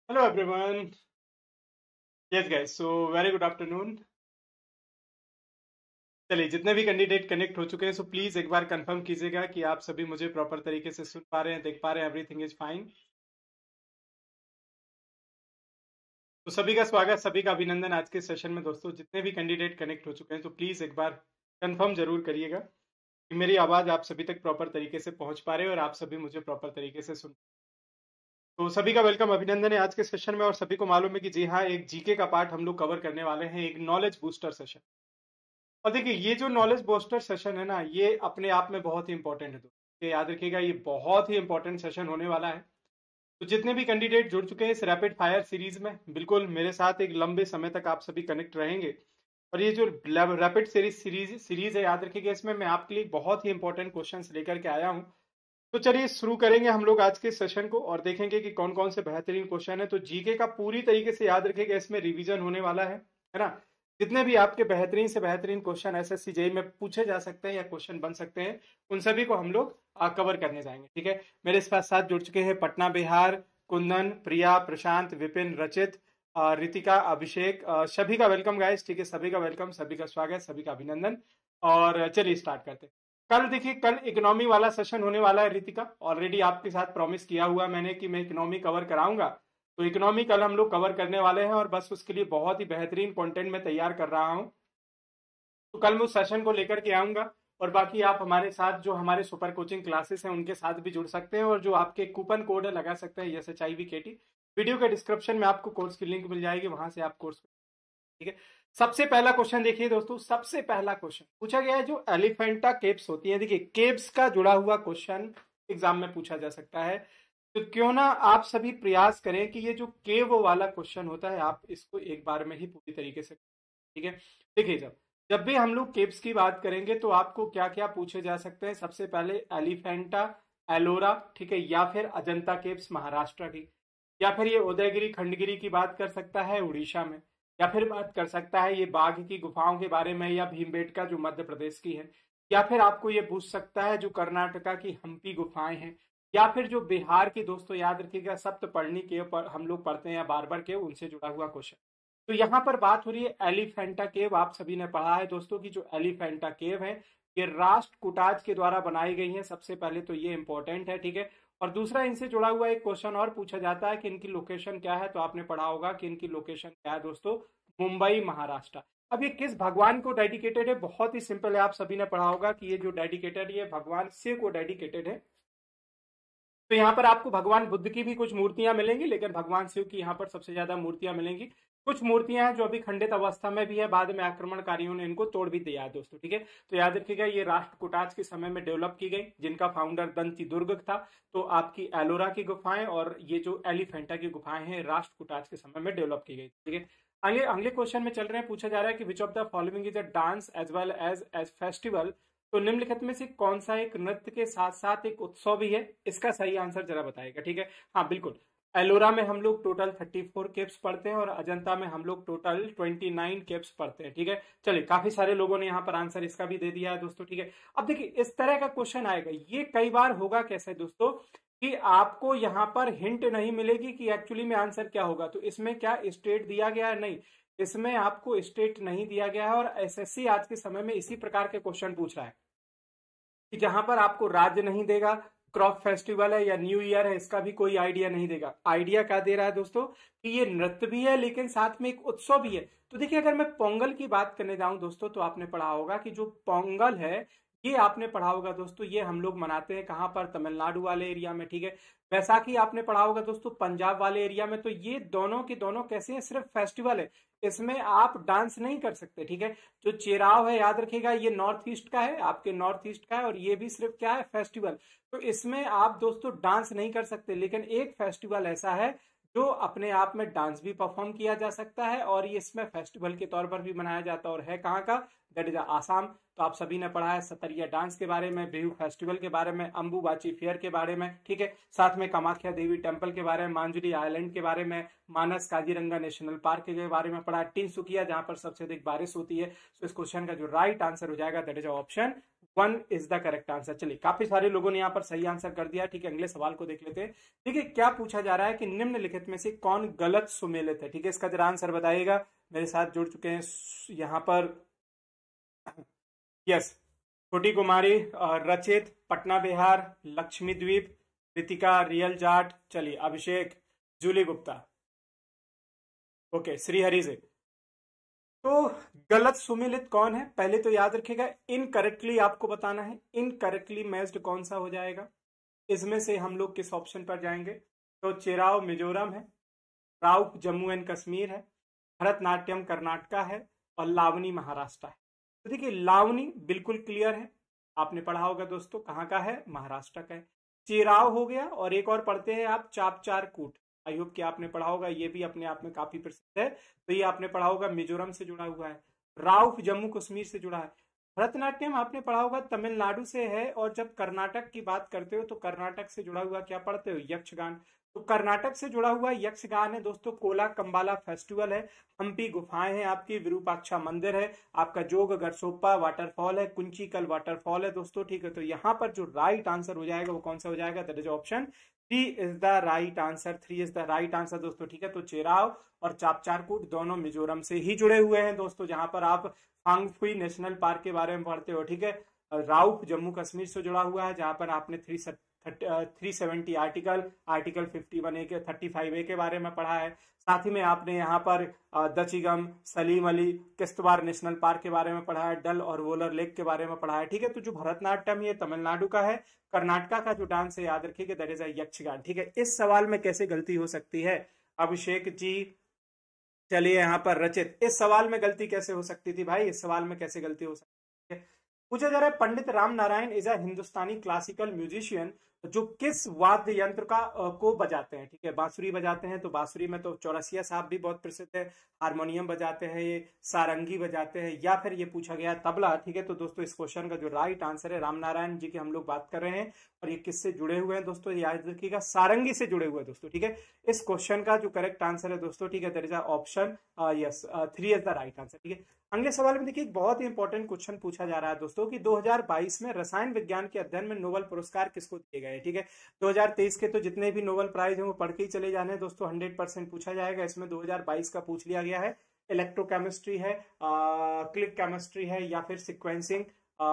Hello everyone. Yes guys, so very good afternoon. चलिए जितने भी कैंडिडेट कनेक्ट हो चुके हैं सो प्लीज एक बार कंफर्म कीजिएगा कि आप सभी मुझे प्रॉपर तरीके से सुन पा रहे हैं, देख पा रहे हैं, एवरीथिंग इज फाइन। तो सभी का स्वागत, सभी का अभिनंदन आज के सेशन में। दोस्तों जितने भी कैंडिडेट कनेक्ट हो चुके हैं तो प्लीज एक बार कंफर्म जरूर करिएगा कि मेरी आवाज आप सभी तक प्रॉपर तरीके से पहुंच पा रहे हैं और आप सभी मुझे प्रॉपर तरीके से सुन। तो सभी का वेलकम, अभिनंदन है आज के सेशन में। और सभी को मालूम है कि जी हाँ, एक जीके का पार्ट हम लोग कवर करने वाले हैं, एक नॉलेज बूस्टर सेशन। और देखिए ये जो नॉलेज बूस्टर सेशन है ना, ये अपने आप में बहुत ही इंपॉर्टेंट है। तो याद रखिएगा ये बहुत ही इंपॉर्टेंट सेशन होने वाला है। तो जितने भी कैंडिडेट जुड़ चुके हैं इस रैपिड फायर सीरीज में, बिल्कुल मेरे साथ एक लंबे समय तक आप सभी कनेक्ट रहेंगे। और ये जो रैपिड सीरीज है, याद रखिएगा इसमें मैं आपके लिए बहुत ही इंपॉर्टेंट क्वेश्चंस लेकर के आया हूँ। तो चलिए शुरू करेंगे हम लोग आज के सेशन को और देखेंगे कि कौन कौन से बेहतरीन क्वेश्चन है। तो जीके का पूरी तरीके से याद रखिएगा, इसमें रिवीजन होने वाला है ना। जितने भी आपके बेहतरीन से बेहतरीन क्वेश्चन एसएससी जेईई में पूछे जा सकते हैं या क्वेश्चन बन सकते हैं, उन सभी को हम लोग कवर करने जाएंगे। ठीक है, मेरे साथ जुड़ चुके हैं पटना बिहार, कुंदन, प्रिया, प्रशांत, विपिन, रचित, रितिका, अभिषेक, सभी का वेलकम गाइस। ठीक है, सभी का वेलकम, सभी का स्वागत, सभी का अभिनंदन। और चलिए स्टार्ट करते हैं। कल देखिए, कल इकोनॉमी वाला सेशन होने वाला है रितिका। ऑलरेडी आपके साथ प्रॉमिस किया हुआ मैंने कि मैं इकोनॉमी कवर कराऊंगा। तो इकोनॉमी कल हम लोग कवर करने वाले हैं और बस उसके लिए बहुत ही बेहतरीन कंटेंट मैं तैयार कर रहा हूं। तो कल मैं उस सेशन को लेकर के आऊंगा। और बाकी आप हमारे साथ जो हमारे सुपर कोचिंग क्लासेस हैं उनके साथ भी जुड़ सकते हैं और जो आपके कूपन कोड है लगा सकते हैं, जैसे HIVKT। वीडियो के डिस्क्रिप्शन में आपको कोर्स की लिंक मिल जाएगी, वहां से आप कोर्स। ठीक है, सबसे पहला क्वेश्चन देखिए दोस्तों, सबसे पहला क्वेश्चन पूछा गया है जो एलिफेंटा केव्स होती है। देखिए केव्स का जुड़ा हुआ क्वेश्चन एग्जाम में पूछा जा सकता है। तो क्यों ना आप सभी प्रयास करें कि ये जो केव वाला क्वेश्चन होता है आप इसको एक बार में ही पूरी तरीके से। ठीक है, देखिए जब जब भी हम लोग केव्स की बात करेंगे तो आपको क्या क्या पूछे जा सकते हैं। सबसे पहले एलिफेंटा, एलोरा, ठीक है, या फिर अजंता केव्स महाराष्ट्र की, या फिर ये उदयगिरी खंडगिरी की बात कर सकता है उड़ीसा में, या फिर बात कर सकता है ये बाघ की गुफाओं के बारे में, या भीमबेटका जो मध्य प्रदेश की है, या फिर आपको ये पूछ सकता है जो कर्नाटका की हम्पी गुफाएं हैं, या फिर जो बिहार की, दोस्तों याद रखिएगा सप्तपर्णी के हम लोग पढ़ते हैं या बारबर के, उनसे जुड़ा हुआ क्वेश्चन। तो यहाँ पर बात हो रही है एलिफेंटा केव। आप सभी ने पढ़ा है दोस्तों की जो एलिफेंटा केव है ये राष्ट्रकूटाज के द्वारा बनाई गई है। सबसे पहले तो ये इंपॉर्टेंट है। ठीक है, और दूसरा इनसे जुड़ा हुआ एक क्वेश्चन और पूछा जाता है कि इनकी लोकेशन क्या है। तो आपने पढ़ा होगा कि इनकी लोकेशन क्या है दोस्तों, मुंबई महाराष्ट्र। अब ये किस भगवान को डेडिकेटेड है, बहुत ही सिंपल है, आप सभी ने पढ़ा होगा कि ये जो डेडिकेटेड ये भगवान शिव को डेडिकेटेड है। तो यहाँ पर आपको भगवान बुद्ध की भी कुछ मूर्तियां मिलेंगी, लेकिन भगवान शिव की यहाँ पर सबसे ज्यादा मूर्तियां मिलेंगी। कुछ मूर्तियां हैं जो अभी खंडित अवस्था में भी है, बाद में आक्रमणकारियों ने इनको तोड़ भी दिया है दोस्तों। ठीक है, तो याद रखिएगा ये राष्ट्रकूटाज के समय में डेवलप की गई, जिनका फाउंडर दंती दुर्ग था। तो आपकी एलोरा की गुफाएं और ये जो एलिफेंटा की गुफाएं हैं राष्ट्रकूटाज के समय में डेवलप की गई। ठीक है, अगले अगले क्वेश्चन में चल रहे हैं। पूछा जा रहा है कि which of the following is a dance as well as festival. तो निम्नलिखित में से कौन सा एक नृत्य के साथ साथ एक उत्सव भी है, इसका सही आंसर जरा बताएगा। ठीक है, हाँ बिल्कुल, एलोरा में हम लोग टोटल 34 केप्स पढ़ते हैं और अजंता में हम लोग टोटल 29 केप्स पढ़ते हैं। ठीक है, चलिए काफी सारे लोगों ने यहाँ पर आंसर इसका भी दे दिया है दोस्तों। ठीक है, अब देखिए इस तरह का क्वेश्चन आएगा, ये कई बार होगा कैसे दोस्तों कि आपको यहाँ पर हिंट नहीं मिलेगी कि एक्चुअली में आंसर क्या होगा। तो इसमें क्या स्टेट दिया गया है, नहीं, इसमें आपको स्टेट नहीं दिया गया है। और एसएससी आज के समय में इसी प्रकार के क्वेश्चन पूछ रहा है कि जहां पर आपको राज्य नहीं देगा, क्रॉप फेस्टिवल है या न्यू ईयर है, इसका भी कोई आइडिया नहीं देगा। आइडिया क्या दे रहा है दोस्तों कि ये नृत्य भी है लेकिन साथ में एक उत्सव भी है। तो देखिए अगर मैं पोंगल की बात करने जाऊं दोस्तों, तो आपने पढ़ा होगा कि जो पोंगल है ये आपने पढ़ा होगा दोस्तों, ये हम लोग मनाते हैं कहां पर, तमिलनाडु वाले एरिया में। ठीक है, वैसाखी आपने पढ़ा होगा दोस्तों पंजाब वाले एरिया में। तो ये दोनों के दोनों कैसे हैं, सिर्फ फेस्टिवल है, इसमें आप डांस नहीं कर सकते। ठीक है, जो चेराव है याद रखिएगा ये नॉर्थ ईस्ट का है, आपके नॉर्थ ईस्ट का है, और ये भी सिर्फ क्या है, फेस्टिवल। तो इसमें आप दोस्तों डांस नहीं कर सकते, लेकिन एक फेस्टिवल ऐसा है जो अपने आप में डांस भी परफॉर्म किया जा सकता है और ये इसमें फेस्टिवल के तौर पर भी मनाया जाता है। और है कहाँ का, दैट इज आसाम। तो आप सभी ने पढ़ा है सतरिया डांस के बारे में, बिहू फेस्टिवल के बारे में, अंबुबाची फेयर के बारे में। ठीक है, साथ में कामाख्या देवी टेम्पल के बारे में, मांजुली आइलैंड के बारे में, मानस काजीरंगा नेशनल पार्क के बारे में पढ़ा, टिनसुकिया जहां पर सबसे अधिक बारिश होती है। तो इस क्वेश्चन का जो राइट आंसर हो जाएगा that is option 1 is the correct answer. चलिए, काफी सारे लोगों ने यहाँ पर सही आंसर कर दिया। ठीक है, अगले सवाल को देख लेते हैं। ठीक है, क्या पूछा जा रहा है कि निम्नलिखित में से कौन गलत सुमेलित है। ठीक है, इसका जरा आंसर बताइएगा। मेरे साथ जुड़ चुके हैं यहाँ पर, यस, छोटी कुमारी, रचित, पटना बिहार, लक्ष्मी द्वीप, कृतिका, रियल जाट, चलिए अभिषेक, जूली गुप्ता, ओके, श्रीहरि से। तो गलत सुमेलित कौन है, पहले तो याद रखिएगा, इनकरेक्टली आपको बताना है। इनकरेक्टली मैच्ड कौन सा हो जाएगा, इसमें से हम लोग किस ऑप्शन पर जाएंगे। तो चेराव मिजोरम है, राउफ जम्मू एंड कश्मीर है, भरतनाट्यम कर्नाटका है, और लावनी महाराष्ट्र है। तो देखिए, लावनी बिल्कुल क्लियर है, आपने पढ़ा होगा दोस्तों, कहाँ का है, महाराष्ट्र का है। चेराव हो गया, और एक और पढ़ते हैं आप, चापचार कूट, आई होप कि आपने पढ़ा होगा, ये भी अपने आप में काफी प्रसिद्ध है। तो ये आपने पढ़ा होगा, मिजोरम से जुड़ा हुआ है। राउफ जम्मू कश्मीर से जुड़ा है। भरतनाट्यम आपने पढ़ा होगा, तमिलनाडु से है। और जब कर्नाटक की बात करते हो तो कर्नाटक से जुड़ा हुआ क्या पढ़ते हो, यक्षगान। तो कर्नाटक से जुड़ा हुआ यक्षगान है दोस्तों, कोला कंबाला फेस्टिवल है, हम्पी गुफाएं हैं आपकी, विरूपाक्षा मंदिर है, आपका जोग गरसोप्पा वाटरफॉल है, कुंचिकल वाटरफॉल है दोस्तों। ठीक है, तो यहाँ पर जो राइट आंसर हो जाएगा वो कौन सा हो जाएगा, that is option 3 is the right answer. 3 is the right answer दोस्तों। ठीक है, तो चेराव और चापचारकूट दोनों मिजोरम से ही जुड़े हुए हैं दोस्तों, जहां पर आप फांगफुई नेशनल पार्क के बारे में पढ़ते हो। ठीक है, राउफ जम्मू कश्मीर से जुड़ा हुआ है, जहां पर आपने 370 आर्टिकल 51A के 35A के बारे में पढ़ा है। साथ ही में आपने यहाँ पर दचिगम, सलीम अली, किश्तवाड़ नेशनल पार्क के बारे में पढ़ा है, डल और वोलर लेक के बारे में पढ़ा है। ठीक है, तो जो भरतनाट्यम ये तमिलनाडु का है, कर्नाटका का जो डांस है याद रखिएगा, दैट इज अ यक्षगान। ठीक है, इस सवाल में कैसे गलती हो सकती है, अभिषेक जी। चलिए यहाँ पर रचित, इस सवाल में गलती कैसे हो सकती थी भाई, इस सवाल में कैसे गलती हो सकती है। पूछा जा रहा है, Pandit Ram Narayan is a Hindustani classical musician, जो किस वाद्य यंत्र का को बजाते हैं। ठीक है, बांसुरी बजाते हैं, तो बांसुरी में तो चौरसिया साहब भी बहुत प्रसिद्ध है। हारमोनियम बजाते हैं ये, सारंगी बजाते हैं, या फिर ये पूछा गया तबला। ठीक है, तो दोस्तों इस क्वेश्चन का जो राइट आंसर है, राम नारायण जी की हम लोग बात कर रहे हैं, और ये किससे जुड़े हुए हैं दोस्तों, याद रखिएगा, सारंगी से जुड़े हुए हैं दोस्तों। ठीक है, इस क्वेश्चन का जो करेक्ट आंसर है दोस्तों, ठीक है, that is option yes 3 is the right answer. ठीक है, अगले सवाल में देखिए, एक बहुत ही इंपॉर्टेंट क्वेश्चन पूछा जा रहा है दोस्तों कि 2022 में रसायन विज्ञान के अध्ययन में नोबेल पुरस्कार किसको दिए गए। ठीक है, 2023 के तो जितने भी नोबेल प्राइज हैं वो पढ़ के ही चले जाने हैं दोस्तों, 100% पूछा जाएगा। इसमें 2022 का पूछ लिया गया है, इलेक्ट्रोकेमिस्ट्री है, क्लिक केमिस्ट्री है, या फिर सिक्वेंसिंग,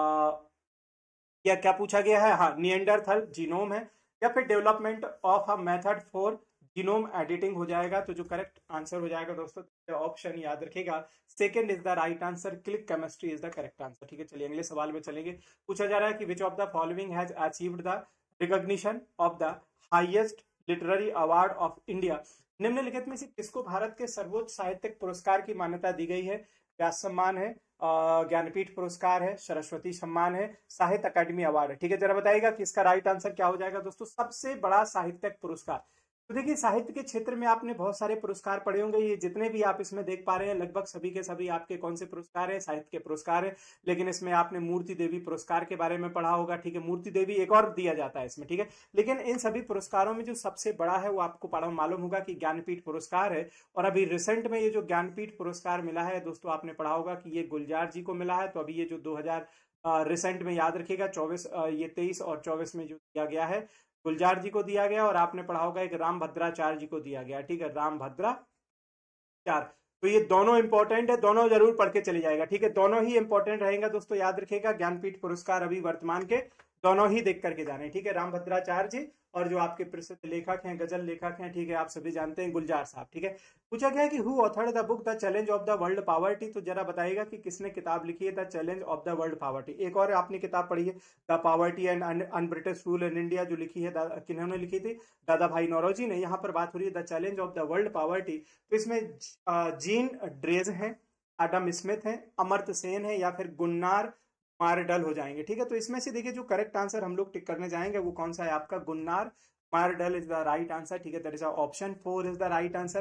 या क्या पूछा गया है, हाँ, निएंडरथल जीनोम है, या फिर development of a method for genome editing हो जाएगा। तो जो करेक्ट आंसर हो जाएगा दोस्तों, ऑप्शन याद रखिएगा, second is the right answer, click chemistry is the correct answer. ठीक है, चलिए अगले सवाल में चलेंगे। पूछा जा रहा है कि which of the following has achieved the recognition of the highest literary award of India. निम्नलिखित में से किसको भारत के सर्वोच्च साहित्यिक पुरस्कार की मान्यता दी गई है। व्यास सम्मान है, ज्ञानपीठ पुरस्कार है, सरस्वती सम्मान है, साहित्य अकादमी अवार्ड है। ठीक है, जरा बताइएगा कि इसका राइट आंसर क्या हो जाएगा दोस्तों, सबसे बड़ा साहित्यिक पुरस्कार। तो देखिए, साहित्य के क्षेत्र में आपने बहुत सारे पुरस्कार पढ़े होंगे, ये जितने भी आप इसमें देख पा रहे हैं लगभग सभी के सभी आपके कौन से पुरस्कार है, साहित्य के पुरस्कार है। लेकिन इसमें आपने मूर्ति देवी पुरस्कार के बारे में पढ़ा होगा। ठीक है, मूर्ति देवी एक और दिया जाता है इसमें। ठीक है, लेकिन इन सभी पुरस्कारों में जो सबसे बड़ा है वो आपको पढ़ा मालूम होगा कि ज्ञानपीठ पुरस्कार है। और अभी रिसेंट में ये जो ज्ञानपीठ पुरस्कार मिला है दोस्तों, आपने पढ़ा होगा कि ये गुलजार जी को मिला है। तो अभी ये जो 2000 रिसेंट में याद रखिएगा 24, ये 23 और 24 में जो दिया गया है, गुलजार जी को दिया गया। और आपने पढ़ा होगा एक राम भद्राचार्य जी को दिया गया। ठीक है, राम भद्राचार्य। तो ये दोनों इंपॉर्टेंट है, दोनों जरूर पढ़ के चले जाएगा। ठीक है, दोनों ही इंपॉर्टेंट रहेगा दोस्तों, याद रखिएगा, ज्ञानपीठ पुरस्कार अभी वर्तमान के दोनों ही देख करके जाने। ठीक है, राम भद्राचार्य जी और जो आपके प्रसिद्ध लेखक हैं, गजल लेखक हैं, ठीक है, आप सभी जानते हैं, गुलजार साहब। ठीक है, पूछा गया है कि who authored the book the challenge of the world poverty. तो जरा बताइएगा कि किसने किताब लिखी है the challenge of the world poverty. एक और आपने किताब पढ़ी है, the poverty and unBritish rule in India, जो लिखी है, किन्होंने लिखी थी, दादा भाई नौरोजी ने। यहाँ पर बात हो रही है the challenge of the world poverty. तो इसमें जीन ड्रेज है, एडम स्मिथ है, अमर्त्य सेन है, या फिर गुन्नार मारडल हो जाएंगे। ठीक है, तो इसमें से देखिए जो करेक्ट आंसर हम लोग टिक करने जाएंगे वो कौन सा है आपका, Gunnar Myrdal is the right answer. ठीक है, that is option 4 is the right answer.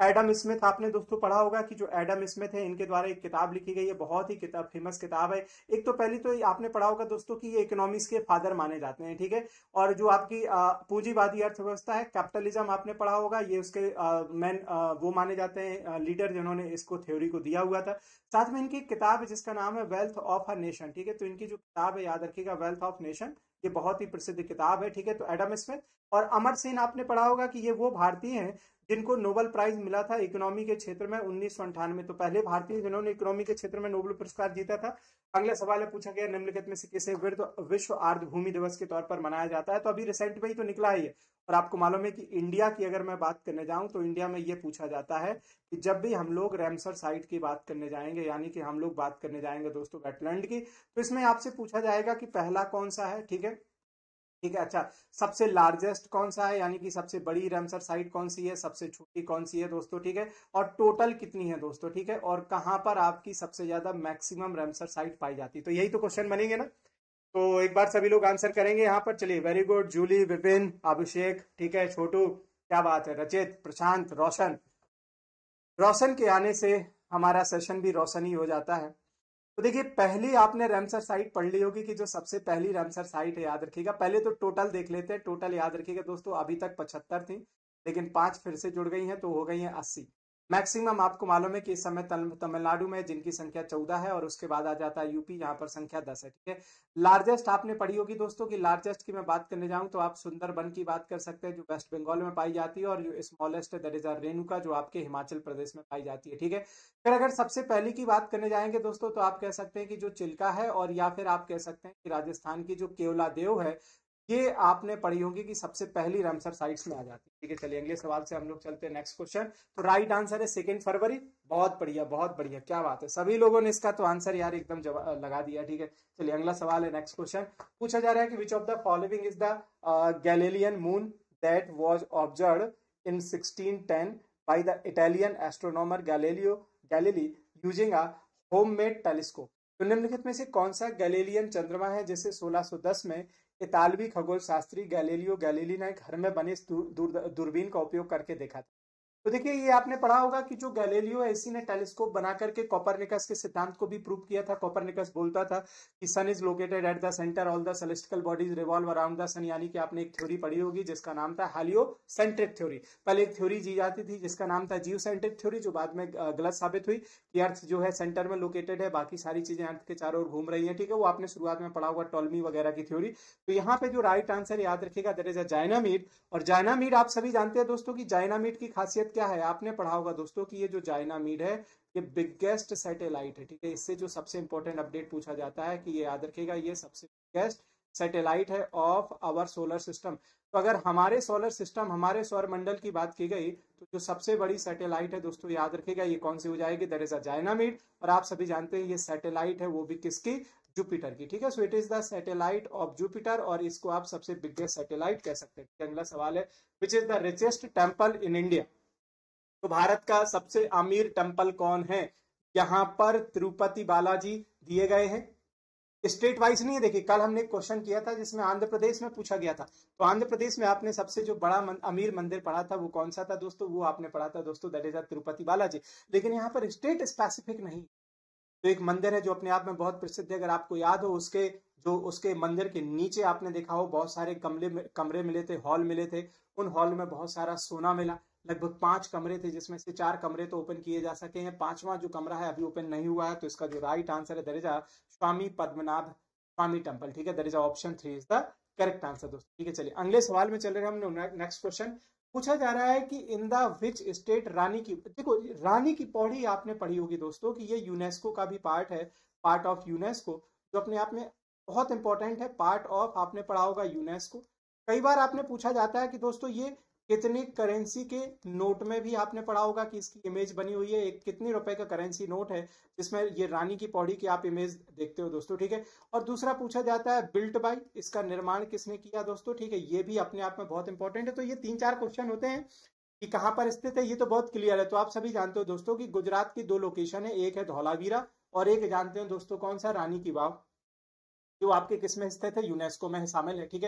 Adam Smith आपने दोस्तों पढ़ा होगा कि जो एडम स्मिथ है इनके द्वारा एक किताब लिखी गई है, बहुत ही किताब फेमस किताब है। एक तो पहली तो आपने पढ़ा होगा दोस्तों कि ये इकोनॉमिक्स के फादर माने जाते हैं, ठीक है। और जो आपकी पूंजीवादी अर्थव्यवस्था है, कैपिटलिज्म आपने पढ़ा होगा, ये उसके मेन वो माने जाते हैं लीडर जिन्होंने इसको थ्योरी को दिया हुआ था। साथ में इनकी एक किताब है जिसका नाम है वेल्थ ऑफ अ नेशन, ठीक है। तो इनकी जो किताब है याद रखिएगा, वेल्थ ऑफ नेशन, ये बहुत ही प्रसिद्ध किताब है, ठीक है। तो एडम स्मिथ और अमर सेन आपने पढ़ा होगा कि ये वो भारतीय हैं जिनको नोबेल प्राइज मिला था इकोनॉमी के क्षेत्र में 1998। तो पहले भारतीय जिन्होंने इकोनॉमी के क्षेत्र में नोबेल पुरस्कार जीता था। अगला सवाल है, पूछा गया निम्नलिखित में से किसे विश्व आर्द्र भूमि दिवस के तौर पर मनाया जाता है। तो अभी रिसेंट में ही तो निकला है ये। और आपको मालूम है कि इंडिया की अगर मैं बात करने जाऊं तो इंडिया में ये पूछा जाता है कि जब भी हम लोग रैमसर साइट की बात करने जाएंगे, यानी कि हम लोग बात करने जाएंगे दोस्तों वेटलैंड की, तो इसमें आपसे पूछा जाएगा कि पहला कौन सा है, ठीक है। ठीक है, अच्छा, सबसे लार्जेस्ट कौन सा है, यानी कि सबसे बड़ी रैमसर साइट कौन सी है, सबसे छोटी कौन सी है दोस्तों, ठीक है। और टोटल कितनी है दोस्तों, ठीक है। और कहां पर आपकी सबसे ज्यादा मैक्सिमम रैमसर साइट पाई जाती है। तो यही तो क्वेश्चन बनेंगे ना। तो एक बार सभी लोग आंसर करेंगे यहाँ पर। चलिए, very good, Julie, Vipin, Abhishek, ठीक है, छोटू, क्या बात है, रचित, प्रशांत, रोशन। रोशन के आने से हमारा सेशन भी रोशन ही हो जाता है। तो देखिए, पहली आपने रैमसर साइट पढ़ ली होगी कि जो सबसे पहली रैमसर साइट है, याद रखिएगा। पहले तो टोटल देख लेते हैं, टोटल याद रखिएगा दोस्तों, अभी तक 75 थी, लेकिन 5 फिर से जुड़ गई हैं तो हो गई हैं 80। मैक्सिमम आपको मालूम है कि इस समय तमिलनाडु में जिनकी संख्या 14 है, और उसके बाद आ जाता है यूपी, जहां पर संख्या 10 है, ठीक है। लार्जेस्ट आपने पढ़ी होगी दोस्तों कि लार्जेस्ट की मैं बात करने जाऊं तो आप सुंदरबन की बात कर सकते हैं, जो वेस्ट बंगाल में पाई जाती है, और जो स्मॉलेस्ट है दैट इज रेणुका, जो आपके हिमाचल प्रदेश में पाई जाती है, ठीक है। फिर अगर सबसे पहली की बात करने जाएंगे दोस्तों तो आप कह सकते हैं कि जो चिल्का है, और या फिर आप कह सकते हैं कि राजस्थान की जो केवलादेव है, ये आपने पढ़ी होगी कि सबसे पहली रामसर साइट्स में आ जाती है, ठीक है। चलिए, अगले सवाल से हम लोग चलते हैं नेक्स्ट क्वेश्चन। तो राइट आंसर है 2 फरवरी। बहुत बढ़िया, बहुत बढ़िया, क्या बात है, सभी लोगों ने इसका तो आंसर यार एकदम लगा दिया, ठीक है। चलिए, अगला सवाल है, नेक्स्ट क्वेश्चन पूछा जा रहा है कि which of the following is the Galilean moon that was observed in 1610 by the Italian astronomer Galileo Galilei using a homemade telescope. तो निम्नलिखित में से कौन सा गैलीलियन चंद्रमा है जिसे 1610 में इतालवी खगोल शास्त्री गैलीलियो गैलीली ने घर में बने दूरबीन का उपयोग करके देखा था। तो देखिए, ये आपने पढ़ा होगा कि जो गैलीलियो है, इसी ने टेलीस्कोप बना करके कोपरनिकस के सिद्धांत को भी प्रूव किया था। कोपरनिकस बोलता था कि sun is located at the centre, all the celestial bodies revolve around the sun, यानी कि आपने एक थ्योरी पढ़ी होगी जिसका नाम था हेलियोसेंट्रिक थ्योरी। पहले एक थ्योरी दी जाती थी जिसका नाम था जियोसेंट्रिक थ्योरी, जो बाद में गलत साबित हुई कि अर्थ जो है सेंटर में लोकेटेड है, बाकी सारी चीजें अर्थ के चारों ओर घूम रही है, ठीक है। वो आपने शुरुआत में पढ़ा होगा टॉलमी वगैरह की थ्योरी। तो यहाँ पे जो राइट आंसर याद रखिएगा दैट इज अ जाइनामीड। और जाइनामीड आप सभी जानते हैं दोस्तों कि जाइनामीड की खासियत क्या है। आपने पढ़ा होगा दोस्तों कि ये जो जाइनामीड है, ये बिगेस्ट सैटेलाइट है, ठीक है। इससे जो सबसे इंपॉर्टेंट अपडेट पूछा जाता है कि ये याद रखिएगा, ये सबसे बिगेस्ट सैटेलाइट है ऑफ आवर सोलर सिस्टम। तो अगर हमारे सोलर सिस्टम, हमारे सौर मंडल की बात की गई, तो जो सबसे बड़ी सैटेलाइट है दोस्तों, याद रखिएगा, ये कौन सी हो जाएगी, दैट इज अ जाइनामीड। और आप सभी जानते हैं ये सैटेलाइट है वो भी किसकी, जुपिटर की, ठीक है। So it is the satellite of Jupiter, और इसको आप सबसे बिगेस्ट सैटेलाइट कह सकते हैं। अगला सवाल है, which is the richest temple in India. तो भारत का सबसे अमीर टेम्पल कौन है। यहां पर तिरुपति बालाजी दिए गए हैं। स्टेट वाइज नहीं है। देखिए, कल हमने क्वेश्चन किया था जिसमें आंध्र प्रदेश में पूछा गया था, तो आंध्र प्रदेश में आपने सबसे जो बड़ा अमीर मंदिर पढ़ा था वो कौन सा था दोस्तों, वो आपने पढ़ा था दोस्तों दैट इज तिरुपति बालाजी। लेकिन यहाँ पर स्टेट स्पेसिफिक नहीं। तो एक मंदिर है जो अपने आप में बहुत प्रसिद्ध है, अगर आपको याद हो, उसके मंदिर के नीचे आपने देखा हो बहुत सारे कमरे मिले थे, हॉल मिले थे। उन हॉल में बहुत सारा सोना मिला। लगभग 5 कमरे थे, जिसमें से 4 कमरे तो ओपन किए जा सके हैं, 5वां जो कमरा है अभी ओपन नहीं हुआ है। तो इसका जो राइट आंसर है दरिजा स्वामी पद्मनाभ स्वामी टेम्पल, ठीक है। दरिजा option 3 is the correct answer दोस्तों, ठीक है। चलिए, अगले सवाल में चल रहे हैं हम लोग। नेक्स्ट क्वेश्चन पूछा जा रहा है कि इन द विच स्टेट रानी की, देखो रानी की पौड़ी आपने पढ़ी होगी दोस्तों कि ये यूनेस्को का भी पार्ट है, पार्ट ऑफ यूनेस्को, जो अपने आप में बहुत इंपॉर्टेंट है। पार्ट ऑफ आपने पढ़ा होगा यूनेस्को। कई बार आपने पूछा जाता है कि दोस्तों ये कितनी करेंसी के नोट में भी आपने पढ़ा होगा कि इसकी इमेज बनी हुई है। एक कितने रुपए का करेंसी नोट है जिसमें ये रानी की पौड़ी की आप इमेज देखते हो दोस्तों, ठीक है। और दूसरा पूछा जाता है बिल्ट बाय, इसका निर्माण किसने किया दोस्तों, ठीक है। ये भी अपने आप में बहुत इंपॉर्टेंट है। तो ये 3-4 क्वेश्चन होते हैं कि कहां पर स्थित है, ये तो बहुत क्लियर है। तो आप सभी जानते हो दोस्तों कि गुजरात की 2 लोकेशन है, एक है धौलावीरा और एक जानते हो दोस्तों कौन सा, रानी की वाव, जो आपके किस में स्थित है, यूनेस्को में शामिल है, ठीक है।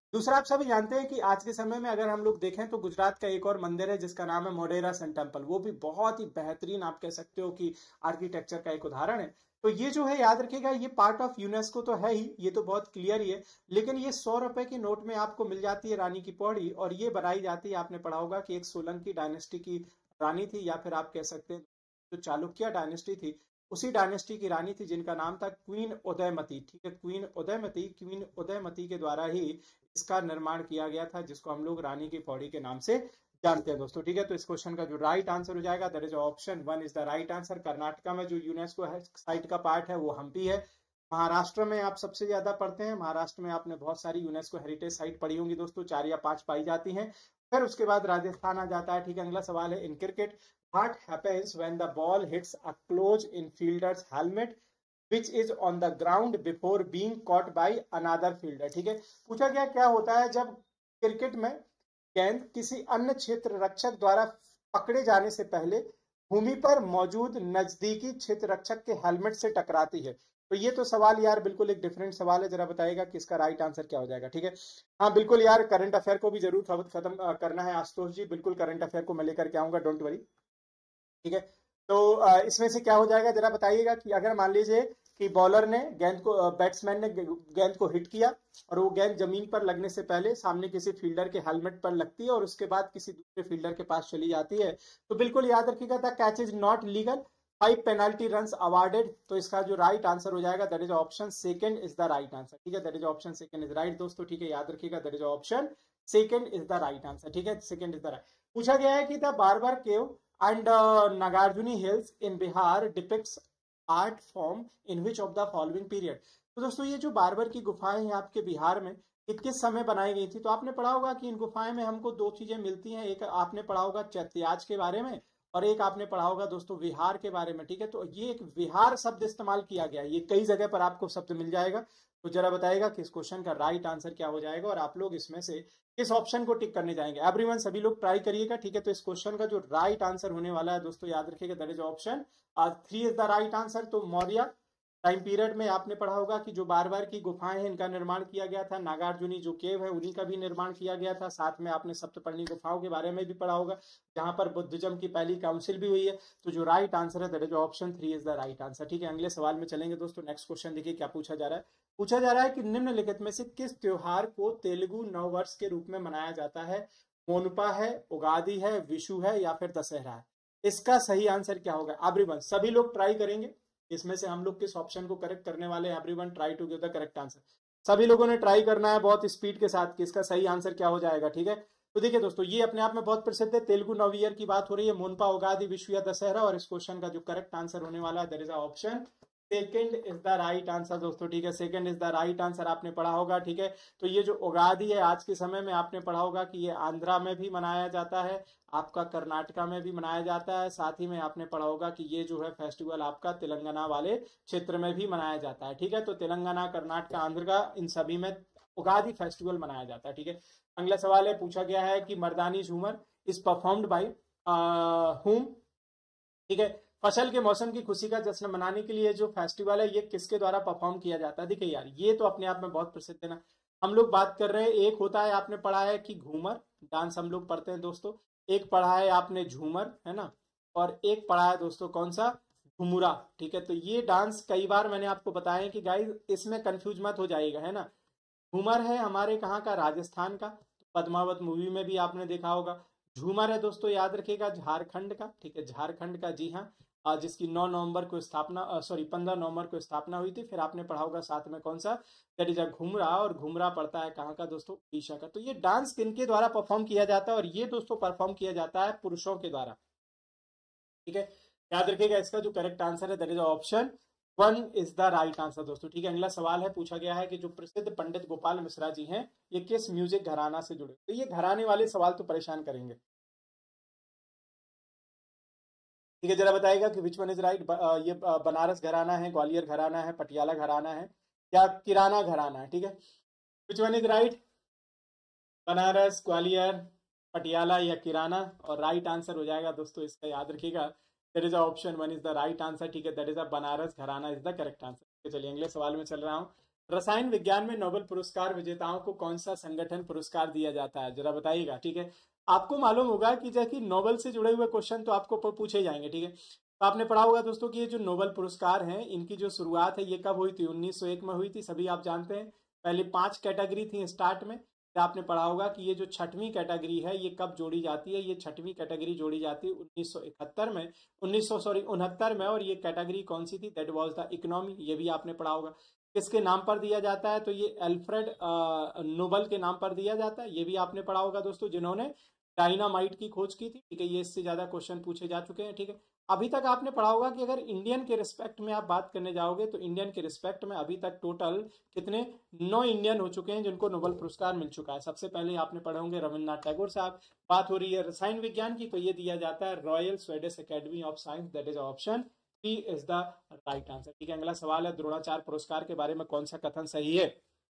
दूसरा, आप सभी जानते हैं कि आज के समय में अगर हम लोग देखें तो गुजरात का एक और मंदिर है जिसका नाम है मोढेरा सन टेम्पल। वो भी बहुत ही बेहतरीन, आप कह सकते हो कि आर्किटेक्चर का एक उदाहरण है। तो ये जो है याद रखिएगा, ये पार्ट ऑफ यूनेस्को तो है ही, ये तो बहुत क्लियर ही है। लेकिन ये 100 रुपए के नोट में आपको मिल जाती है रानी की पौड़ी, और ये बनाई जाती है, आपने पढ़ा होगा कि एक सोलंकी डायनेस्टी की रानी थी, या फिर आप कह सकते हैं जो चालुक्य डायनेस्टी थी, उसी डायनेस्टी की रानी थी जिनका नाम था क्वीन उदयमती। ठीक है, क्वीन उदयमती के द्वारा ही इसका निर्माण किया गया था, जिसको हम लोग रानी की पौड़ी के नाम से जानते हैं दोस्तों। ठीक है, तो इस क्वेश्चन का जो राइट आंसर हो जाएगा, that is option 1 is the right answer. Karnataka में जो यूनेस्को साइट का पार्ट है वो हम्पी है। महाराष्ट्र में आप सबसे ज्यादा पढ़ते हैं, महाराष्ट्र में आपने बहुत सारी यूनेस्को हेरिटेज साइट पढ़ी होंगी दोस्तों, 4 या 5 पाई जाती हैं। फिर उसके बाद राजस्थान आ जाता है। ठीक है, अगला सवाल है, in cricket what happens when the ball hits a close in fielders helmet which is on the ground before being caught by another fielder. ठीक है, पूछा गया क्या होता है जब क्रिकेट में गेंद किसी अन्य क्षेत्र रक्षक द्वारा पकड़े जाने से पहले भूमि पर मौजूद नजदीकी क्षेत्र रक्षक के हेलमेट से टकराती है। तो ये तो सवाल यार बिल्कुल एक डिफरेंट सवाल है, जरा बताइएगा कि इसका राइट आंसर क्या हो जाएगा। ठीक है, हाँ बिल्कुल यार, करंट अफेयर को भी जरूर खत्म करना है आशुतोष जी, बिल्कुल करंट अफेयर को मैं लेकर के आऊंगा, डोंट वरी। ठीक है, तो इसमें से क्या हो जाएगा जरा बताइएगा कि अगर मान लीजिए कि बॉलर ने गेंद को, बैट्समैन ने गेंद को हिट किया, और वो गेंद जमीन पर लगने से पहले सामने किसी फील्डर के हेलमेट पर लगती है और उसके बाद किसी दूसरे फील्डर के पास चली जाती है, तो बिल्कुल याद रखिएगा the catch is not legal, 5 penalty run awarded. तो इसका जो राइट आंसर हो जाएगा, that is option second is the right answer. ठीक है, that is option second is right दोस्तों। ठीक है, याद रखिएगा that is option second is the right answer. ठीक है, सेकंड इज द राइट। पूछा गया है कि the Barabar cave and Nagarjuni Hills in Bihar depicts art form in which of the following period। तो दोस्तों ये जो बारबर की गुफाएं हैं आपके बिहार में, ये किस समय बनाई गई थी? तो आपने पढ़ा होगा कि इन गुफाएं में हमको दो चीजें मिलती हैं, एक आपने पढ़ा होगा चैत्याज के बारे में, और एक आपने पढ़ा होगा दोस्तों विहार के बारे में। ठीक है, तो ये एक विहार शब्द इस्तेमाल किया गया, ये कई जगह पर आपको शब्द मिल जाएगा। तो जरा बताइएगा कि इस क्वेश्चन का राइट आंसर क्या हो जाएगा, और आप लोग इसमें से किस ऑप्शन को टिक करने जाएंगे। एवरीवन, सभी लोग ट्राई करिएगा। ठीक है, तो इस क्वेश्चन का जो राइट आंसर होने वाला है दोस्तों, याद रखिएगा that is option 3 is the right answer. तो मौर्य टाइम पीरियड में आपने पढ़ा होगा कि जो बार बार की गुफाएं हैं इनका निर्माण किया गया था, नागार्जुनी जो केव है उन्हीं का भी निर्माण किया गया था। साथ में आपने सप्तपर्णी गुफाओं के बारे में भी पढ़ा होगा, जहां पर बुद्धिज्म की पहली काउंसिल भी हुई है। तो जो राइट आंसर है that is option 3 is the right answer. ठीक है, अगले सवाल में चलेंगे दोस्तों। नेक्स्ट क्वेश्चन देखिए क्या पूछा जा रहा है। पूछा जा रहा है कि निम्नलिखित में से किस त्योहार को तेलुगु नववर्ष के रूप में मनाया जाता है? मोनपा है, उगादी है, विशु है, या फिर दशहरा है? इसका सही आंसर क्या होगा? एवरीवन, सभी लोग ट्राई करेंगे, इसमें से हम लोग किस ऑप्शन को करेक्ट करने वाले हैं? Everyone try to give the correct answer. सभी लोगों ने ट्राई करना है बहुत स्पीड के साथ कि इसका सही आंसर क्या हो जाएगा। ठीक है, तो देखिए दोस्तों, ये अपने आप में बहुत प्रसिद्ध है, तेलुगु न्यू ईयर की बात हो रही है, मोनपा, उगादी, विशु या दशहरा, और इस क्वेश्चन का जो करेक्ट आंसर होने वाला है that is option second is the right answer दोस्तों। ठीक है, second is the right answer, आपने पढ़ा होगा। ठीक है, तो ये जो उगादी है आज के समय में आपने पढ़ा होगा कि ये आंध्रा में भी मनाया जाता है, आपका कर्नाटका में भी मनाया जाता है, साथ ही में आपने पढ़ा होगा कि ये जो है फेस्टिवल आपका तेलंगाना वाले क्षेत्र में भी मनाया जाता है। ठीक है, तो तेलंगाना, कर्नाटका, आंध्र का, इन सभी में उगादी फेस्टिवल मनाया जाता है। ठीक है, अगला सवाल है, पूछा गया है कि मर्दानी झूमर इज परफॉर्म्ड बाय हुम। ठीक है, फसल के मौसम की खुशी का जश्न मनाने के लिए जो फेस्टिवल है ये किसके द्वारा परफॉर्म किया जाता है? देखिए यार, ये तो अपने आप में बहुत प्रसिद्ध है ना। हम लोग बात कर रहे हैं, एक होता है आपने पढ़ा है कि घूमर डांस हम लोग पढ़ते हैं दोस्तों, एक पढ़ा है आपने झूमर, है ना, और एक पढ़ा है दोस्तों कौन सा? घुमुरा। ठीक है, तो ये डांस कई बार मैंने आपको बताया है कि गाइस इसमें कंफ्यूज मत हो जाइएगा, है ना। घूमर है हमारे कहाँ का? राजस्थान का, तो पद्मावत मूवी में भी आपने देखा होगा। झूमर है दोस्तों, याद रखिएगा, झारखंड का। ठीक है, झारखंड का, जी हाँ, जिसकी 9 नवंबर को स्थापना, सॉरी 15 नवंबर को स्थापना हुई थी। फिर आपने पढ़ा होगा साथ में कौन सा? दैट इज अ घुमरा, और घुमरा पड़ता है कहाँ का दोस्तों? उड़ीसा का। तो ये डांस किनके द्वारा परफॉर्म किया जाता है? और ये दोस्तों परफॉर्म किया जाता है पुरुषों के द्वारा। ठीक है, याद रखिएगा, इसका जो करेक्ट आंसर है that is option 1 is the right answer दोस्तों। ठीक है, अगला सवाल है, पूछा गया है कि जो प्रसिद्ध पंडित गोपाल मिश्रा जी हैं ये किस म्यूजिक घराना से जुड़े? तो ये घराने वाले सवाल तो परेशान करेंगे। ठीक है, जरा बताइएगा कि विच वन इज राइट। ये बनारस घराना है, ग्वालियर घराना है, पटियाला घराना है, या किराना घराना है? ठीक है, which one is right? Banaras, Gwalior, Patiala या किराना? और राइट आंसर हो जाएगा दोस्तों इसका, याद रखिएगा, that is option 1 is the right answer. ठीक है, दैट इज अ बनारस घराना इज द करेक्ट आंसर। चलिए अगले सवाल में चल रहा हूँ। रसायन विज्ञान में नोबेल पुरस्कार विजेताओं को कौन सा संगठन पुरस्कार दिया जाता है, जरा बताइएगा। ठीक है, आपको मालूम होगा कि जैसे नोबेल से जुड़े हुए क्वेश्चन तो आपको पूछे जाएंगे। ठीक है, तो आपने पढ़ा होगा दोस्तों कि ये जो नोबेल पुरस्कार हैं इनकी जो शुरुआत है ये कब हुई थी, 1901 में हुई थी। सभी आप जानते हैं, पहले 5 कैटेगरी थी स्टार्ट में। आपने पढ़ा होगा कि ये जो 6वीं कैटेगरी है ये कब जोड़ी जाती है, ये 6वीं कैटेगरी जोड़ी जाती है 1971 में, 1969 में। और ये कैटेगरी कौन सी थी, दैट वाज द इकोनॉमी। ये भी आपने पढ़ा होगा। किसके नाम पर दिया जाता है, तो ये अल्फ्रेड नोबेल के नाम पर दिया जाता है। ये भी आपने पढ़ा होगा दोस्तों, जिन्होंने डायनामाइट की खोज की थी। ठीक है, ये इससे ज्यादा क्वेश्चन पूछे जा चुके हैं। ठीक है, अभी तक आपने पढ़ा होगा कि अगर इंडियन के रिस्पेक्ट में आप बात करने जाओगे तो इंडियन के रिस्पेक्ट में अभी तक टोटल कितने 9 इंडियन हो चुके हैं जिनको नोबेल पुरस्कार मिल चुका है। सबसे पहले आपने पढ़े होंगे रविन्द्रनाथ टैगोर साहब। बात हो रही है रसायन विज्ञान की, तो ये दिया जाता है Royal Swedish Academy of Science, that is option C is the right answer. ठीक है, अगला सवाल है द्रोणाचार्य पुरस्कार के बारे में कौन सा कथन सही है।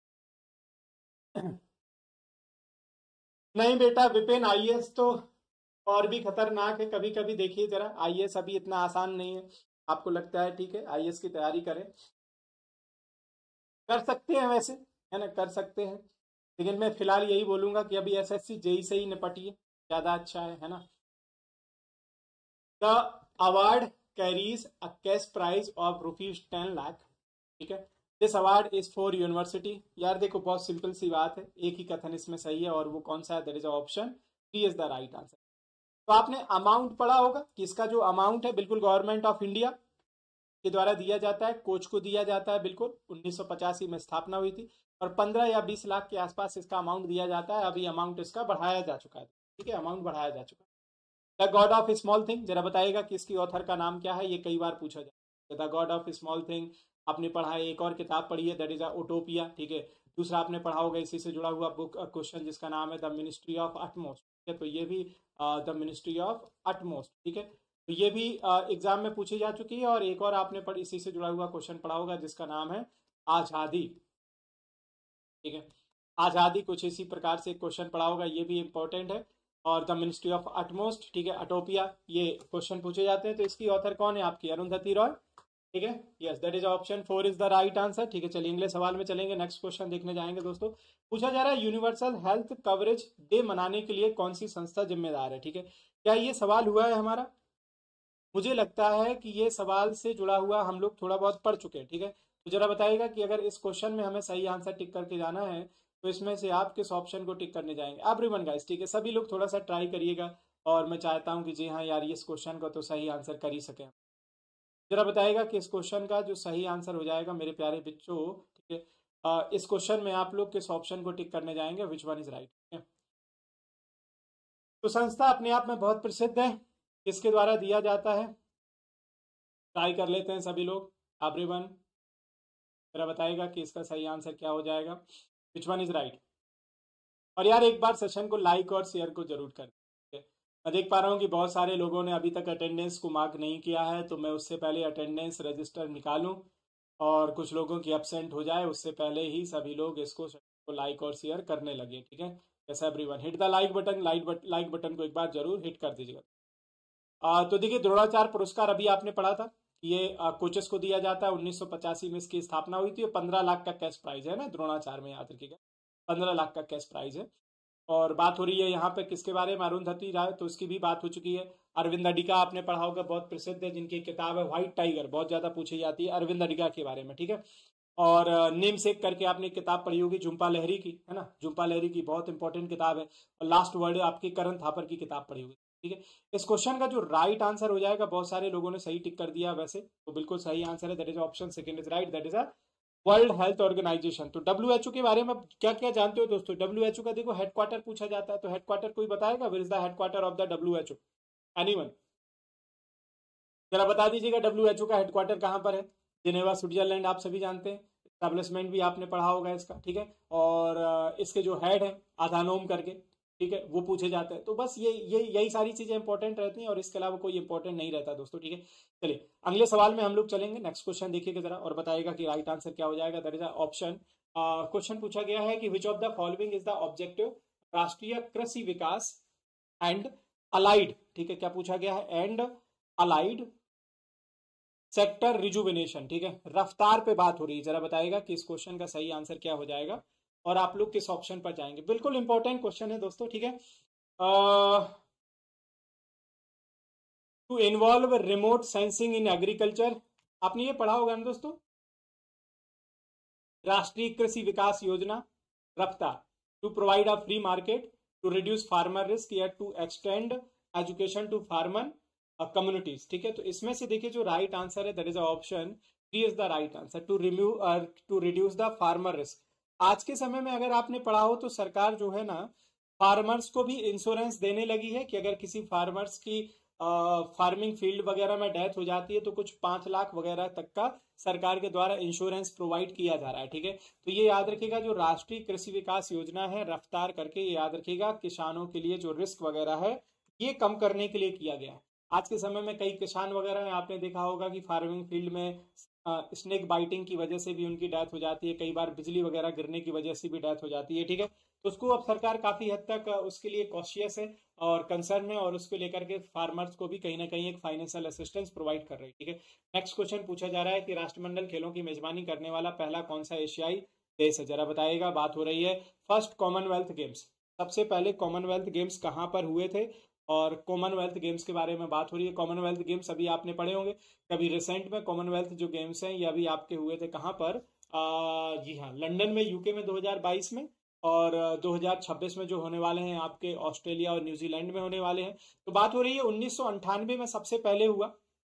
नहीं बेटा विपिन, आईएएस तो और भी खतरनाक है। कभी कभी देखिए जरा, आईएएस अभी इतना आसान नहीं है, आपको लगता है ठीक है आईएएस की तैयारी करें, कर सकते हैं वैसे, है ना, कर सकते हैं। लेकिन मैं फिलहाल यही बोलूंगा कि अभी एसएससी जेई से ही निपटिए, ज्यादा अच्छा है ना। The award carries a cash prize of ₹10 lakh. ठीक है, this award is for university. यार देखो बहुत सिंपल सी बात है, एक ही कथन इसमें सही है और वो कौन सा है, that is option D is the right answer. तो आपने अमाउंट पढ़ा होगा कि इसका जो अमाउंट है बिल्कुल गवर्नमेंट ऑफ इंडिया के द्वारा दिया जाता है, कोच को दिया जाता है। बिल्कुल 1985 में स्थापना हुई थी और 15 या 20 लाख के आसपास इसका अमाउंट दिया जाता है। अभी अमाउंट इसका बढ़ाया जा चुका है। ठीक है, अमाउंट बढ़ाया जा चुका है। The God of Small Thing, जरा बताइएगा कि इसकी ऑथर का नाम क्या है, ये कई बार पूछा जाता है। The God of Small Thing आपने पढ़ा है, एक और किताब पढ़ी है दैट इज ओटोपिया। ठीक है, दूसरा आपने पढ़ा होगा इसी से जुड़ा हुआ बुक क्वेश्चन जिसका नाम है द मिनिस्ट्री ऑफ अटमोस्ट। ठीक है, तो ये भी द मिनिस्ट्री ऑफ अटमोस्ट। ठीक है, तो ये भी एग्जाम में पूछी जा चुकी है। और एक और आपने इसी से जुड़ा हुआ क्वेश्चन पढ़ा होगा जिसका नाम है आजादी। ठीक है, आजादी कुछ इसी प्रकार से क्वेश्चन पढ़ा होगा, ये भी इंपॉर्टेंट है। और द मिनिस्ट्री ऑफ अटमोस्ट, ठीक है, अटोपिया, ये क्वेश्चन पूछे जाते हैं। तो इसकी ऑथर कौन है आपकी, अरुंधति रॉय। ठीक है, yes that is option 4 is the right answer. ठीक है, चलिए अगले सवाल में चलेंगे, नेक्स्ट क्वेश्चन देखने जाएंगे दोस्तों। पूछा जा रहा है यूनिवर्सल हेल्थ कवरेज डे मनाने के लिए कौन सी संस्था जिम्मेदार है। ठीक है, क्या ये सवाल हुआ है हमारा, मुझे लगता है कि ये सवाल से जुड़ा हुआ हम लोग थोड़ा बहुत पढ़ चुके हैं। ठीक है, तो जरा बताइएगा कि अगर इस क्वेश्चन में हमें सही आंसर टिक करके जाना है तो इसमें से आप किस ऑप्शन को टिक करने जाएंगे। एवरीवन गाइस, ठीक है, सभी लोग थोड़ा सा ट्राई करिएगा और मैं चाहता हूं कि जी हाँ यार इस क्वेश्चन का तो सही आंसर कर ही सके। जरा बताइएगा कि इस क्वेश्चन का जो सही आंसर हो जाएगा मेरे प्यारे बच्चों। ठीक है, इस क्वेश्चन में आप लोग किस ऑप्शन को टिक करने जाएंगे, विच वन इज राइट। ठीक है, तो संस्था अपने आप में बहुत प्रसिद्ध है, किसके द्वारा दिया जाता है, ट्राई कर लेते हैं सभी लोग। एवरीवन जरा बताएगा कि इसका सही आंसर क्या हो जाएगा, विच वन इज राइट। और यार एक बार सेशन को लाइक और शेयर को जरूर कर दीजिए। मैं देख पा रहा हूँ कि बहुत सारे लोगों ने अभी तक अटेंडेंस को मार्क नहीं किया है, तो मैं उससे पहले अटेंडेंस रजिस्टर निकालूं और कुछ लोगों की एब्सेंट हो जाए उससे पहले ही सभी लोग इसको लाइक और शेयर करने लगे। ठीक है, जैसा everyone hit the like button, like button को एक बार जरूर हिट कर दीजिएगा। तो देखिए द्रोणाचार्य पुरस्कार अभी आपने पढ़ा था, ये कोचेस को दिया जाता है। 1985 में इसकी स्थापना हुई थी और 15 लाख का कैश प्राइज है ना, द्रोणाचार्य में याद रखिएगा 15 लाख का कैश प्राइज है। और बात हो रही है यहाँ पे किसके बारे में, अरुंधति राय, तो इसकी भी बात हो चुकी है। अरविंद अडिगा आपने पढ़ा होगा, बहुत प्रसिद्ध है, जिनकी किताब है व्हाइट टाइगर, बहुत ज्यादा पूछी जाती है अरविंद अडिगा के बारे में। ठीक है, और नेम सेक करके आपने किताब पढ़ी होगी झुम्पा लहरी की, है ना, झुम्पा लहरी की बहुत इंपॉर्टेंट किताब है। और लास्ट वर्ड आपकी करण थापर की किताब पढ़ी होगी। ठीक है, इस क्वेश्चन का जो राइट आंसर हो जाएगा, बहुत सारे लोगों ने सही टिक कर दिया वैसे, तो बिल्कुल सही आंसर है, that is option second is right, that is a world health organisation. तो WHO के बारे में क्या क्या जानते हो दोस्तों, WHO का देखो हेडक्वार्टर पूछा जाता है, तो हेडक्वार्टर कोई बताएगा, where is the headquarter of the WHO, anyone जरा बता दीजिएगा WHO का हेडक्वार्टर कहां पर है। जिनेवा स्विट्जरलैंड, आप सभी जानते हैं, एस्टेब्लिशमेंट भी आपने पढ़ा होगा इसका। ठीक है, और इसके जो हेड है आधानोम करके, ठीक है, वो पूछे जाते हैं। तो बस यही सारी चीजें इंपॉर्टेंट रहती हैं और इसके अलावा कोई इंपॉर्टेंट नहीं रहता दोस्तों। ठीक है, चलिए अगले सवाल में हम लोग चलेंगे, नेक्स्ट क्वेश्चन देखिएगा जरा और बताएगा कि राइट आंसर क्या हो जाएगा। दैट इज ऑप्शन, क्वेश्चन पूछा गया है कि which of the following is the objective Rashtriya Krishi Vikas and allied. ठीक है, क्या पूछा गया है, एंड अलाइड सेक्टर रिजुविनेशन, ठीक है, रफ्तार पे बात हो रही है। जरा बताइएगा कि इस क्वेश्चन का सही आंसर क्या हो जाएगा और आप लोग किस ऑप्शन पर जाएंगे। बिल्कुल इंपॉर्टेंट क्वेश्चन है दोस्तों, ठीक है। To involve remote sensing in agriculture, आपने ये पढ़ा होगा ना दोस्तों, राष्ट्रीय Krishi Vikas Yojana, Raftaar. To provide a free market, to reduce farmer risk, या to extend education to farmer communities, ठीक है। तो इसमें से देखिए जो राइट आंसर है that is option 3 is the right answer, to reduce the farmer risk. आज के समय में अगर आपने पढ़ा हो तो सरकार जो है ना फार्मर्स को भी इंश्योरेंस देने लगी है कि अगर किसी फार्मर्स की फार्मिंग फील्ड वगैरह में डेथ हो जाती है तो कुछ 5 लाख वगैरह तक का सरकार के द्वारा इंश्योरेंस प्रोवाइड किया जा रहा है, ठीक है। तो ये याद रखिएगा, जो राष्ट्रीय कृषि विकास योजना है रफ्तार करके, ये याद रखिएगा किसानों के लिए जो रिस्क वगैरह है ये कम करने के लिए किया गया है। आज के समय में कई किसान वगैरह हैं, आपने देखा होगा कि फार्मिंग फील्ड में स्नेक बाइटिंग की वजह से भी उनकी डेथ हो जाती है, कई बार बिजली वगैरह गिरने की वजह से भी डेथ हो जाती है, ठीक है। तो उसको अब सरकार काफी हद तक उसके लिए कॉशियस है और कंसर्न है, और उसको लेकर के फार्मर्स को भी कहीं ना कहीं एक फाइनेंशियल असिस्टेंस प्रोवाइड कर रही है, ठीक है। नेक्स्ट क्वेश्चन पूछा जा रहा है कि राष्ट्रमंडल खेलों की मेजबानी करने वाला पहला कौन सा एशियाई देश है। जरा बताइएगा, बात हो रही है फर्स्ट कॉमनवेल्थ गेम्स, सबसे पहले कॉमनवेल्थ गेम्स कहाँ पर हुए थे, और कॉमनवेल्थ गेम्स के बारे में बात हो रही है। कॉमनवेल्थ गेम्स अभी आपने पढ़े होंगे कभी रिसेंट में, कॉमनवेल्थ जो गेम्स हैं ये अभी आपके हुए थे कहाँ पर, जी हाँ, लंदन में, यूके में 2022 में, और 2026 में जो होने वाले हैं आपके ऑस्ट्रेलिया और न्यूजीलैंड में होने वाले हैं। तो बात हो रही है 1998 में सबसे पहले हुआ।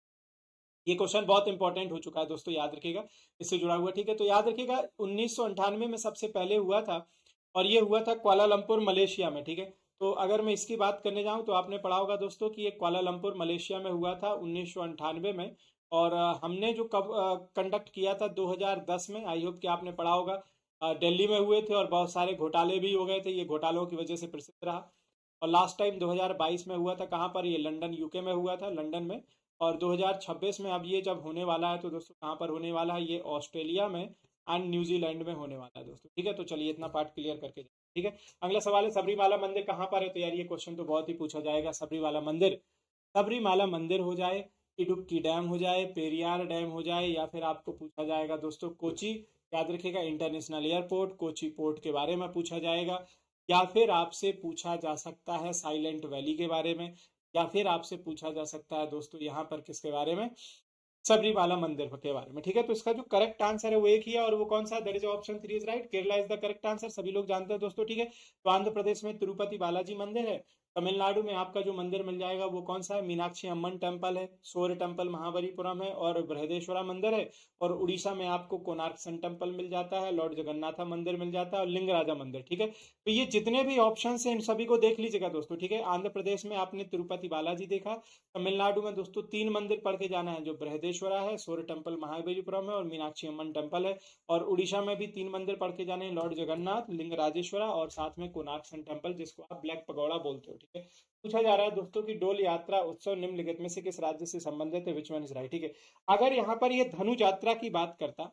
ये क्वेश्चन बहुत इंपॉर्टेंट हो चुका है दोस्तों, याद रखिएगा, इससे जुड़ा हुआ, ठीक है। तो याद रखिएगा 1998 में सबसे पहले हुआ था, और ये हुआ था कुआलालंपुर मलेशिया में, ठीक है। तो अगर मैं इसकी बात करने जाऊं तो आपने पढ़ा होगा दोस्तों कि ये कुआलालंपुर मलेशिया में हुआ था 1998 में, और हमने जो कब कंडक्ट किया था 2010 में, आई होप कि आपने पढ़ा होगा। दिल्ली में हुए थे और बहुत सारे घोटाले भी हो गए थे, ये घोटालों की वजह से प्रसिद्ध रहा। और लास्ट टाइम 2022 में हुआ था कहाँ पर, ये लंदन यूके में हुआ था, लंदन में। और 2026 में अब ये जब होने वाला है तो दोस्तों कहाँ पर होने वाला है, ये ऑस्ट्रेलिया में एंड न्यूजीलैंड में होने वाला है दोस्तों, ठीक है। तो चलिए इतना पार्ट क्लियर करके जाए, ठीक है। अगला सवाल है सबरीमाला मंदिर कहाँ पर है। तो यार ये क्वेश्चन तो बहुत ही पूछा जाएगा। सबरीमाला मंदिर, सबरीमाला मंदिर हो जाए, इडुक्की डैम हो जाए, पेरियार डैम हो जाए, या फिर आपको पूछा जाएगा दोस्तों कोची, याद रखिएगा इंटरनेशनल एयरपोर्ट कोची पोर्ट के बारे में पूछा जाएगा, या फिर आपसे पूछा जा सकता है साइलेंट वैली के बारे में, या फिर आपसे पूछा जा सकता है दोस्तों यहाँ पर किसके बारे में, सबरीमाला मंदिर के बारे में, ठीक है। तो इसका जो करेक्ट आंसर है वो एक ही है, और वो कौन सा, that is option 3 is right, Kerala is the correct answer, सभी लोग जानते हैं दोस्तों, ठीक है। तो आंध्र प्रदेश में तिरुपति बालाजी मंदिर है, तमिलनाडु में आपका जो मंदिर मिल जाएगा वो कौन सा है, मीनाक्षी अम्मन टेम्पल है, सूर्य टेम्पल महाबलीपुरम है, और बृहदेश्वरा मंदिर है। और उड़ीसा में आपको कोणार्क सन टेम्पल मिल जाता है, लॉर्ड जगन्नाथा मंदिर मिल जाता है, और लिंगराजा मंदिर, ठीक है। तो ये जितने भी ऑप्शन है इन सभी को देख लीजिएगा दोस्तों, ठीक है। आंध्र प्रदेश में आपने तिरुपति बालाजी देखा, तमिलनाडु में दोस्तों 3 मंदिर पढ़ के जाना है, जो बृहदेश्वरा है, सूर्य टेम्पल महाबलीपुरम है, और मीनाक्षी अम्मन टेम्पल है। और उड़ीसा में भी 3 मंदिर पढ़ के जाने हैं, लॉर्ड जगन्नाथ, लिंगराजेश्वरा, और साथ में कोणार्क सन टेम्पल जिसको आप ब्लैक पगोड़ा बोलते हो, ठीक है। पूछा जा रहा है दोस्तों कि डोल यात्रा उत्सव निम्नलिखित में से किस राज्य से संबंधित है, विच वन इज राइट, ठीक है। अगर यहाँ पर ये धनु यात्रा की बात करता,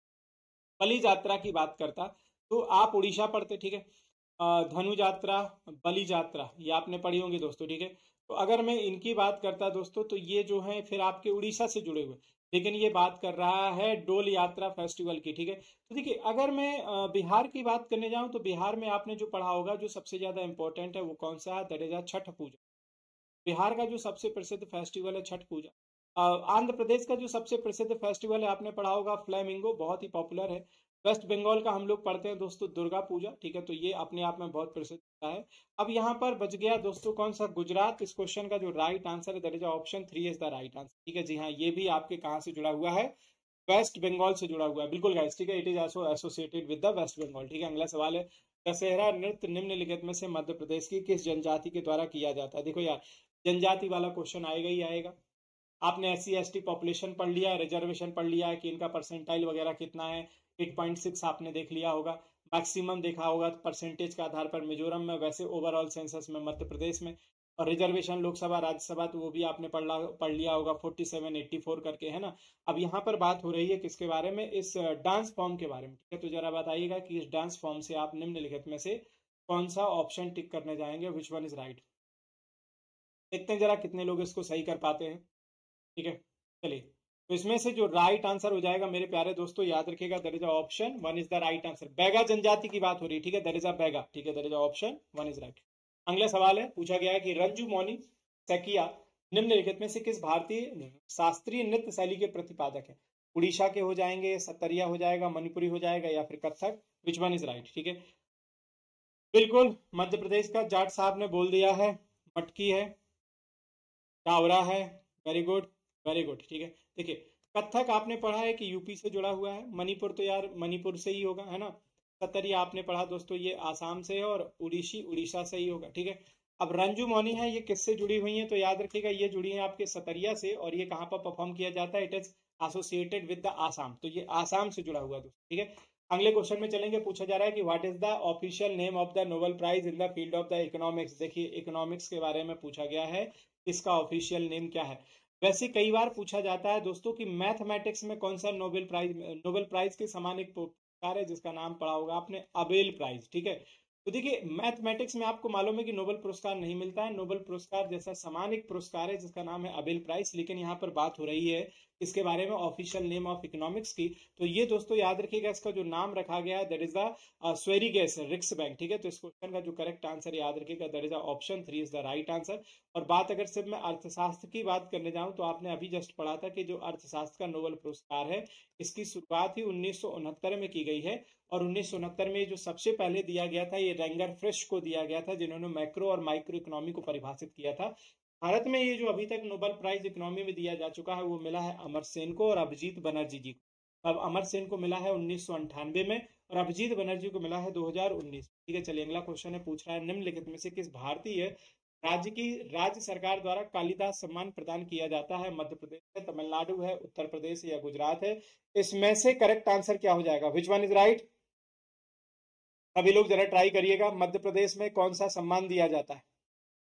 बलि यात्रा की बात करता, तो आप उड़ीसा पढ़ते, ठीक है। धनु यात्रा, बलि यात्रा ये आपने पढ़ी होंगी दोस्तों, ठीक है। तो अगर मैं इनकी बात करता दोस्तों तो ये जो है फिर आपके उड़ीसा से जुड़े हुए, लेकिन ये बात कर रहा है डोल यात्रा फेस्टिवल की, ठीक है। तो देखिए अगर मैं बिहार की बात करने जाऊं तो बिहार में आपने जो पढ़ा होगा जो सबसे ज्यादा इंपॉर्टेंट है वो कौन सा है, दैट इज छठ पूजा। बिहार का जो सबसे प्रसिद्ध फेस्टिवल है छठ पूजा। आंध्र प्रदेश का जो सबसे प्रसिद्ध फेस्टिवल है आपने पढ़ा होगा फ्लैमिंगो, बहुत ही पॉपुलर है। वेस्ट बंगाल का हम लोग पढ़ते हैं दोस्तों दुर्गा पूजा, ठीक है। तो ये अपने आप में बहुत प्रसिद्ध है। अब यहाँ पर बच गया दोस्तों कौन सा, गुजरात। इस क्वेश्चन का जो राइट आंसर है that is option 3 is the right answer, ठीक है। जी हाँ, ये भी आपके कहाँ से जुड़ा हुआ है, वेस्ट बंगाल से जुड़ा हुआ है, बिल्कुल गाइस, ठीक है। It is also associated with the West Bengal, ठीक है। अगला सवाल है दशहरा नृत्य निम्नलिखित में से मध्य प्रदेश की किस जनजाति के द्वारा किया जाता है। देखो यार जनजाति वाला क्वेश्चन आएगा ही आएगा। आपने SC ST पॉपुलेशन पढ़ लिया है, रिजर्वेशन पढ़ लिया है कि इनका परसेंटाइल वगैरह कितना है, 8.6 आपने देख लिया होगा, मैक्सिमम देखा होगा परसेंटेज के आधार पर मिजोरम में, वैसे ओवरऑल सेंसस में मध्य प्रदेश में, और रिजर्वेशन लोकसभा राज्यसभा तो वो भी आपने पढ़ लिया होगा 4784 करके, है ना। अब यहाँ पर बात हो रही है किसके बारे में, इस डांस फॉर्म के बारे में, ठीक है। तो जरा बताइएगा कि इस डांस फॉर्म से आप निम्नलिखित में से कौन सा ऑप्शन टिक करने जाएंगे, विच वन इज राइट। देखते हैं जरा कितने लोग इसको सही कर पाते हैं, ठीक है। चलिए तो इसमें से जो राइट आंसर हो जाएगा मेरे प्यारे दोस्तों, याद रखिएगा, that is option one is the right answer. Baiga जनजाति की बात हो रही है, ठीक है, दैट इज अ बैगा, ठीक है, that is option one is right. अगला सवाल है, पूछा गया है कि रंजू मौनी सैकिया निम्नलिखित में से किस भारतीय शास्त्रीय नृत्य शैली के प्रतिपादक है? उड़ीसा के हो जाएंगे, सतरिया हो जाएगा, मणिपुरी हो जाएगा, या फिर Kathak, which one is right? ठीक है, बिल्कुल मध्य प्रदेश का जाट साहब ने बोल दिया है, मटकी है, टावरा है, वेरी गुड वेरी गुड। ठीक है, देखिए कथक आपने पढ़ा है कि यूपी से जुड़ा हुआ है, मणिपुर तो यार मणिपुर से ही होगा, है ना। सतरिया आपने पढ़ा दोस्तों, ये आसाम से है, और उड़ीसी उड़ीसा से ही होगा। ठीक है, अब रंजू मौनी है, ये किससे जुड़ी हुई है? तो याद रखिएगा ये जुड़ी है आपके सतरिया से, और ये कहाँ पर परफॉर्म किया जाता है? It is associated with the Assam, तो ये आसाम से जुड़ा हुआ दोस्तों। ठीक है, अगले क्वेश्चन में चलेंगे, पूछा जा रहा है कि what is the official name of the Nobel prize in the field of the economics. देखिए इकोनॉमिक्स के बारे में पूछा गया है, इसका ऑफिशियल नेम क्या है? वैसे कई बार पूछा जाता है दोस्तों कि मैथमेटिक्स में कौन सा नोबेल प्राइज के समान एक पुरस्कार है जिसका नाम पढ़ा होगा आपने, अबेल प्राइज। ठीक है, तो देखिए मैथमेटिक्स में आपको मालूम है कि नोबेल पुरस्कार नहीं मिलता है, नोबेल पुरस्कार जैसा समान एक पुरस्कार है जिसका नाम है अबेल प्राइज, लेकिन यहाँ पर बात हो रही है इसके बारे में ऑफिशियल नेम ऑफ इकोनॉमिक्स की। तो ये दोस्तों याद रखिएगा, इसका जो नाम रखा गया है दैट इज द स्वेरिगेस रिक्स बैंक। ठीक है, तो इस क्वेश्चन का जो करेक्ट आंसर याद रखिएगा, that is option three is the right answer. और बात अगर सिर्फ मैं अर्थशास्त्र की बात करने जाऊं तो आपने अभी जस्ट पढ़ा था कि जो अर्थशास्त्र का नोबेल पुरस्कार है इसकी शुरुआत ही 1969 में की गई है, और 1969 में जो सबसे पहले दिया गया था ये रेंगर फ्रिश को दिया गया था, जिन्होंने मैक्रो और माइक्रो इकोनॉमी को परिभाषित किया था। भारत में ये जो अभी तक नोबेल प्राइज इकोनॉमी में दिया जा चुका है वो मिला है अमर सेन को और अभिजीत बनर्जी जी को। अब अमर सेन को मिला है 1998 में और अभिजीत बनर्जी को मिला है 2019। ठीक है, चलिए अगला क्वेश्चन है, पूछ रहा है निम्नलिखित में से किस भारतीय राज्य सरकार द्वारा कालिदास सम्मान प्रदान किया जाता है? मध्य प्रदेश है, तमिलनाडु है, उत्तर प्रदेश या गुजरात है? इसमें से करेक्ट आंसर क्या हो जाएगा? Which one is right? सभी लोग जरा ट्राई करिएगा, मध्य प्रदेश में कौन सा सम्मान दिया जाता है?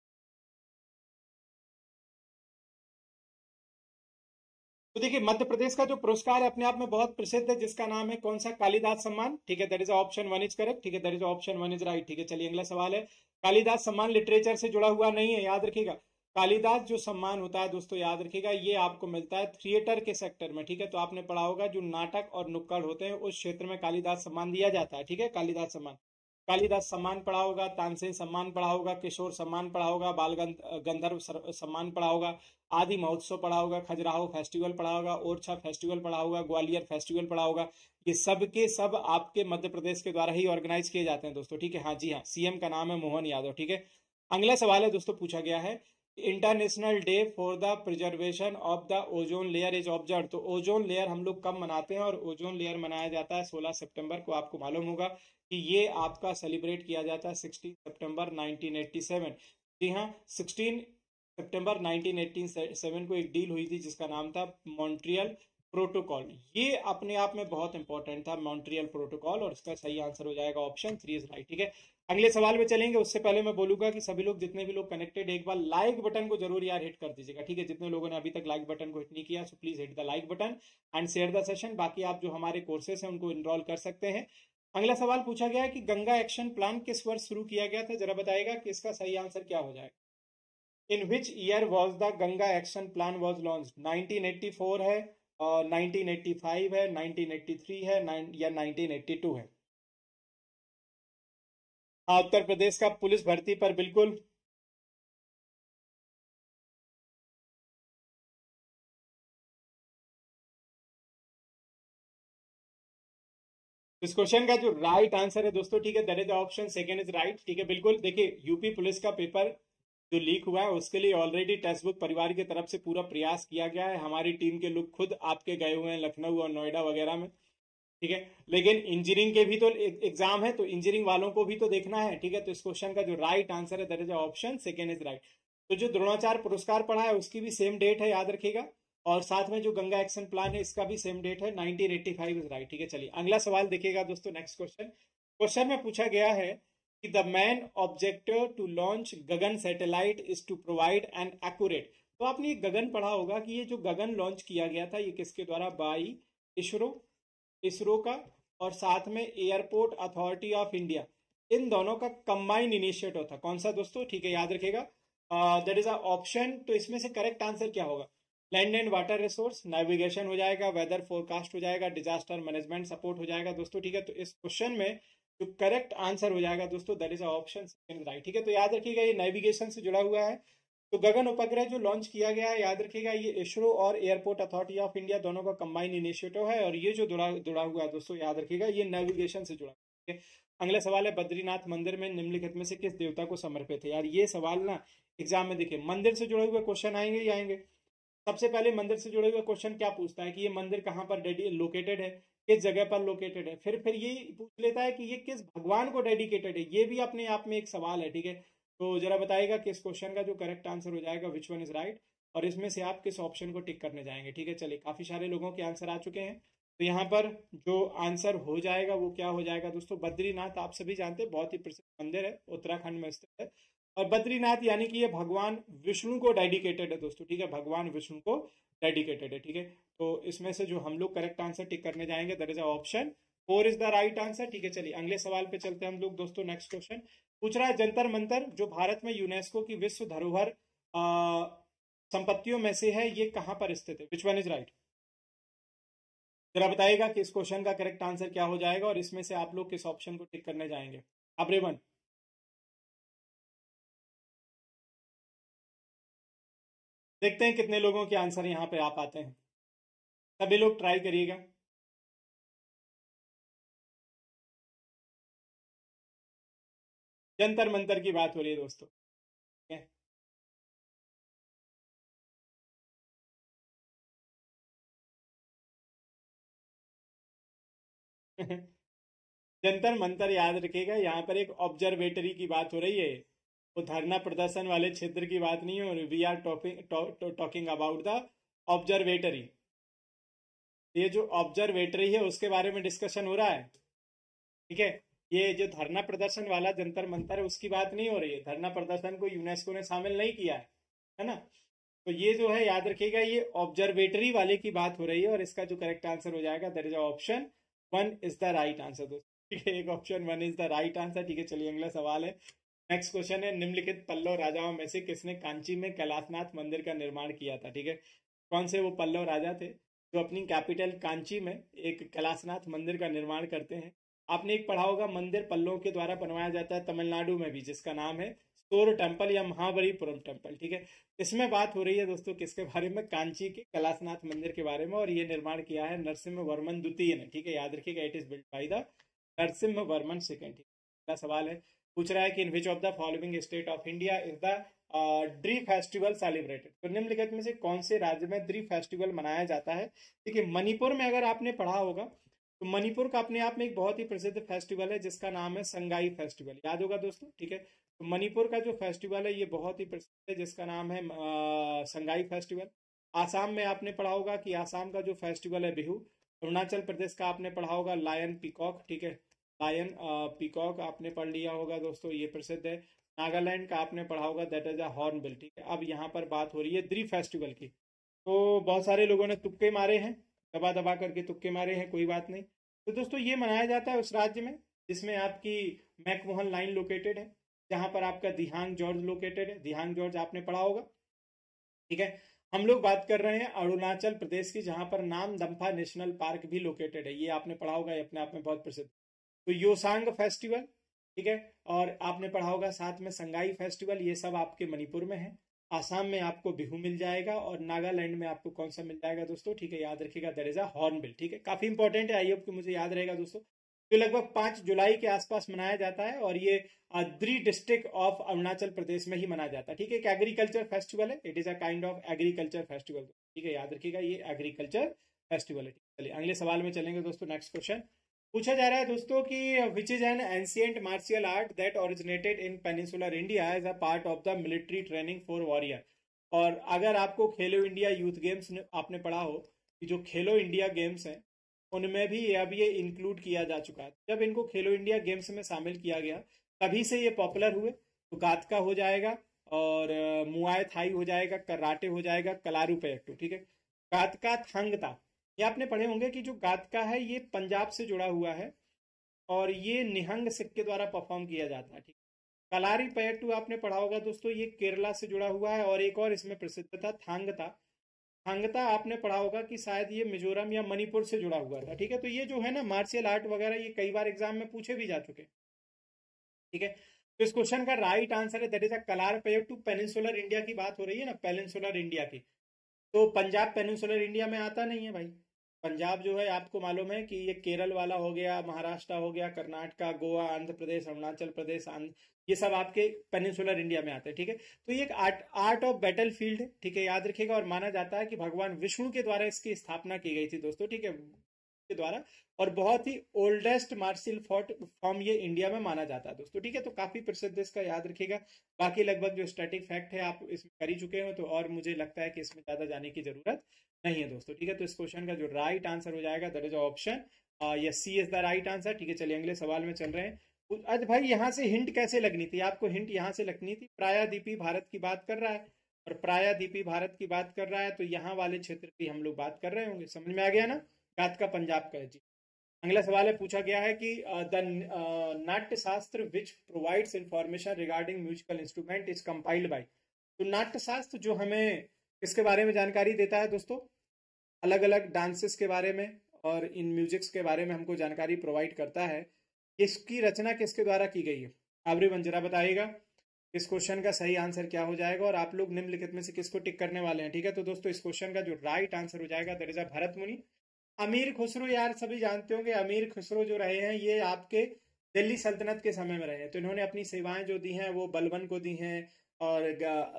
तो देखिए मध्य प्रदेश का जो पुरस्कार है अपने आप में बहुत प्रसिद्ध है, जिसका नाम है कौन सा? कालिदास सम्मान। ठीक है, that is option one is correct. ठीक है, that is option one is right. ठीक है, चलिए अगला सवाल है, कालिदास सम्मान लिटरेचर से जुड़ा हुआ नहीं है, याद रखिएगा। कालिदास जो सम्मान होता है दोस्तों याद रखिएगा, ये आपको मिलता है थिएटर के सेक्टर में। ठीक है, तो आपने पढ़ा होगा जो नाटक और नुक्कड़ होते हैं उस क्षेत्र में कालिदास सम्मान दिया जाता है। ठीक है, कालिदास सम्मान पढ़ा होगा, तानसेन सम्मान पढ़ा होगा, किशोर सम्मान पढ़ा होगा, बाल गंधर्व सम्मान पढ़ा होगा, आदि महोत्सव पढ़ा होगा, खजुराहो फेस्टिवल पढ़ा होगा, ओरछा फेस्टिवल पढ़ा होगा, ग्वालियर फेस्टिवल पढ़ा होगा। ये सब के सब आपके मध्य प्रदेश के द्वारा ही ऑर्गेनाइज किए जाते हैं दोस्तों। ठीक है, हाँ जी हाँ, सीएम का नाम है मोहन यादव। ठीक है, अगला सवाल है दोस्तों, पूछा गया है international day for the preservation of the ozone layer is observe. तो ओजोन लेयर हम लोग कब मनाते हैं? और ओजोन लेयर मनाया जाता है 16 सितंबर को। आपको मालूम होगा कि ये आपका सेलिब्रेट किया जाता है 16 सितंबर 1987। जी हाँ, 16 सितंबर 1987 को एक डील हुई थी जिसका नाम था मॉन्ट्रियल प्रोटोकॉल। ये अपने आप में बहुत इंपॉर्टेंट था मॉन्ट्रियल प्रोटोकॉल, और इसका सही आंसर हो जाएगा ऑप्शन थ्री इज राइट। ठीक है, अगले सवाल में चलेंगे, उससे पहले मैं बोलूंगा कि सभी लोग जितने भी लोग कनेक्टेड एक बार लाइक बटन को जरूर यार हिट कर दीजिएगा। ठीक है, जितने लोगों ने अभी तक लाइक बटन को हिट नहीं किया so please hit the like button and share the session. बाकी आप जो हमारे कोर्सेस हैं उनको इनरोल कर सकते हैं। अगला सवाल पूछा गया है कि गंगा एक्शन प्लान किस वर्ष शुरू किया गया था? जरा बताएगा कि इसका सही आंसर क्या हो जाएगा। In which year was the Ganga action plan was launch? 1984 है, 1985 है, 1983 है, या 1982 है? हाँ, उत्तर प्रदेश का पुलिस भर्ती पर बिल्कुल। इस क्वेश्चन का जो राइट आंसर है दोस्तों, ठीक है, that is option second is right. ठीक है, बिल्कुल। देखिए यूपी पुलिस का पेपर जो लीक हुआ है उसके लिए ऑलरेडी टेक्स्ट बुक परिवार की तरफ से पूरा प्रयास किया गया है। हमारी टीम के लोग खुद आपके गए हुए हैं लखनऊ और नोएडा वगैरह में। ठीक है, लेकिन इंजीनियरिंग के भी तो एग्जाम है, तो इंजीनियरिंग वालों को भी तो देखना है। ठीक है, तो इस क्वेश्चन का जो राइट आंसर है that is option second is right. तो जो द्रोणाचार्य पुरस्कार पढ़ा है उसकी भी सेम डेट है, याद रखिएगा, और साथ में जो गंगा एक्शन प्लान है इसका भी सेम डेट है, 1985 इज राइट। ठीक है, चलिए अगला सवाल देखिएगा दोस्तों, नेक्स्ट क्वेश्चन में पूछा गया है कि the main objective to launch Gagan satellite is to provide an accurate. तो आपने ये गगन पढ़ा होगा कि ये जो गगन लॉन्च किया गया था ये किसके द्वारा? बाई इसरो का, और साथ में एयरपोर्ट अथॉरिटी ऑफ इंडिया, इन दोनों का कंबाइन इनिशिएटिव था। कौन सा दोस्तों? ठीक है, याद रखिएगा, दैट इज अ ऑप्शन। तो इसमें से करेक्ट आंसर क्या होगा? Land and water resource, navigation हो जाएगा, वेदर फोरकास्ट हो जाएगा, डिजास्टर मैनेजमेंट सपोर्ट हो जाएगा दोस्तों। ठीक है, तो इस क्वेश्चन में जो करेक्ट आंसर हो जाएगा दोस्तों that is option second right. ठीक है, तो याद रखिएगा ये नेविगेशन से जुड़ा हुआ है। तो गगन उपग्रह जो लॉन्च किया गया है, याद रखिएगा ये इसरो और एयरपोर्ट अथॉरिटी ऑफ इंडिया दोनों का कंबाइंड इनिशिएटिव है, और ये जो जुड़ा हुआ है दोस्तों, याद रखिएगा ये नेविगेशन से जुड़ा है। अगला सवाल है, बद्रीनाथ मंदिर में निम्नलिखित में से किस देवता को समर्पित है? यार ये सवाल ना एग्जाम में देखिए मंदिर से जुड़े हुए क्वेश्चन आएंगे ही आएंगे। सबसे पहले मंदिर से जुड़े हुए क्वेश्चन क्या पूछता है कि ये मंदिर कहाँ पर लोकेटेड है, किस जगह पर लोकेटेड है। फिर ये पूछ लेता है कि ये किस भगवान को डेडिकेटेड है, ये भी अपने आप में एक सवाल है। ठीक है, तो जरा बताइएगा कि इस क्वेश्चन का जो करेक्ट आंसर हो जाएगा विच वन इज राइट, और इसमें से आप किस ऑप्शन को टिक करने जाएंगे। ठीक है, चलिए काफी सारे लोगों के आंसर आ चुके हैं, तो यहाँ पर जो आंसर हो जाएगा वो क्या हो जाएगा दोस्तों, बद्रीनाथ। आप सभी जानते हैं बहुत ही प्रसिद्ध मंदिर है, उत्तराखंड में स्थित है, और बद्रीनाथ यानी कि ये भगवान विष्णु को डेडिकेटेड है दोस्तों। ठीक है, भगवान विष्णु को डेडिकेटेड है। ठीक है, तो इसमें से जो हम लोग करेक्ट आंसर टिक करने जाएंगे that is option 4 is the right answer. ठीक है, चलिए अगले सवाल पे चलते हैं हम लोग दोस्तों। नेक्स्ट क्वेश्चन पूछ रहा है, जंतर मंतर जो भारत में यूनेस्को की विश्व धरोहर संपत्तियों में से है, ये कहां पर स्थित है? Which one is right? जरा बताइएगा कि इस क्वेश्चन का करेक्ट आंसर क्या हो जाएगा, और इसमें से आप लोग किस ऑप्शन को टिक करने जाएंगे। अब रेवन देखते हैं कितने लोगों के आंसर यहाँ पे आ पाते हैं। सभी लोग ट्राई करिएगा। जंतर मंतर की बात हो रही है दोस्तों। जंतर मंतर याद रखिएगा, यहाँ पर एक ऑब्जर्वेटरी की बात हो रही है, वो धरना प्रदर्शन वाले क्षेत्र की बात नहीं है। We are talking about the observatory. ये जो ऑब्जर्वेटरी है उसके बारे में डिस्कशन हो रहा है। ठीक है, ये जो धरना प्रदर्शन वाला जंतर मंतर है उसकी बात नहीं हो रही है, धरना प्रदर्शन को यूनेस्को ने शामिल नहीं किया है ना। तो ये जो है याद रखिएगा ये ऑब्जर्वेटरी वाले की बात हो रही है, और इसका जो करेक्ट आंसर हो जाएगा that is option 1 is the right answer दोस्तों। ठीक है, एक option 1 is the right answer. ठीक है, चलिए अगला सवाल है। नेक्स्ट क्वेश्चन है, निम्नलिखित पल्लव राजाओं में से किसने कांची में कैलाशनाथ मंदिर का निर्माण किया था? ठीक है, कौन से वो पल्लव राजा थे जो अपनी कैपिटल कांची में एक कैलाशनाथ मंदिर का निर्माण करते हैं? आपने एक पढ़ा होगा मंदिर पल्लवों के द्वारा बनवाया जाता है तमिलनाडु में भी, जिसका नाम है सोर टेम्पल या महाबलीपुरम टेम्पल। ठीक है, इसमें बात हो रही है दोस्तों किसके बारे में? कांची के कैलाशनाथ मंदिर के बारे में, और ये निर्माण किया है नरसिम्हा वर्मन द्वितीय ने। ठीक है, याद रखिएगा it is built by the Narasimha Varman second. अगला सवाल है, पूछ रहा है कि in which of the following state of India is the Dree festival celebrated? तो निम्नलिखित में से कौन से राज्य में ड्री फेस्टिवल मनाया जाता है? देखिए मणिपुर में अगर आपने पढ़ा होगा तो मणिपुर का अपने आप में एक बहुत ही प्रसिद्ध फेस्टिवल है जिसका नाम है संगाई फेस्टिवल, याद होगा दोस्तों। ठीक है, तो मणिपुर का जो फेस्टिवल है ये बहुत ही प्रसिद्ध है जिसका नाम है संगाई फेस्टिवल। आसाम में आपने पढ़ा होगा कि आसाम का जो फेस्टिवल है बिहू। अरुणाचल प्रदेश का आपने पढ़ा होगा लायन पीकॉक। ठीक है, लायन पीकॉक आपने पढ़ लिया होगा दोस्तों, ये प्रसिद्ध है। नागालैंड का आपने पढ़ा होगा दैट इज अ हॉर्नबिल। ठीक है, अब यहाँ पर बात हो रही है द्री फेस्टिवल की, तो बहुत सारे लोगों ने तुक्के मारे हैं, दबा दबा करके तुक्के मारे हैं, कोई बात नहीं। तो दोस्तों ये मनाया जाता है उस राज्य में जिसमें आपकी मैकमोहन लाइन लोकेटेड है, जहां पर आपका दिहांग जॉर्ज लोकेटेड है। दिहांग जॉर्ज आपने पढ़ा होगा। ठीक है, हम लोग बात कर रहे हैं अरुणाचल प्रदेश की, जहां पर नामदम्फा नेशनल पार्क भी लोकेटेड है, ये आपने पढ़ा होगा, ये अपने आप में बहुत प्रसिद्ध। तो योसांग फेस्टिवल, ठीक है, और आपने पढ़ा होगा साथ में संगाई फेस्टिवल, ये सब आपके मणिपुर में है। आसाम में आपको बिहू मिल जाएगा, और नागालैंड में आपको कौन सा मिल जाएगा दोस्तों? ठीक है, याद रखिएगा दैट इज अ हॉर्नबिल। ठीक है, काफी इंपॉर्टेंट है, आई होप कि मुझे याद रहेगा दोस्तों। तो लगभग 5 जुलाई के आसपास मनाया जाता है, और ये द्री डिस्ट्रिक्ट ऑफ अरुणाचल प्रदेश में ही मनाया जाता है। ठीक है, एक एग्रीकल्चर फेस्टिवल है, it is a kind of agriculture festival. ठीक है, याद रखिएगा ये एग्रीकल्चर फेस्टिवल है। चलिए अगले सवाल में चलेंगे दोस्तों। नेक्स्ट क्वेश्चन पूछा जा रहा है दोस्तों कि which is an ancient martial art that originated in peninsular India as a part of the military training for warrior? और अगर आपको खेलो इंडिया यूथ गेम्स आपने पढ़ा हो कि जो खेलो इंडिया गेम्स हैं उनमें भी अब ये इंक्लूड किया जा चुका है। जब इनको खेलो इंडिया गेम्स में शामिल किया गया तभी से ये पॉपुलर हुए। तो गातका हो जाएगा, और मुआय थाई हो जाएगा, कराटे हो जाएगा, कलारू पैक्टू। ठीक है, गातका थांगता, ये आपने पढ़े होंगे कि जो गातका है ये पंजाब से जुड़ा हुआ है, और ये निहंग सिख के द्वारा परफॉर्म किया जाता है। ठीक, कलारी पयट्टू आपने पढ़ा होगा दोस्तों, ये केरला से जुड़ा हुआ है, और एक और इसमें प्रसिद्ध था थांगता। थांगता आपने पढ़ा होगा कि शायद ये मिजोरम या मणिपुर से जुड़ा हुआ था, ठीक है। तो ये जो है ना मार्शल आर्ट वगैरह, ये कई बार एग्जाम में पूछे भी जा चुके हैं, ठीक है। तो इस क्वेश्चन का राइट आंसर है that is a Kalaripayattu to peninsular India की बात हो रही है ना, पेनिनसुलर इंडिया की। तो पंजाब पेनिनसुलर इंडिया में आता नहीं है भाई। पंजाब जो है आपको मालूम है कि ये केरल वाला हो गया, महाराष्ट्र हो गया, कर्नाटका, गोवा, आंध्र प्रदेश, अरुणाचल प्रदेश, ये सब आपके पेनिनसुलर इंडिया में आते हैं, ठीक है। तो ये एक आर्ट ऑफ बैटल फील्ड है, ठीक है, याद रखिएगा। और माना जाता है कि भगवान विष्णु के द्वारा इसकी स्थापना की गई थी दोस्तों, ठीक है, के द्वारा। और बहुत ही ओल्डेस्ट मार्शल फॉर्म ये इंडिया में माना जाता है दोस्तों, ठीक है। तो काफी प्रसिद्ध इसका याद रखिएगा। बाकी लगभग जो स्टैटिक फैक्ट है आप इसमें कर ही चुके हो, तो और मुझे लगता है कि इसमें ज्यादा जाने की जरूरत नहीं है दोस्तों, ठीक है। तो इस क्वेश्चन का जो राइट आंसर हो जाएगा that is option yes, C is the right answer, ठीक है। चलिए अगले सवाल में चल रहे हैं। आज भाई यहाँ से हिंट कैसे लगनी थी आपको? हिंट यहाँ से लगनी थी, प्रायद्वीपीय भारत की बात कर रहा है, और प्रायद्वीपीय भारत की बात कर रहा है तो यहाँ वाले क्षेत्र की हम लोग बात कर रहे होंगे। समझ में आ गया ना? गात का पंजाब का है जी। अगला सवाल है, पूछा गया है कि the Natya Shastra which provides information regarding musical instrument is compiled by. तो नाट्य शास्त्र जो हमें किसके बारे में जानकारी देता है दोस्तों? अलग अलग डांसेस के बारे में और इन म्यूजिक्स के बारे में हमको जानकारी प्रोवाइड करता है। इसकी रचना किसके द्वारा की गई है? एवरीवन जरा बताइएगा इस क्वेश्चन का सही आंसर क्या हो जाएगा, और आप लोग निम्नलिखित में से किसको टिक करने वाले हैं, ठीक है। तो दोस्तों इस क्वेश्चन का जो राइट आंसर हो जाएगा दैट इज अ भरत मुनि। अमीर खुसरो, यार सभी जानते होंगे अमीर खुसरो जो रहे हैं ये आपके दिल्ली सल्तनत के समय में रहे हैं। तो इन्होंने अपनी सेवाएं जो दी हैं वो बलबन को दी हैं, और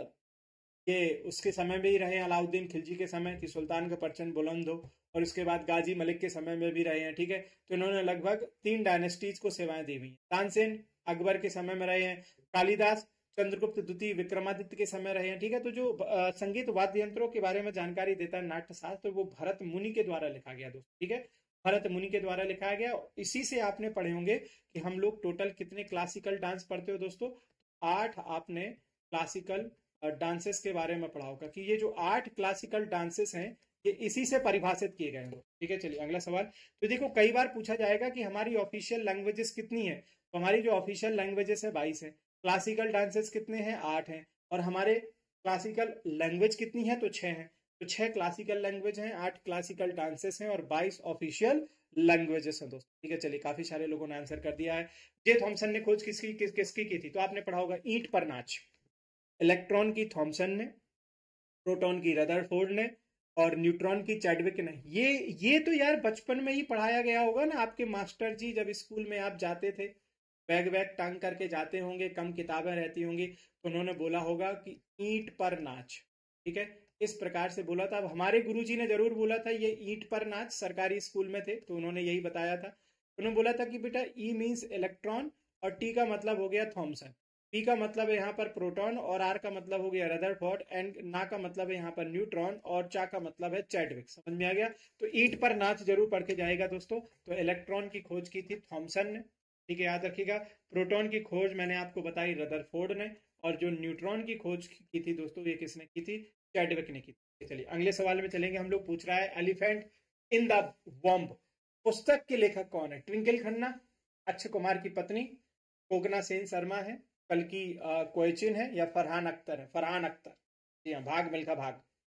ये उसके समय में ही रहे हैं, अलाउद्दीन खिलजी के समय कि सुल्तान का परचम बुलंद हो, और उसके बाद गाजी मलिक के समय में भी रहे हैं, ठीक है। तो इन्होंने लगभग 3 डायनेस्टीज को सेवाएं दी हुई हैं। तानसेन अकबर के समय में रहे हैं, कालिदास चंद्रगुप्त द्वितीय विक्रमादित्य के समय रहे हैं, ठीक है। तो जो संगीत वाद्य यंत्रों के बारे में जानकारी देता है नाट्य शास्त्र, तो वो भरत मुनि के द्वारा लिखा गया दोस्तों, ठीक है। भरत मुनि के द्वारा लिखा गया। इसी से आपने पढ़े होंगे कि हम लोग टोटल कितने क्लासिकल डांस पढ़ते हो दोस्तों? 8 आपने क्लासिकल डांसेस के बारे में पढ़ा होगा कि ये जो 8 क्लासिकल डांसेस हैं ये इसी से परिभाषित किए गए हैं, ठीक है। चलिए अगला सवाल। तो देखो कई बार पूछा जाएगा कि हमारी ऑफिशियल लैंग्वेजेस कितनी है, तो हमारी जो ऑफिशियल लैंग्वेजेस है 22 है, क्लासिकल डांसेस कितने हैं? 8 हैं, और हमारे क्लासिकल लैंग्वेज कितनी है? तो 6 हैं। तो 6 क्लासिकल लैंग्वेज हैं, 8 क्लासिकल डांसेस हैं, और 22 ऑफिशियल लैंग्वेजेस हैं दोस्तों, ठीक है। चलिए काफी सारे लोगों ने आंसर कर दिया है। जे थॉमसन ने खोज किसकी की थी? तो आपने पढ़ा होगा ईंट पर नाच। इलेक्ट्रॉन की थॉमसन ने, प्रोटॉन की रदरफोर्ड ने, और न्यूट्रॉन की चैडविक ने। ये तो यार बचपन में ही पढ़ाया गया होगा ना आपके मास्टर जी, जब स्कूल में आप जाते थे, बैग वैग टांग करके जाते होंगे, कम किताबें रहती होंगी, तो उन्होंने बोला होगा कि ईंट पर नाच, ठीक है, इस प्रकार से बोला था। अब हमारे गुरुजी ने जरूर बोला था ये ईंट पर नाच, सरकारी स्कूल में थे तो उन्होंने यही बताया था। उन्होंने बोला था कि बेटा ई मीन्स इलेक्ट्रॉन, और टी का मतलब हो गया थॉमसन, पी का मतलब है यहाँ पर प्रोटॉन, और आर का मतलब हो गया रदरफोर्ड, एंड ना का मतलब है यहाँ पर न्यूट्रॉन, और चा का मतलब है चैडविक। समझ में आ गया? तो ईंट पर नाच जरूर पढ़ के जाएगा दोस्तों। तो इलेक्ट्रॉन की खोज की थी थॉमसन ने, ठीक है, याद रखिएगा। प्रोटॉन की खोज मैंने आपको बताई रदरफोर्ड ने, और जो न्यूट्रॉन की खोज की थी दोस्तों ये किसने की थी? चैडविक ने की थी। चलिए अगले सवाल में चलेंगे हम लोग। पूछ रहा है एलिफेंट इन द वॉम्ब पुस्तक के लेखक कौन है? ट्विंकल खन्ना, अक्षय कुमार की पत्नी, कोकना सेन शर्मा है, कल्कि कोयचिन है, या फरहान अख्तर है? फरहान अख्तर, जी हाँ, भाग मिल्खा भाग।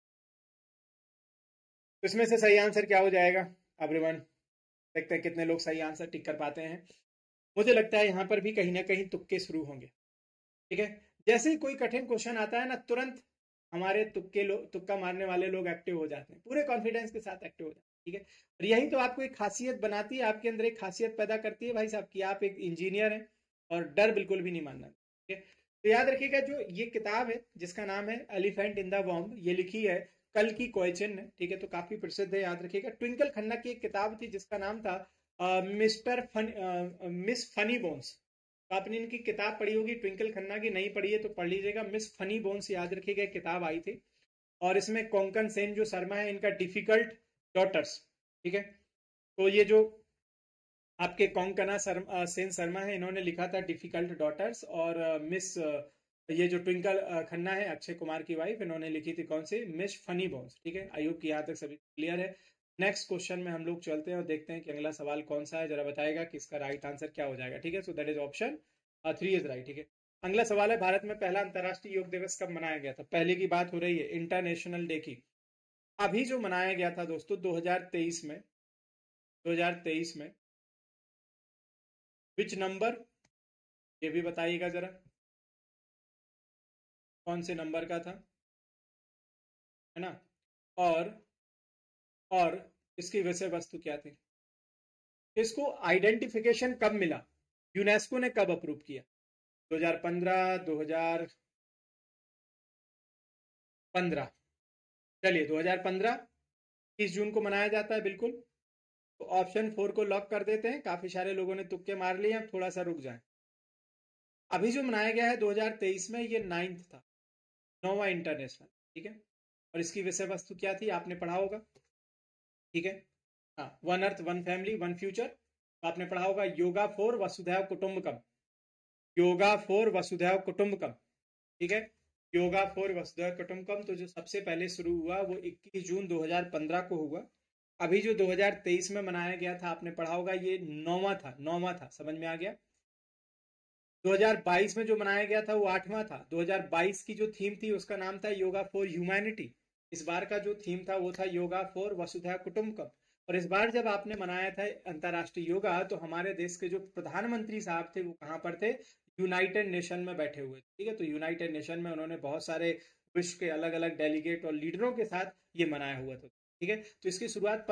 तो इसमें से सही आंसर क्या हो जाएगा एवरीवन? देखते हैं कितने लोग सही आंसर टिक कर पाते हैं। मुझे लगता है यहाँ पर भी कहीं ना कहीं तुक्के शुरू होंगे, ठीक है। जैसे ही कोई कठिन क्वेश्चन आता है ना, तुरंत हमारे तुक्का मारने वाले लोग एक्टिव हो जाते हैं, पूरे कॉन्फिडेंस के साथ एक्टिव हो जाते हैं, ठीक है। और यही तो आपको एक खासियत बनाती है, आपके अंदर एक खासियत पैदा करती है भाई साहब कि आप एक इंजीनियर हैं, और डर बिल्कुल भी नहीं मानना, ठीक है। तो याद रखिएगा जो ये किताब है जिसका नाम है एलिफेंट इन द वॉम्ब, ये लिखी है कल्कि कोयचिन ने, ठीक है। तो काफी प्रसिद्ध है, याद रखिएगा। ट्विंकल खन्ना की एक किताब थी जिसका नाम था मिस फनी बोन्स। तो आपने इनकी किताब पढ़ी होगी, ट्विंकल खन्ना की, नहीं पढ़ी है तो पढ़ लीजिएगा। मिस फनी बोन्स याद रखिएगा किताब आई थी, और इसमें कोंकण सेन जो शर्मा है इनका डिफिकल्ट डॉटर्स, ठीक है। तो ये जो आपके कोंकणा सेन शर्मा है इन्होंने लिखा था डिफिकल्ट डॉटर्स, और मिस ये जो ट्विंकल खन्ना है अक्षय कुमार की वाइफ, इन्होंने लिखी थी कौन सी? मिस फनी बोन्स, ठीक है। आई होप कि यहाँ तक सभी क्लियर है। नेक्स्ट क्वेश्चन में हम लोग चलते हैं और देखते हैं कि अगला सवाल कौन सा है, जरा बताएगा कि इसका राइट आंसर क्या हो जाएगा, ठीक है। So that is option 3 is right, ठीक है। अगला सवाल है, भारत में पहला अंतर्राष्ट्रीय योग दिवस कब मनाया गया था? पहले की बात हो रही है इंटरनेशनल डे की। अभी जो मनाया गया था दोस्तों 2023 में, 2023 में विच नंबर, ये भी बताइएगा जरा, कौन से नंबर का था, है ना। और और इसकी विषय वस्तु क्या थी, इसको आइडेंटिफिकेशन कब मिला, यूनेस्को ने कब अप्रूव किया, 2015, 2015, चलिए 2015, 30 जून को मनाया जाता है बिल्कुल। तो ऑप्शन 4 को लॉक कर देते हैं, काफी सारे लोगों ने तुक्के मार लिए, अब थोड़ा सा रुक जाएं। अभी जो मनाया गया है 2023 में, ये 9th था, 9वां इंटरनेशनल, ठीक है। और इसकी विषय वस्तु क्या थी, आपने पढ़ा होगा, ठीक है। हाँ, one earth one family one future, तो आपने पढ़ा होगा योगा फॉर वसुधैव कुटुंबकम, योगा फॉर वसुधैव कुटुंबकम, ठीक है। योगा फॉर वसुधैव कुटुंबकम तो जो सबसे पहले शुरू हुआ वो 21 जून 2015 को हुआ। अभी जो 2023 में मनाया गया था, आपने पढ़ा होगा, ये 9वां था, 9वां था, समझ में आ गया। 2022 में जो मनाया गया था वो 8वां था। 2022 की जो थीम थी उसका नाम था योगा फॉर ह्यूमैनिटी। इस बार का जो थीम था वो था योगा फॉर वसुधैव कुटुंबकम। और इस बार जब आपने मनाया था अंतर्राष्ट्रीय योगा, तो हमारे देश के जो प्रधानमंत्री साहब थे वो कहाँ पर थे, यूनाइटेड नेशन में बैठे हुए थे, ठीक है। तो यूनाइटेड नेशन में उन्होंने बहुत सारे विश्व के अलग अलग डेलीगेट और लीडरों के साथ ये मनाया हुआ था, ठीक है। तो इसकी शुरुआत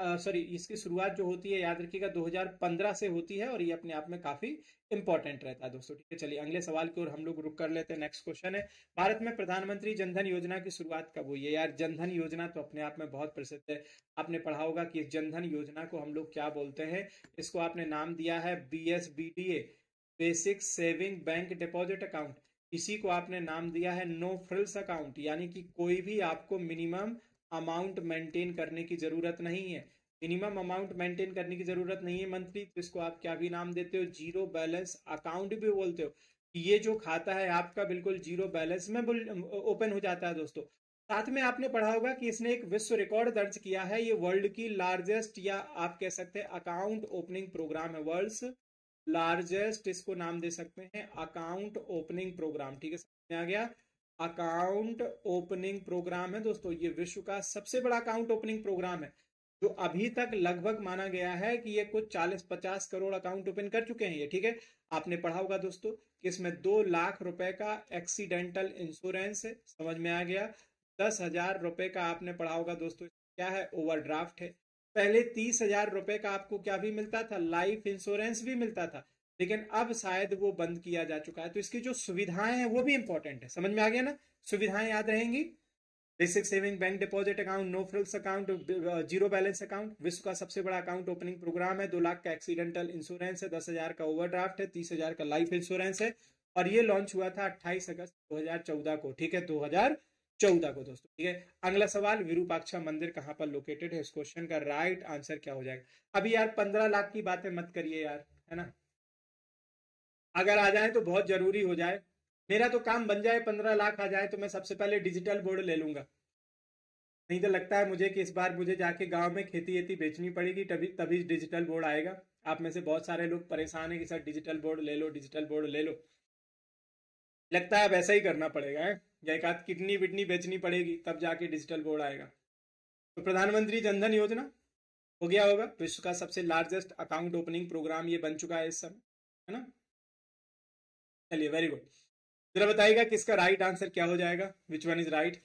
इसकी शुरुआत जो होती है, याद रखिएगा, 2015 से होती है, और ये अपने आप में काफी इंपॉर्टेंट रहता है दोस्तों, ठीक है। चलिए अगले सवाल की ओर हम लोग रुक कर लेते हैं। नेक्स्ट क्वेश्चन है, भारत में प्रधानमंत्री जनधन योजना की शुरुआत कब हुई है। यार जनधन योजना तो अपने आप में बहुत प्रसिद्ध है, आपने पढ़ा होगा कि जनधन योजना को हम लोग क्या बोलते हैं। इसको आपने नाम दिया है BSBDA, basic saving bank deposit account. इसी को आपने नाम दिया है नो फ्रिल्स अकाउंट, यानी कि कोई भी आपको मिनिमम अमाउंट मेंटेन करने की जरूरत नहीं है, मिनिमम अमाउंट मेंटेन करने की जरूरत नहीं है मंथली। तो इसको आप क्या भी नाम देते हो, जीरो बैलेंस अकाउंट भी बोलते हो। ये जो खाता है आपका बिल्कुल जीरो बैलेंस में ओपन हो जाता है दोस्तों। साथ में आपने पढ़ा होगा कि इसने एक विश्व रिकॉर्ड दर्ज किया है, ये वर्ल्ड की लार्जेस्ट, या आप कह सकते हैं अकाउंट ओपनिंग प्रोग्राम है, वर्ल्ड्स लार्जेस्ट, इसको नाम दे सकते हैं अकाउंट ओपनिंग प्रोग्राम, ठीक है, समझ में आ गया। अकाउंट ओपनिंग प्रोग्राम है दोस्तों, ये विश्व का सबसे बड़ा अकाउंट ओपनिंग प्रोग्राम है, जो अभी तक लगभग माना गया है कि ये कुछ 40-50 करोड़ अकाउंट ओपन कर चुके हैं ये, ठीक है। आपने पढ़ा होगा दोस्तों कि इसमें 2 लाख रुपए का एक्सीडेंटल इंश्योरेंस है, समझ में आ गया। 10,000 रुपए का आपने पढ़ा होगा दोस्तों, क्या है, ओवरड्राफ्ट है। पहले 30,000 रुपए का आपको क्या भी मिलता था, लाइफ इंश्योरेंस भी मिलता था, लेकिन अब शायद वो बंद किया जा चुका है। तो इसकी जो सुविधाएं हैं वो भी इंपॉर्टेंट है, समझ में आ गया ना, सुविधाएं याद रहेंगी। Basic saving bank deposit account, no frills account, zero balance account, विश्व का सबसे बड़ा अकाउंट ओपनिंग प्रोग्राम है, 2 लाख का एक्सीडेंटल इंश्योरेंस है, 10,000 का ओवरड्राफ्ट है, 30,000 का लाइफ इंश्योरेंस है। और ये लॉन्च हुआ था 28 अगस्त 2014 को, ठीक है, 2014 को दोस्तों, ठीक है। अगला सवाल, विरूपाक्षा मंदिर कहाँ पर लोकेटेड है, इस क्वेश्चन का राइट आंसर क्या हो जाएगा। अभी यार 15 लाख की बातें मत करिए यार, है ना, अगर आ जाए तो बहुत जरूरी हो जाए, मेरा तो काम बन जाए, 15 लाख आ जाए तो मैं सबसे पहले डिजिटल बोर्ड ले लूंगा। नहीं तो लगता है मुझे कि इस बार मुझे जाके गांव में खेती वेती बेचनी पड़ेगी, तभी तभी डिजिटल बोर्ड आएगा। आप में से बहुत सारे लोग परेशान हैं कि सर डिजिटल बोर्ड ले लो, डिजिटल बोर्ड ले लो। लगता है अब ऐसा ही करना पड़ेगा है, या एक आध किडनी विडनी बेचनी पड़ेगी तब जाके डिजिटल बोर्ड आएगा। तो प्रधानमंत्री जनधन योजना हो गया होगा, विश्व का सबसे लार्जेस्ट अकाउंट ओपनिंग प्रोग्राम ये बन चुका है इस समय, है ना। चलिए वेरी गुड, जरा बताइएगा कि इसका राइट आंसर क्या हो जाएगा, विच वन इज राइट।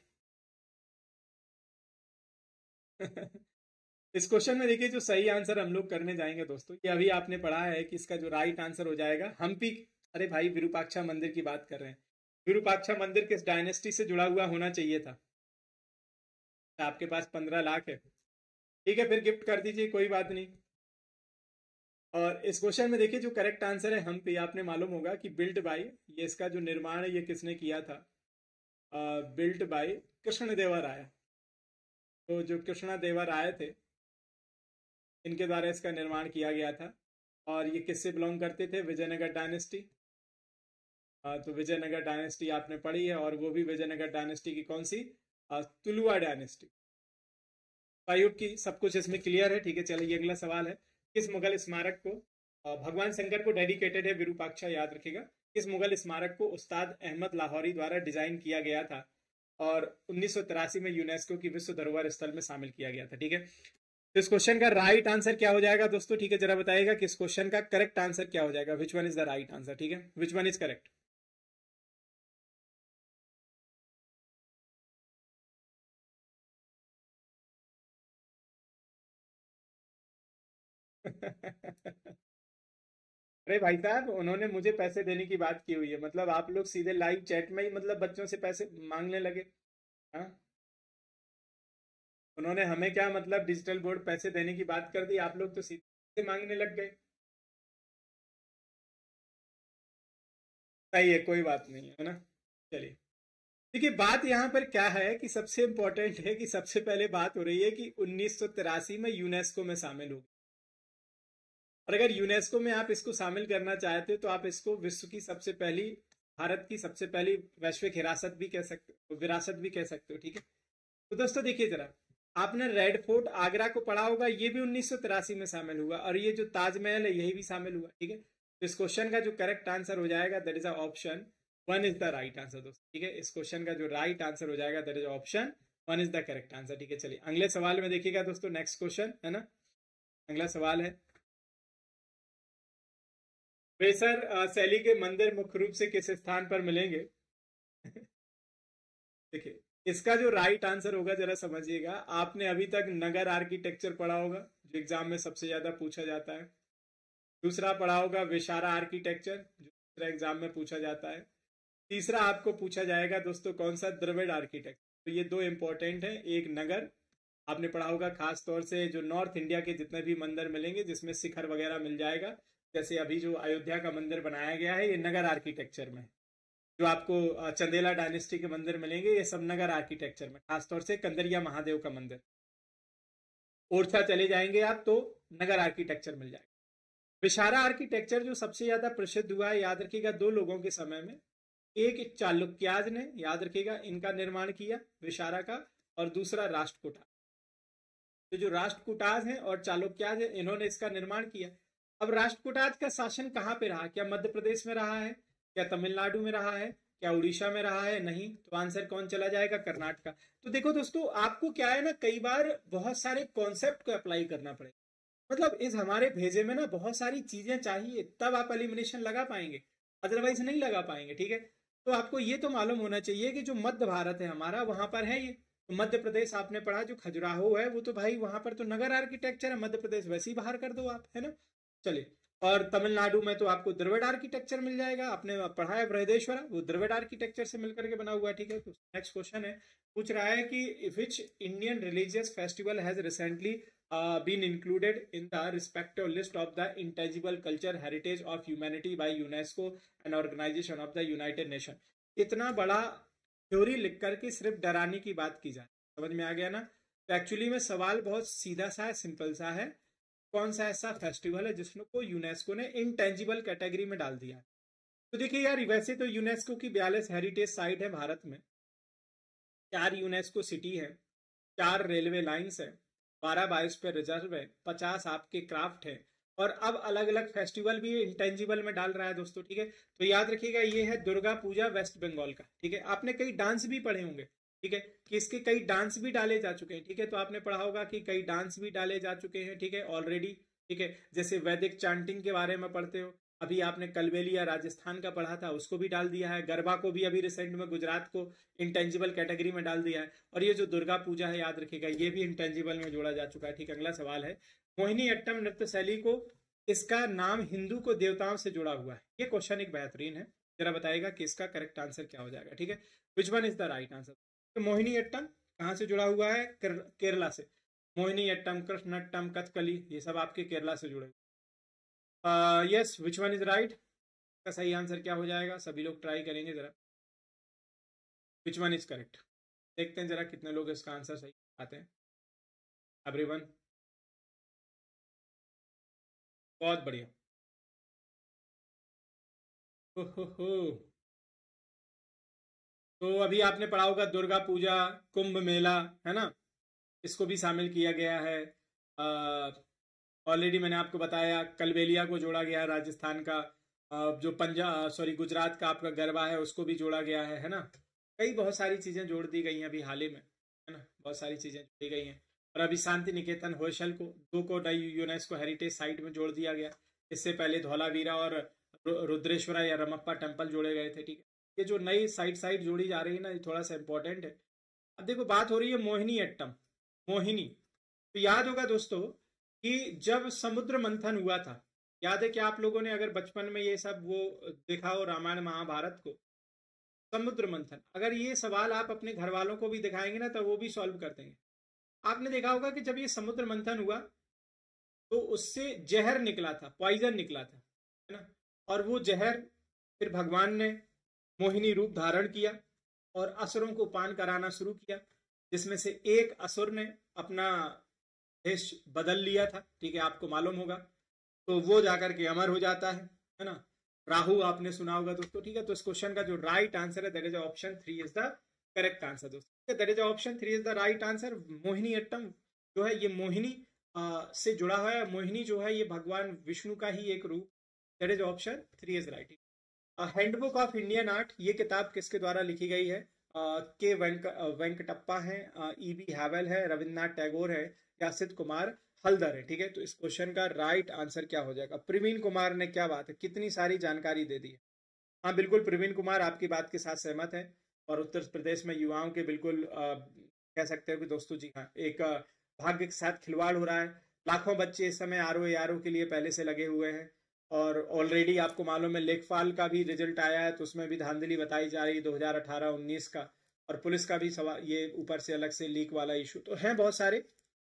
इस क्वेश्चन में देखिए जो सही आंसर हम लोग करने जाएंगे दोस्तों, ये अभी आपने पढ़ा है कि इसका जो राइट आंसर हो जाएगा हम्पी। अरे भाई विरूपाक्षा मंदिर की बात कर रहे हैं, विरूपाक्षा मंदिर किस डायनेस्टी से जुड़ा हुआ होना चाहिए था। आपके पास 15 लाख है, ठीक है, फिर गिफ्ट कर दीजिए, कोई बात नहीं। और इस क्वेश्चन में देखिए जो करेक्ट आंसर है हम्पी, आपने मालूम होगा कि बिल्ट बाय, ये इसका जो निर्माण है ये किसने किया था, बिल्ट बाय कृष्णदेवराय। तो जो कृष्णदेवराय थे, इनके द्वारा इसका निर्माण किया गया था। और ये किससे बिलोंग करते थे, विजयनगर डायनेस्टी। तो विजयनगर डायनेस्टी आपने पढ़ी है, और वो भी विजयनगर डायनेस्टी की कौन सी, तुलुआ डायनेस्टी। आयोग की सब कुछ इसमें क्लियर है, ठीक है। चलिए अगला सवाल है, किस मुगल स्मारक को भगवान शंकर को डेडिकेटेड है विरूपाक्षा, याद रखिएगा, किस मुगल स्मारक को उस्ताद अहमद लाहौरी द्वारा डिजाइन किया गया था। और 1983 में यूनेस्को की विश्व धरोहर स्थल में शामिल किया गया था। ठीक है, तो इस क्वेश्चन का राइट आंसर क्या हो जाएगा दोस्तों? ठीक है, जरा बताइएगा कि इस क्वेश्चन का करेक्ट आंसर क्या हो जाएगा, which one is the right answer. ठीक है, विच वन इज करेक्ट? अरे भाई साहब, उन्होंने मुझे पैसे देने की बात की हुई है, मतलब आप लोग सीधे लाइव चैट में ही मतलब बच्चों से पैसे मांगने लगे। हाँ, उन्होंने हमें क्या मतलब डिजिटल बोर्ड पैसे देने की बात कर दी, आप लोग तो सीधे मांगने लग गए। सही है, कोई बात नहीं है ना। चलिए, देखिए बात यहाँ पर क्या है कि सबसे इंपॉर्टेंट है कि सबसे पहले बात हो रही है कि 1983 में यूनेस्को में शामिल हो, और अगर यूनेस्को में आप इसको शामिल करना चाहते हो तो आप इसको विश्व की सबसे पहली, भारत की सबसे पहली वैश्विक हिरासत भी कह सकते हो, विरासत भी कह सकते हो। ठीक है, तो दोस्तों देखिए जरा, आपने रेड फोर्ट आगरा को पढ़ा होगा, ये भी 1983 में शामिल हुआ, और ये जो ताजमहल है यही भी शामिल हुआ। ठीक है, तो इस क्वेश्चन का जो करेक्ट आंसर हो जाएगा that is option one is the right answer दोस्तों। ठीक है, इस क्वेश्चन का जो राइट आंसर हो जाएगा that is option one is the correct answer. ठीक है, चलिए अगले सवाल में देखिएगा दोस्तों, नेक्स्ट क्वेश्चन है ना, अगला सवाल है, बेसर शैली के मंदिर मुख्य रूप से किस स्थान पर मिलेंगे? देखिए, इसका जो राइट आंसर होगा जरा समझिएगा, आपने अभी तक नगर आर्किटेक्चर पढ़ा होगा जो एग्जाम में सबसे ज्यादा पूछा जाता है, दूसरा पढ़ा होगा विशारा आर्किटेक्चर जो दूसरा एग्जाम में पूछा जाता है, तीसरा आपको पूछा जाएगा दोस्तों कौन सा, द्रविड़ आर्किटेक्चर। तो ये दो इंपॉर्टेंट है, एक नगर आपने पढ़ा होगा, खास तौर से जो नॉर्थ इंडिया के जितने भी मंदिर मिलेंगे जिसमें शिखर वगैरह मिल जाएगा, जैसे अभी जो अयोध्या का मंदिर बनाया गया है ये नगर आर्किटेक्चर में, जो आपको चंदेला डायनेस्टी के मंदिर मिलेंगे ये सब नगर आर्किटेक्चर में, खासतौर से कंदरिया महादेव का मंदिर। ओरछा चले जाएंगे आप तो नगर आर्किटेक्चर मिल जाएगा। विशारा आर्किटेक्चर जो सबसे ज्यादा प्रसिद्ध हुआ है, याद रखिएगा दो लोगों के समय में, एक चालुक्याज ने, याद रखिएगा, इनका निर्माण किया विशारा का, और दूसरा राष्ट्रकूटा। तो जो राष्ट्रकूटाज हैं और चालुक्याज हैं इन्होंने इसका निर्माण किया। अब राष्ट्रकूटाज का शासन कहाँ पे रहा? क्या मध्य प्रदेश में रहा है, क्या तमिलनाडु में रहा है, क्या उड़ीसा में रहा है? नहीं, तो आंसर कौन चला जाएगा? कर्नाटका। तो देखो दोस्तों, आपको क्या है ना, कई बार बहुत सारे कॉन्सेप्ट को अप्लाई करना पड़ेगा, मतलब इस हमारे भेजे में ना बहुत सारी चीजें चाहिए, तब आप एलिमिनेशन लगा पाएंगे, अदरवाइज नहीं लगा पाएंगे। ठीक है, तो आपको ये तो मालूम होना चाहिए कि जो मध्य भारत है हमारा वहां पर है ये, तो मध्य प्रदेश आपने पढ़ा, जो खजुराहो है वो तो भाई वहां पर तो नगर आर्किटेक्चर है, मध्य प्रदेश वैसे ही बाहर कर दो आप, है ना। चलिए, और तमिलनाडु में तो आपको द्रविड़ आर्किटेक्चर मिल जाएगा, आपने पढ़ा है बृहदेश्वरा, वो द्रविड़ आर्किटेक्चर से मिलकर के बना हुआ है। ठीक है, तो नेक्स्ट क्वेश्चन है, पूछ रहा है कि which Indian religious festival has recently been included in the respective list of the intangible culture heritage of humanity by UNESCO and Organization of the United Nations। इतना बड़ा थ्योरी लिख करके सिर्फ डराने की बात की जाए, समझ में आ गया ना। तो एक्चुअली में सवाल बहुत सीधा सा है, सिंपल सा है, कौन सा ऐसा फेस्टिवल है जिसको यूनेस्को ने इंटेंजिबल कैटेगरी में डाल दिया। तो देखिए यार, वैसे तो यूनेस्को की 42 हेरिटेज साइट है भारत में, 4 यूनेस्को सिटी है, 4 रेलवे लाइन्स है, 12 बायोस्फीयर रिजर्व है, 50 आपके क्राफ्ट है, और अब अलग अलग फेस्टिवल भी इंटेंजिबल में डाल रहा है दोस्तों। ठीक है, तो याद रखिएगा ये है दुर्गा पूजा वेस्ट बंगाल का। ठीक है, आपने कई डांस भी पढ़े होंगे, ठीक है, कि इसके कई डांस भी डाले जा चुके हैं। ठीक है, तो आपने पढ़ा होगा कि कई डांस भी डाले जा चुके हैं, ठीक है, ऑलरेडी। ठीक है, जैसे वैदिक चांटिंग के बारे में पढ़ते हो, अभी आपने कलबेलिया राजस्थान का पढ़ा था, उसको भी डाल दिया है, गरबा को भी अभी रिसेंट में गुजरात को इंटेंजिबल कैटेगरी में डाल दिया है, और ये जो दुर्गा पूजा है याद रखिएगा ये भी इंटेंजिबल में जोड़ा जा चुका है। ठीक, अगला सवाल है, मोहिनी अट्टम नृत्य शैली को, इसका नाम हिंदू को देवताओं से जुड़ा हुआ है, ये क्वेश्चन एक बेहतरीन है, जरा बताएगा कि इसका करेक्ट आंसर क्या हो जाएगा। ठीक है, which one is the right answer? तो मोहिनी अट्टम कहाँ से जुड़ा हुआ है? केरला से। मोहिनी अट्टम, कृष्णट्टम, कथकली, ये सब आपके केरला से जुड़े। Yes, which one is right? का सही आंसर क्या हो जाएगा? सभी लोग ट्राई करेंगे जरा, विच वन इज करेक्ट, देखते हैं जरा कितने लोग इसका आंसर सही आते हैं। एवरीवन, बहुत बढ़िया। हो। तो अभी आपने पढ़ा होगा दुर्गा पूजा, कुंभ मेला, है ना, इसको भी शामिल किया गया है। ऑलरेडी मैंने आपको बताया कलबेलिया को जोड़ा गया है, राजस्थान का जो पंजाब, सॉरी, गुजरात का आपका गरबा है उसको भी जोड़ा गया है ना। कई बहुत सारी चीजें जोड़ दी गई हैं अभी हाल ही में, है ना, बहुत सारी चीजें जोड़ी गई हैं। और अभी शांति निकेतन होयसल को 2 को नई यूनेस्को हेरिटेज साइट में जोड़ दिया गया। इससे पहले धौलावीरा और रुद्रेश्वरा या रमप्पा टेम्पल जोड़े गए थे। ठीक है, ये जो नई साइट जोड़ी जा रही है ना, ये थोड़ा सा इंपॉर्टेंट है। अब देखो बात हो रही है मोहिनी अट्टम, मोहिनी। तो याद होगा दोस्तों कि जब समुद्र मंथन हुआ था, याद है कि आप लोगों ने अगर बचपन में ये सब वो देखा हो रामायण महाभारत को, समुद्र मंथन, अगर ये सवाल आप अपने घर वालों को भी दिखाएंगे ना तो वो भी सॉल्व कर देंगे। आपने देखा होगा कि जब ये समुद्र मंथन हुआ तो उससे जहर निकला था, पॉइजन निकला था, है ना। और वो जहर फिर भगवान ने मोहिनी रूप धारण किया और असुरों को पान कराना शुरू किया, जिसमें से एक असुर ने अपना देश बदल लिया था। ठीक है, आपको मालूम होगा। तो वो जाकर के अमर हो जाता है ना। राहु आपने सुना होगा दोस्तों। ठीक है, तो इस क्वेश्चन का जो राइट आंसर है that is option 3 is the correct answer दोस्तों। That is option 3 is the right answer. Mohiniyattam जो है ये मोहिनी से जुड़ा हुआ है। मोहिनी जो है ये भगवान विष्णु का ही एक रूप। That is option 3 is right. Handbook of Indian art, ये किताब किसके द्वारा लिखी गई है? के वेंकटप्पा है, E.B. हैवेल है, रविन्द्रनाथ टैगोर है या सिद्ध कुमार हल्दर है। ठीक है, तो इस क्वेश्चन का राइट आंसर क्या हो जाएगा? प्रवीण कुमार ने, क्या बात है, कितनी सारी जानकारी दे दी है। हाँ बिल्कुल, प्रवीण कुमार आपकी बात के साथ सहमत है। और उत्तर प्रदेश में युवाओं के बिल्कुल कह सकते हो कि दोस्तों जी हाँ, एक भाग्य के साथ खिलवाड़ हो रहा है। लाखों बच्चे इस समय RO के लिए पहले से लगे हुए हैं। और ऑलरेडी आपको मालूम है लेखपाल का भी रिजल्ट आया है, तो उसमें भी धांधली बताई जा रही है 2018-19 का। और पुलिस का भी सवाल, ये ऊपर से अलग से लीक वाला इशू तो है बहुत सारे।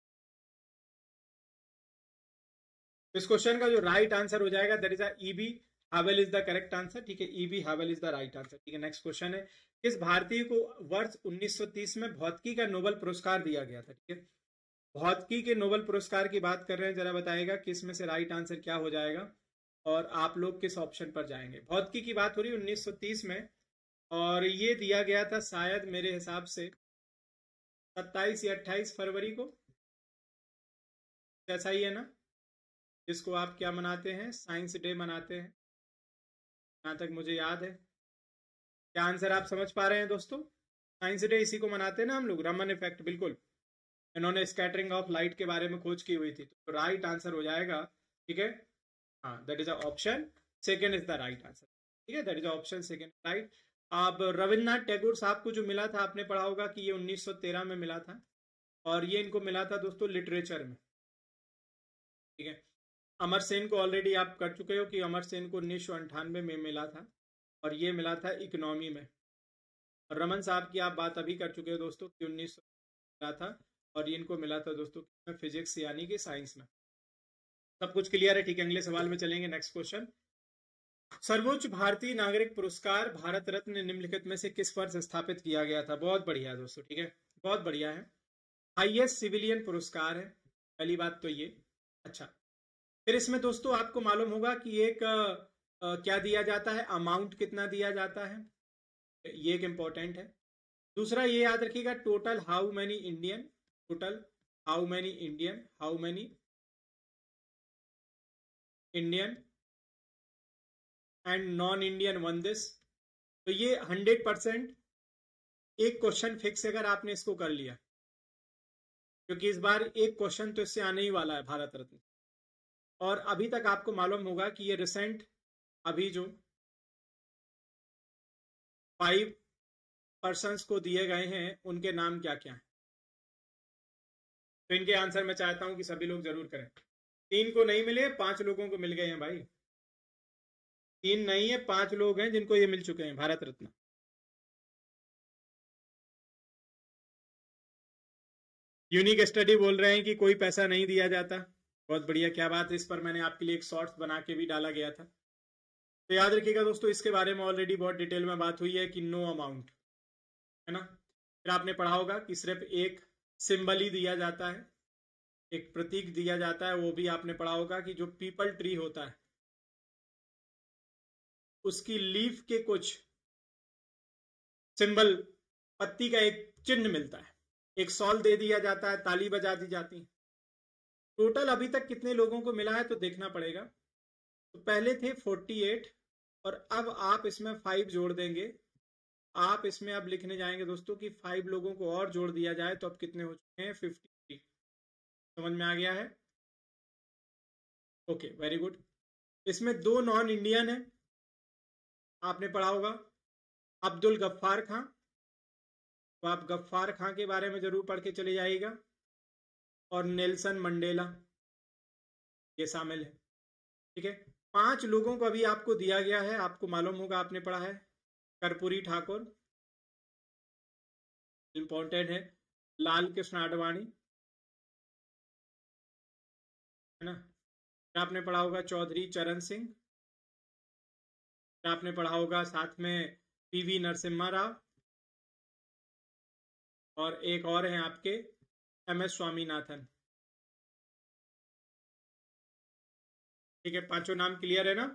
इस क्वेश्चन का जो राइट आंसर हो जाएगा that is E.B. Havell is the correct answer. ठीक है, E.B. Havell is the right answer. ठीक है, नेक्स्ट क्वेश्चन है, किस भारतीय को वर्ष 1930 में भौतिकी का नोबेल पुरस्कार दिया गया था? ठीक है, भौतिकी के नोबेल पुरस्कार की बात कर रहे हैं, जरा बताएगा कि इसमें से राइट आंसर क्या हो जाएगा और आप लोग किस ऑप्शन पर जाएंगे? भौतिकी की बात हो रही है 1930 में, और ये दिया गया था शायद मेरे हिसाब से 27 या 28 फरवरी को, ऐसा ही है ना, जिसको आप क्या मनाते हैं? साइंस डे मनाते हैं, जहाँ तक मुझे याद है। क्या आंसर आप समझ पा रहे हैं दोस्तों? साइंस डे इसी को मनाते हैं ना हम लोग, रमन इफेक्ट। बिल्कुल, इन्होंने स्कैटरिंग ऑफ लाइट के बारे में खोज की हुई थी, तो राइट आंसर हो जाएगा। ठीक है, हाँ, that is option second is the right answer. ठीक है, that is option second right. अब रविन्द्रनाथ टैगोर साहब को जो मिला था, आपने पढ़ा होगा कि ये 1913 में मिला था, और ये इनको मिला था दोस्तों लिटरेचर में। ठीक है, अमर सेन को ऑलरेडी आप कर चुके हो कि अमर सेन को 1998 में मिला था, और ये मिला था इकोनॉमी में। और रमन साहब की आप बात अभी कर चुके हो दोस्तों कि 1900 मिला था, और ये इनको मिला था दोस्तों फिजिक्स यानी कि साइंस में। सब कुछ क्लियर है? ठीक है, अगले सवाल में चलेंगे। नेक्स्ट क्वेश्चन, सर्वोच्च भारतीय नागरिक पुरस्कार भारत रत्न निम्नलिखित में से किस वर्ष स्थापित किया गया था? बहुत बढ़िया है दोस्तों। ठीक है, बहुत बढ़िया है, हाईएस्ट सिविलियन पुरस्कार है, पहली बात तो ये। अच्छा, फिर इसमें दोस्तों आपको मालूम होगा कि एक क्या दिया जाता है, अमाउंट कितना दिया जाता है, ये एक इंपॉर्टेंट है। दूसरा ये याद रखिएगा, total how many Indian, total how many Indian, how many Indian and non Indian won this. तो ये 100% एक क्वेश्चन फिक्स, अगर आपने इसको कर लिया, क्योंकि इस बार एक क्वेश्चन तो इससे आने ही वाला है भारत रत्न। और अभी तक आपको मालूम होगा कि ये रिसेंट अभी जो 5 पर्सन्स को दिए गए हैं उनके नाम क्या क्या हैं, तो इनके आंसर मैं चाहता हूं कि सभी लोग जरूर करें। 3 को नहीं मिले, 5 लोगों को मिल गए हैं भाई। 3 नहीं है, 5 लोग हैं जिनको ये मिल चुके हैं भारत रत्न। यूनिक स्टडी बोल रहे हैं कि कोई पैसा नहीं दिया जाता। बहुत बढ़िया, क्या बात है। इस पर मैंने आपके लिए एक शॉर्ट्स बना के भी डाला गया था, तो याद रखिएगा दोस्तों, इसके बारे में ऑलरेडी बहुत डिटेल में बात हुई है कि नो अमाउंट, है ना। फिर आपने पढ़ा होगा कि सिर्फ एक सिंबल ही दिया जाता है, एक प्रतीक दिया जाता है। वो भी आपने पढ़ा होगा कि जो पीपल ट्री होता है उसकी लीफ के कुछ सिंबल, पत्ती का एक चिन्ह मिलता है, एक सॉल दे दिया जाता है, ताली बजा दी जाती है। टोटल अभी तक कितने लोगों को मिला है तो देखना पड़ेगा। तो पहले थे 48, और अब आप इसमें 5 जोड़ देंगे, आप इसमें अब लिखने जाएंगे दोस्तों कि 5 लोगों को और जोड़ दिया जाए तो अब कितने हो चुके हैं? 53। समझ में आ गया है? Okay, very good. इसमें 2 नॉन इंडियन है, आपने पढ़ा होगा, अब्दुल गफ्फार खां, तो आप गफ्फार खां के बारे में जरूर पढ़ के चले जाइएगा, और नेल्सन मंडेला, ये शामिल है। ठीक है, 5 लोगों को अभी आपको दिया गया है, आपको मालूम होगा, आपने पढ़ा है। कर्पूरी ठाकुर इंपॉर्टेंट है, लाल कृष्ण आडवाणी, है ना, आपने पढ़ा होगा चौधरी चरण सिंह, आपने पढ़ा होगा साथ में पीवी नरसिम्हा राव, और एक और हैं आपके एमएस स्वामीनाथन। ठीक है, 5 नाम क्लियर है ना?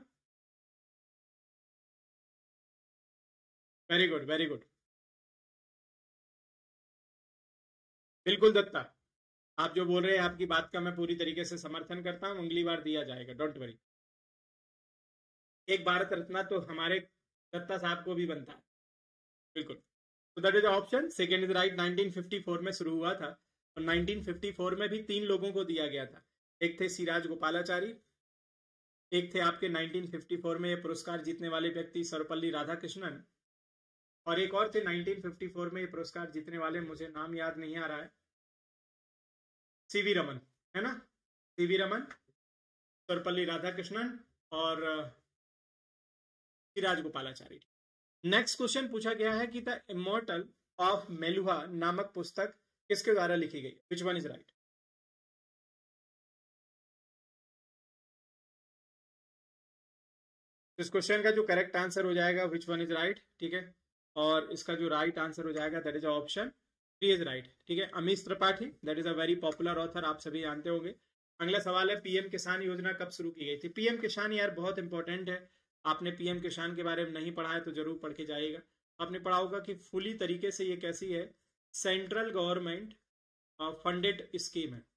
Very good, very good. बिल्कुल दत्ता, आप जो बोल रहे हैं आपकी बात का मैं पूरी तरीके से समर्थन करता हूं, अगली बार दिया जाएगा, डोंट वरी। एक भारत रत्न तो हमारे दत्ता साहब को भी बनता है, बिल्कुल। तो that is option second is right. 1954 में शुरू हुआ था, और 1954 में भी 3 लोगों को दिया गया था। एक थे सिराज गोपालाचारी, एक थे आपके 1954 में ये पुरस्कार जीतने वाले व्यक्ति सर्वपल्ली राधाकृष्णन, और एक और थे 1954 में ये पुरस्कार जीतने वाले, मुझे नाम याद नहीं आ रहा है, सीवी रमन, है ना, सीवी रमन, सर्वपल्ली राधाकृष्णन और सिराज गोपालाचारी। नेक्स्ट क्वेश्चन पूछा गया है कि द इमॉर्टल ऑफ मेलुहा नामक पुस्तक किसके द्वारा लिखी गई? Which one is right? इस क्वेश्चन का जो करेक्ट आंसर हो जाएगा विच वन इज राइट, ठीक है, और इसका जो राइट आंसर हो जाएगा that is option 3 is right. ठीक है, Amish Tripathi, that is a very popular author, आप सभी जानते होंगे। अगला सवाल है, पीएम किसान योजना कब शुरू की गई थी? पीएम किसान यार बहुत इंपॉर्टेंट है, आपने पीएम किसान के बारे में नहीं पढ़ा है तो जरूर पढ़ के जाइएगा। आपने पढ़ा होगा कि फुली तरीके से ये कैसी है, सेंट्रल गवर्नमेंट फंडेड स्कीम है,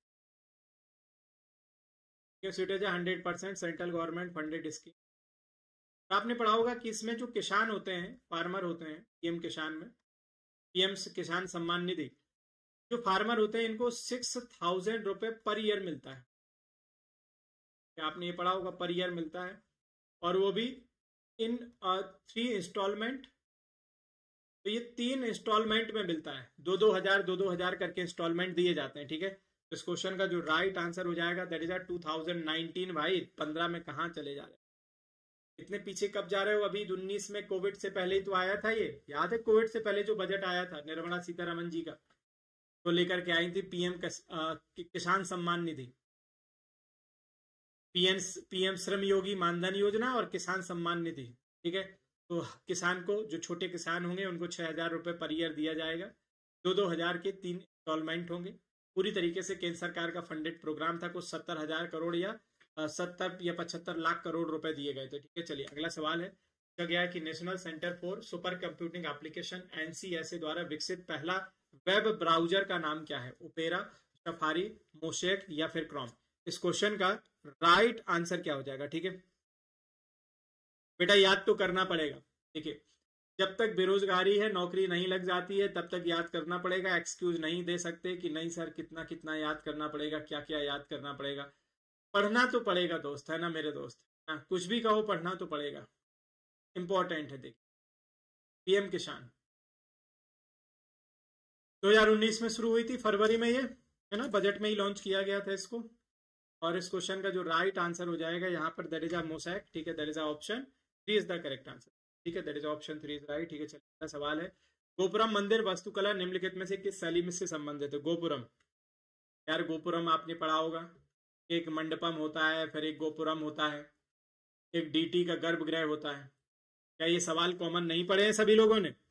it is 100% central government funded scheme. आपने पढ़ा होगा कि इसमें जो किसान होते हैं, फार्मर होते हैं, पीएम किसान में, पीएम किसान सम्मान निधि, जो फार्मर होते हैं इनको 6,000 रुपए पर ईयर मिलता है। आपने ये पढ़ा होगा, पर ईयर मिलता है, और वो भी इन 3 इंस्टॉलमेंट। तो ये 3 इंस्टॉलमेंट में मिलता है, 2-2 हजार करके इंस्टॉलमेंट दिए जाते हैं। ठीक है, तो इस क्वेश्चन का जो राइट आंसर हो जाएगा दैट इज 2019। भाई 15 में कहां चले जा रहे हैं, इतने पीछे कब जा रहे हो? अभी 19 में कोविड से पहले ही तो आया था, ये याद है? कोविड से पहले जो बजट आया था निर्मला सीतारमन जी का, तो लेकर के आई थी पीएम किसान सम्मान निधि, पीएम श्रम योगी मानधन योजना और किसान सम्मान निधि। ठीक है, तो किसान को, जो छोटे किसान होंगे उनको 6,000 रुपए पर ईयर दिया जाएगा, 2-2 हजार के 3 इंस्टॉलमेंट होंगे। पूरी तरीके से केंद्र सरकार का फंडेड प्रोग्राम था, कुछ 70,000 करोड़ या 70 या 75 लाख करोड़ रुपए दिए गए थे। ठीक है, चलिए अगला सवाल है, पूछा गया है कि national centre for super computing application NCSA द्वारा विकसित पहला वेब ब्राउजर का नाम क्या है? ओपेरा, सफारी, मोशेक या फिर क्रोम? इस क्वेश्चन का राइट आंसर क्या हो जाएगा? ठीक है बेटा, याद तो करना पड़ेगा। देखिए, जब तक बेरोजगारी है, नौकरी नहीं लग जाती है, तब तक याद करना पड़ेगा। एक्सक्यूज नहीं दे सकते कि नहीं सर कितना कितना याद करना पड़ेगा, क्या क्या याद करना पड़ेगा। पढ़ना तो पड़ेगा दोस्त, है ना मेरे दोस्त, कुछ भी कहो पढ़ना तो पड़ेगा, इंपॉर्टेंट है। देखिए, पीएम किसान 2019 में शुरू हुई थी, फरवरी में, ये है ना, बजट में ही लॉन्च किया गया था इसको। और इस क्वेश्चन का जो राइट आंसर हो जाएगा यहाँ पर दैट इज मोसैक। ठीक है, that is option 3 is the correct answer. ठीक है, that is option 3 is right. ठीक है, चलिए सवाल है, गोपुरम मंदिर वास्तुकला निम्नलिखित में से किस शैली से संबंधित है? गोपुरम, यार गोपुरम आपने पढ़ा होगा, एक मंडपम होता है, फिर एक गोपुरम होता है, एक डीटी का गर्भगृह होता है। क्या ये सवाल कॉमन नहीं पढ़े हैं सभी लोगों ने?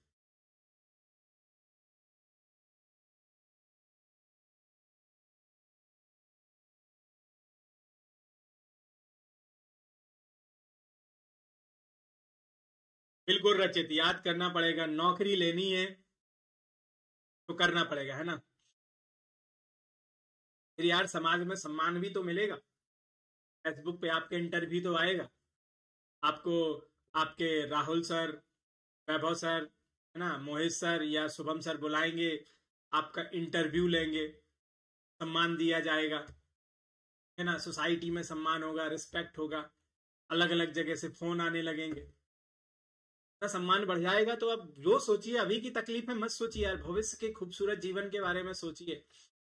बिल्कुल रचित, याद करना पड़ेगा, नौकरी लेनी है तो करना पड़ेगा, है ना। फिर यार समाज में सम्मान भी तो मिलेगा, फेसबुक पे आपके इंटरव्यू तो आएगा, आपको आपके राहुल सर, वैभव सर, है ना, मोहित सर या शुभम सर बुलाएंगे, आपका इंटरव्यू लेंगे, सम्मान दिया जाएगा, है ना, सोसाइटी में सम्मान होगा, रिस्पेक्ट होगा, अलग अलग जगह से फोन आने लगेंगे, सम्मान बढ़ जाएगा। तो अब जो सोचिए, अभी की तकलीफें मत सोचिए यार, भविष्य के खूबसूरत जीवन के बारे में सोचिए,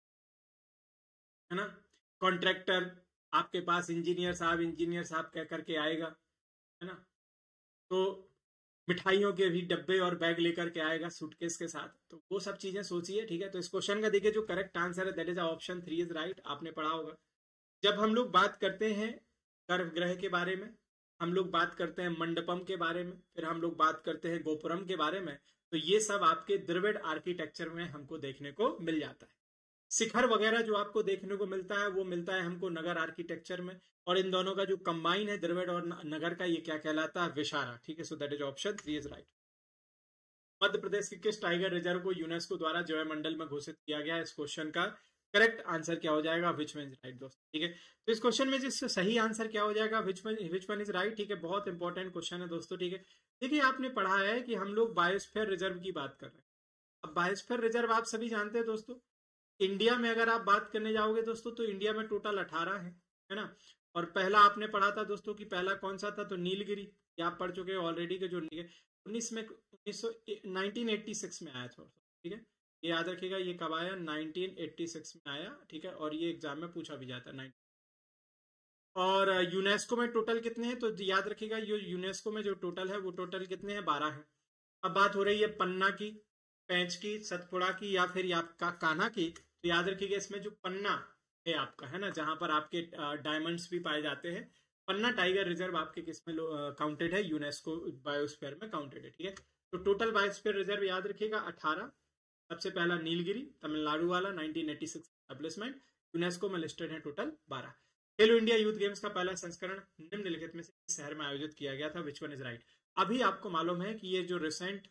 है ना। कॉन्ट्रैक्टर आपके पास इंजीनियर साहब कह करके आएगा, है ना, तो मिठाइयों के भी डब्बे और बैग लेकर के आएगा सूटकेस के साथ। तो वो सब चीजें सोचिए, ठीक है। तो इस क्वेश्चन का देखिए जो करेक्ट आंसर है that is option 3 is right. आपने पढ़ा होगा, जब हम लोग बात करते हैं गर्भगृह के बारे में, हम लोग बात करते हैं मंडपम के बारे में, फिर हम लोग बात करते हैं गोपुरम के बारे में, तो ये सब आपके द्रविड़ आर्किटेक्चर में हमको देखने को मिल जाता है। शिखर वगैरह जो आपको देखने को मिलता है वो मिलता है हमको नगर आर्किटेक्चर में, और इन दोनों का जो कंबाइन है द्रविड़ और नगर का, ये क्या कहलाता है, विशारा, ठीक है। So that is option 3 is right. Madhya Pradesh के किस टाइगर रिजर्व को यूनेस्को द्वारा जैव मंडल में घोषित किया गया है? इस क्वेश्चन का करेक्ट आंसर क्या हो जाएगा? विच वन इज राइट दोस्तों, ठीक है। तो इस क्वेश्चन में जिससे सही आंसर क्या हो जाएगा, विच वन इज राइट, ठीक है। बहुत इंपॉर्टेंट क्वेश्चन है दोस्तों, ठीक है। देखिए आपने पढ़ा है कि हम लोग बायोस्फीयर रिजर्व की बात कर रहे हैं। अब बायोस्फीयर रिजर्व आप सभी जानते हैं दोस्तों, इंडिया में अगर आप बात करने जाओगे दोस्तों तो इंडिया में टोटल 18 है ना। और पहला आपने पढ़ा था दोस्तों कि पहला कौन सा था, तो नीलगिरी, ये आप पढ़ चुके हैं ऑलरेडी के जो 1986 में आया था, ठीक है। ये याद रखिएगा, ये कब आया, 1986 में आया, ठीक है। और ये एग्जाम में पूछा भी जाता है। और यूनेस्को में टोटल कितने हैं, तो याद रखिएगा ये यूनेस्को में जो टोटल है वो टोटल कितने हैं, 12 है। अब बात हो रही है पन्ना की, पेंच की, सतपुड़ा की या फिर आपका कान्हा की, तो याद रखिएगा इसमें जो पन्ना है आपका, है ना, जहां पर आपके डायमंड्स भी पाए जाते हैं, पन्ना टाइगर रिजर्व आपके किसमें काउंटेड है, यूनेस्को बायोस्फीयर में काउंटेड है, ठीक है। तो टोटल बायोस्फीयर रिजर्व याद रखिएगा 18। सबसे पहला नीलगिरी तमिलनाडु वाला 1986 एस्टेब्लिशमेंट, यूनेस्को में लिस्टेड है total 12। Khelo India youth games का पहला संस्करण निम्नलिखित में से किस शहर में आयोजित किया गया था? Which one is right. अभी आपको मालूम है कि ये जो रिसेंट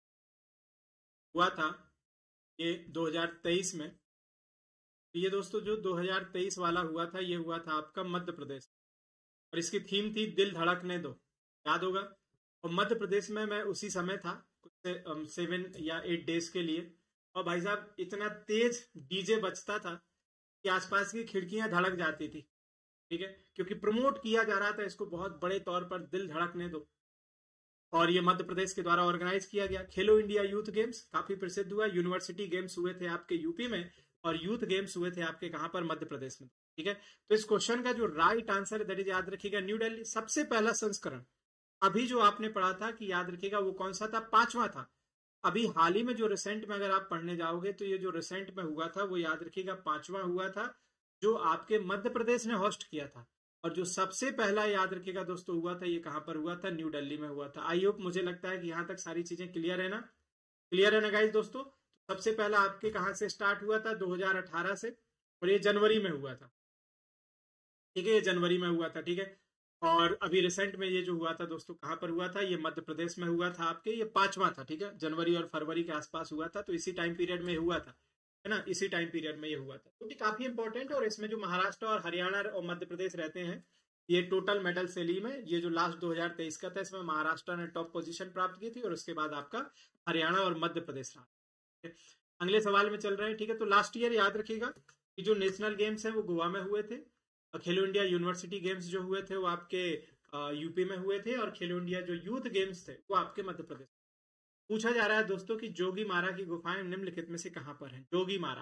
हुआ था ये 2023 में, ये दोस्तों जो 2023 वाला हुआ था ये हुआ था आपका मध्य प्रदेश, और इसकी थीम थी दिल धड़कने दो, याद होगा। और मध्य प्रदेश में मैं उसी समय था, कुछ 7 या 8 डेज के लिए, और भाई साहब इतना तेज डीजे बजता था कि आसपास की खिड़कियां धड़क जाती थी, ठीक है, क्योंकि प्रमोट किया जा रहा था इसको बहुत बड़े तौर पर, दिल धड़कने दो। और ये मध्य प्रदेश के द्वारा ऑर्गेनाइज किया गया। खेलो इंडिया यूथ गेम्स काफी प्रसिद्ध हुआ। यूनिवर्सिटी गेम्स हुए थे आपके यूपी में, और यूथ गेम्स हुए थे आपके कहां पर, मध्य प्रदेश में, ठीक है। तो इस क्वेश्चन का जो राइट आंसर है दैट इज, याद रखिएगा, न्यू दिल्ली। सबसे पहला संस्करण अभी जो आपने पढ़ा था कि याद रखिएगा वो कौन सा था, 5वां था। अभी हाल ही में जो रिसेंट में अगर आप पढ़ने जाओगे तो ये जो रिसेंट में हुआ था वो याद रखिएगा 5वां हुआ था, जो आपके मध्य प्रदेश ने होस्ट किया था। और जो सबसे पहला याद रखिएगा दोस्तों हुआ था, ये कहां पर हुआ था, न्यू दिल्ली में हुआ था। आई होप, मुझे लगता है कि यहां तक सारी चीजें क्लियर है ना, क्लियर है ना गाइस दोस्तों। सबसे पहला आपके कहां से स्टार्ट हुआ था, 2018 से, और ये जनवरी में हुआ था, ठीक है, ये जनवरी में हुआ था, ठीक है। और अभी रिसेंट में ये जो हुआ था दोस्तों कहां पर हुआ था, ये मध्य प्रदेश में हुआ था आपके, ये 5वां था, ठीक है। जनवरी और फरवरी के आसपास हुआ था, तो इसी टाइम पीरियड में हुआ था, है ना, इसी टाइम पीरियड में ये हुआ था, तो काफी इंपॉर्टेंट। और इसमें जो महाराष्ट्र और हरियाणा और मध्य प्रदेश रहते हैं, ये टोटल मेडल सैली में ये जो लास्ट 2023 का था, इसमें महाराष्ट्र ने टॉप पोजीशन प्राप्त की थी, और उसके बाद आपका हरियाणा और मध्य प्रदेश रहा। अगले सवाल में चल रहे हैं, ठीक है। तो लास्ट ईयर याद रखिएगा कि जो नेशनल गेम्स है वो गोवा में हुए थे, और खेलो इंडिया यूनिवर्सिटी गेम्स जो हुए थे वो आपके यूपी में हुए थे, और खेलो इंडिया जो यूथ गेम्स थे वो आपके मध्य प्रदेश। पूछा जा रहा है दोस्तों कि जोगी मारा की गुफाएं निम्नलिखित में से कहां पर हैं? जोगी मारा,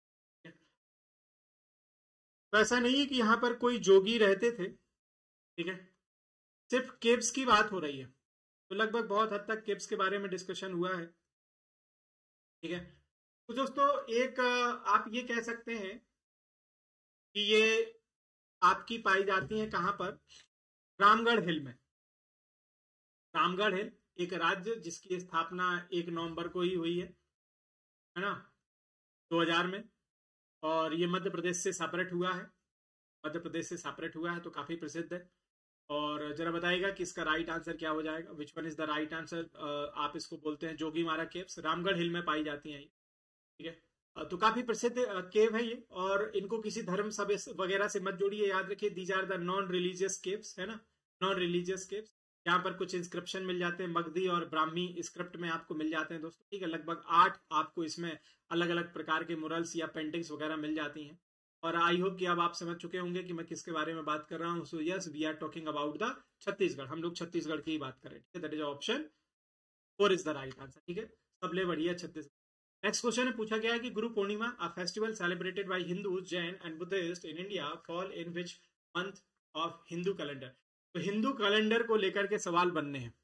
तो ऐसा नहीं है कि यहां पर कोई जोगी रहते थे, ठीक है, सिर्फ केव्स की बात हो रही है। तो लगभग बहुत हद तक केव्स के बारे में डिस्कशन हुआ है, ठीक है। तो दोस्तों एक आप ये कह सकते हैं कि ये आपकी पाई जाती है कहां पर, रामगढ़ हिल में। रामगढ़ हिल एक राज्य जिसकी स्थापना 1 नवंबर को ही हुई है ना, 2000 में, और ये मध्य प्रदेश से सेपरेट हुआ है, मध्य प्रदेश से सेपरेट हुआ है, तो काफी प्रसिद्ध है। और जरा बताइएगा कि इसका राइट आंसर क्या हो जाएगा, which one is the right answer. आप इसको बोलते हैं जोगी मारा केव्स, रामगढ़ हिल में पाई जाती हैं, ठीक है। तो काफी प्रसिद्ध केव है ये, और इनको किसी धर्म सभा वगैरह से मत जोड़िए, याद रखिए these are the non religious caves, है ना, नॉन रिलीजियस केव्स। यहाँ पर कुछ इंस्क्रिप्शन मिल जाते हैं, मगधी और ब्राह्मी स्क्रिप्ट में आपको मिल जाते हैं दोस्तों, ठीक है। लगभग 8 आपको इसमें अलग अलग प्रकार के मुरल्स या पेंटिंग्स वगैरह मिल जाती हैं। और आई होप कि अब आप समझ चुके होंगे कि मैं किसके बारे में बात कर रहा हूँ। So yes, we are talking about the Chhattisgarh, हम लोग छत्तीसगढ़ की ही बात करें, ठीक है। That is option 4 is the right answer, ठीक है। सब ले बढ़िया छत्तीसगढ़। नेक्स्ट क्वेश्चन में पूछा गया है कि Guru Purnima, a festival celebrated by Hindu, Jain and Buddhist in India, fall in which month of Hindu calendar. तो हिंदू कैलेंडर को लेकर के सवाल बनने हैं।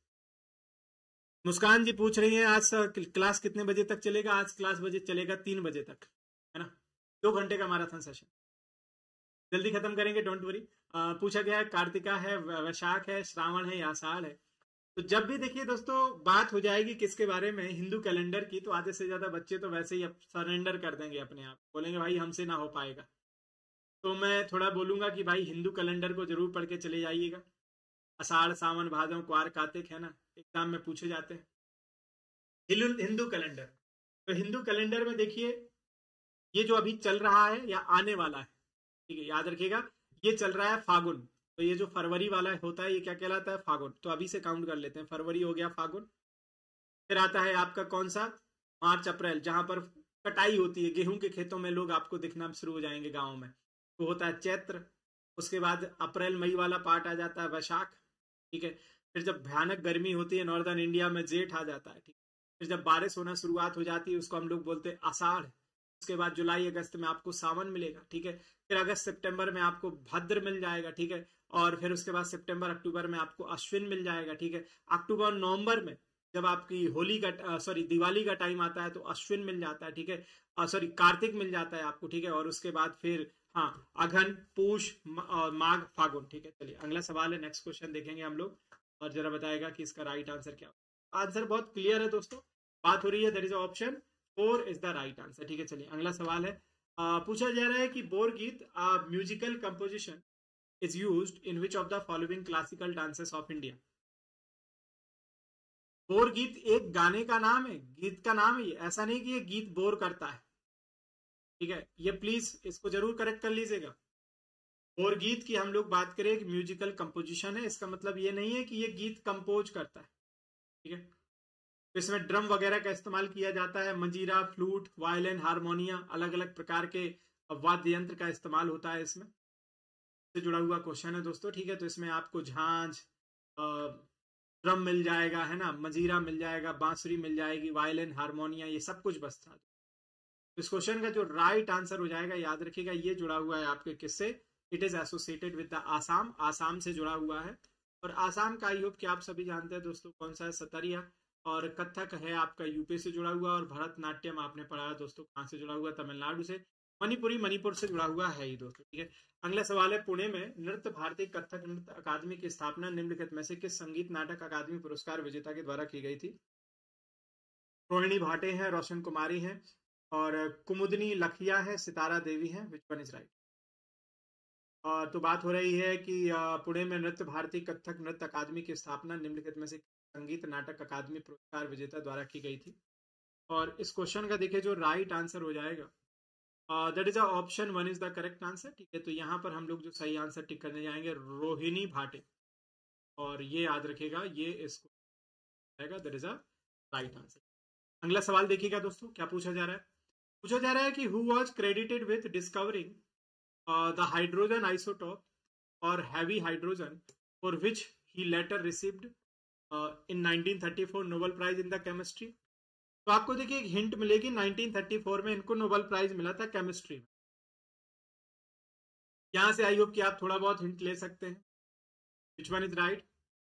मुस्कान जी पूछ रही हैं आज क्लास कितने बजे तक चलेगा। आज क्लास बजे चलेगा 3 बजे तक, है ना। 2 घंटे का मैराथन सेशन, जल्दी खत्म करेंगे, डोंट वरी। पूछा गया है कार्तिका है, वैशाख है, श्रावण है या आषाढ़ है। तो जब भी देखिए दोस्तों बात हो जाएगी किसके बारे में, हिंदू कैलेंडर की, तो आधे से ज्यादा बच्चे तो वैसे ही सरेंडर कर देंगे अपने आप, बोलेंगे भाई हमसे ना हो पाएगा। तो मैं थोड़ा बोलूंगा कि भाई हिंदू कैलेंडर को जरूर पढ़ के चले जाइएगा। आषाढ़, सावन, भादव, क्वार, कार्तिक, है ना, एग्जाम में पूछे जाते हैं। हिंदू कैलेंडर, तो हिंदू कैलेंडर में देखिए ये जो अभी चल रहा है या आने वाला है, ठीक है, याद रखिएगा ये चल रहा है फागुन। तो ये जो फरवरी वाला होता है ये क्या कहलाता है, फागुन। तो अभी से काउंट कर लेते हैं, फरवरी हो गया, फागुन। फिर आता है आपका कौन सा, मार्च अप्रैल, जहां पर कटाई होती है गेहूं के खेतों में, लोग आपको दिखना शुरू हो जाएंगे गाँव में, तो होता है चैत्र। उसके बाद अप्रैल मई वाला पार्ट आ जाता है वैशाख, ठीक है। फिर जब भयानक गर्मी होती है नॉर्दर्न इंडिया में, जेठ आ जाता है, ठीक। फिर जब बारिश होना शुरुआत हो जाती है उसको हम लोग बोलते हैं आषाढ़। उसके बाद जुलाई अगस्त में आपको सावन मिलेगा, ठीक है। फिर अगस्त सितंबर में आपको भद्र मिल जाएगा, ठीक है। और फिर उसके बाद सितंबर अक्टूबर में आपको अश्विन मिल जाएगा, ठीक है। अक्टूबर नवंबर में जब आपकी होली का दिवाली का टाइम आता है तो अश्विन मिल जाता है, ठीक है। कार्तिक मिल जाता है आपको, ठीक है। और उसके बाद फिर हाँ अघन, पूष, माघ, फागुन, ठीक है। चलिए अगला सवाल है, नेक्स्ट क्वेश्चन देखेंगे हम लोग और जरा बताएगा कि इसका राइट आंसर क्या होगा। आंसर बहुत क्लियर है दोस्तों, बात हो रही है, that is option 4 is the right answer, ठीक है। चलिए अगला सवाल है, पूछा जा रहा है कि Borgeet musical composition is used in which of the following classical dances of India. Borgeet एक गाने का नाम है, गीत का नाम है ये, ऐसा नहीं कि ये गीत बोर करता है, ठीक है। ये प्लीज इसको जरूर करेक्ट कर लीजिएगा। बोरगीत की हम लोग बात करें कि म्यूजिकल कंपोजिशन है, इसका मतलब ये नहीं है कि ये गीत कंपोज करता है, ठीक है। तो इसमें ड्रम वगैरह का इस्तेमाल किया जाता है, मंजीरा, फ्लूट, वायलिन, हारमोनिया, अलग अलग प्रकार के वाद्य यंत्र का इस्तेमाल होता है इसमें, से जुड़ा हुआ क्वेश्चन है दोस्तों, ठीक है। तो इसमें आपको झांझ, ड्रम मिल जाएगा, है ना, मंजीरा मिल जाएगा, बांसुरी मिल जाएगी, वायलिन, हारमोनिया, ये सब कुछ बचता है। इस क्वेश्चन का जो राइट आंसर हो जाएगा, याद रखिएगा ये जुड़ा हुआ है आपके किससे, it is associated with the Assam, Assam से जुड़ा हुआ है। और आसाम का आई होप कि आप सभी जानते हैं दोस्तों कौन सा है, सतरिया। और कथक है आपका यूपी से जुड़ा हुआ, और भरतनाट्यम आपने पढ़ा है दोस्तों कहाँ से जुड़ा हुआ, तमिलनाडु से। मणिपुरी मणिपुर से जुड़ा हुआ है ये दोस्तों, ठीक है। अगला सवाल है, पुणे में नृत्य भारती कथक नृत्य अकादमी की स्थापना निम्नलिखित में से किस संगीत नाटक अकादमी पुरस्कार विजेता के द्वारा की गई थी। रोहिणी भाटे हैं, रोशन कुमारी हैं, और कुमुदनी लखिया है, सितारा देवी है, विच वन इज राइट। और तो बात हो रही है कि पुणे में नृत्य भारती कथक नृत्य अकादमी की स्थापना निम्नलिखित में से संगीत नाटक अकादमी पुरस्कार विजेता द्वारा की गई थी। और इस क्वेश्चन का देखिए जो राइट आंसर हो जाएगा, that is option 1 is the correct answer, ठीक है। तो यहाँ पर हम लोग जो सही आंसर टिक करने जाएंगे, रोहिणी भाटे, और ये याद रखेगा ये इसको जाएगा, that is a right answer. अगला सवाल देखिएगा दोस्तों क्या पूछा जा रहा है। पूछा जा रहा है कि who was credited with discovering the hydrogen isotope और heavy hydrogen for which he later received in 1934 Nobel prize in the chemistry. तो आपको देखिए एक हिंट मिलेगी, 1934 में इनको नोबेल प्राइज मिला था केमिस्ट्री में। यहां से आई होप कि आप थोड़ा बहुत हिंट ले सकते हैं, which one is right.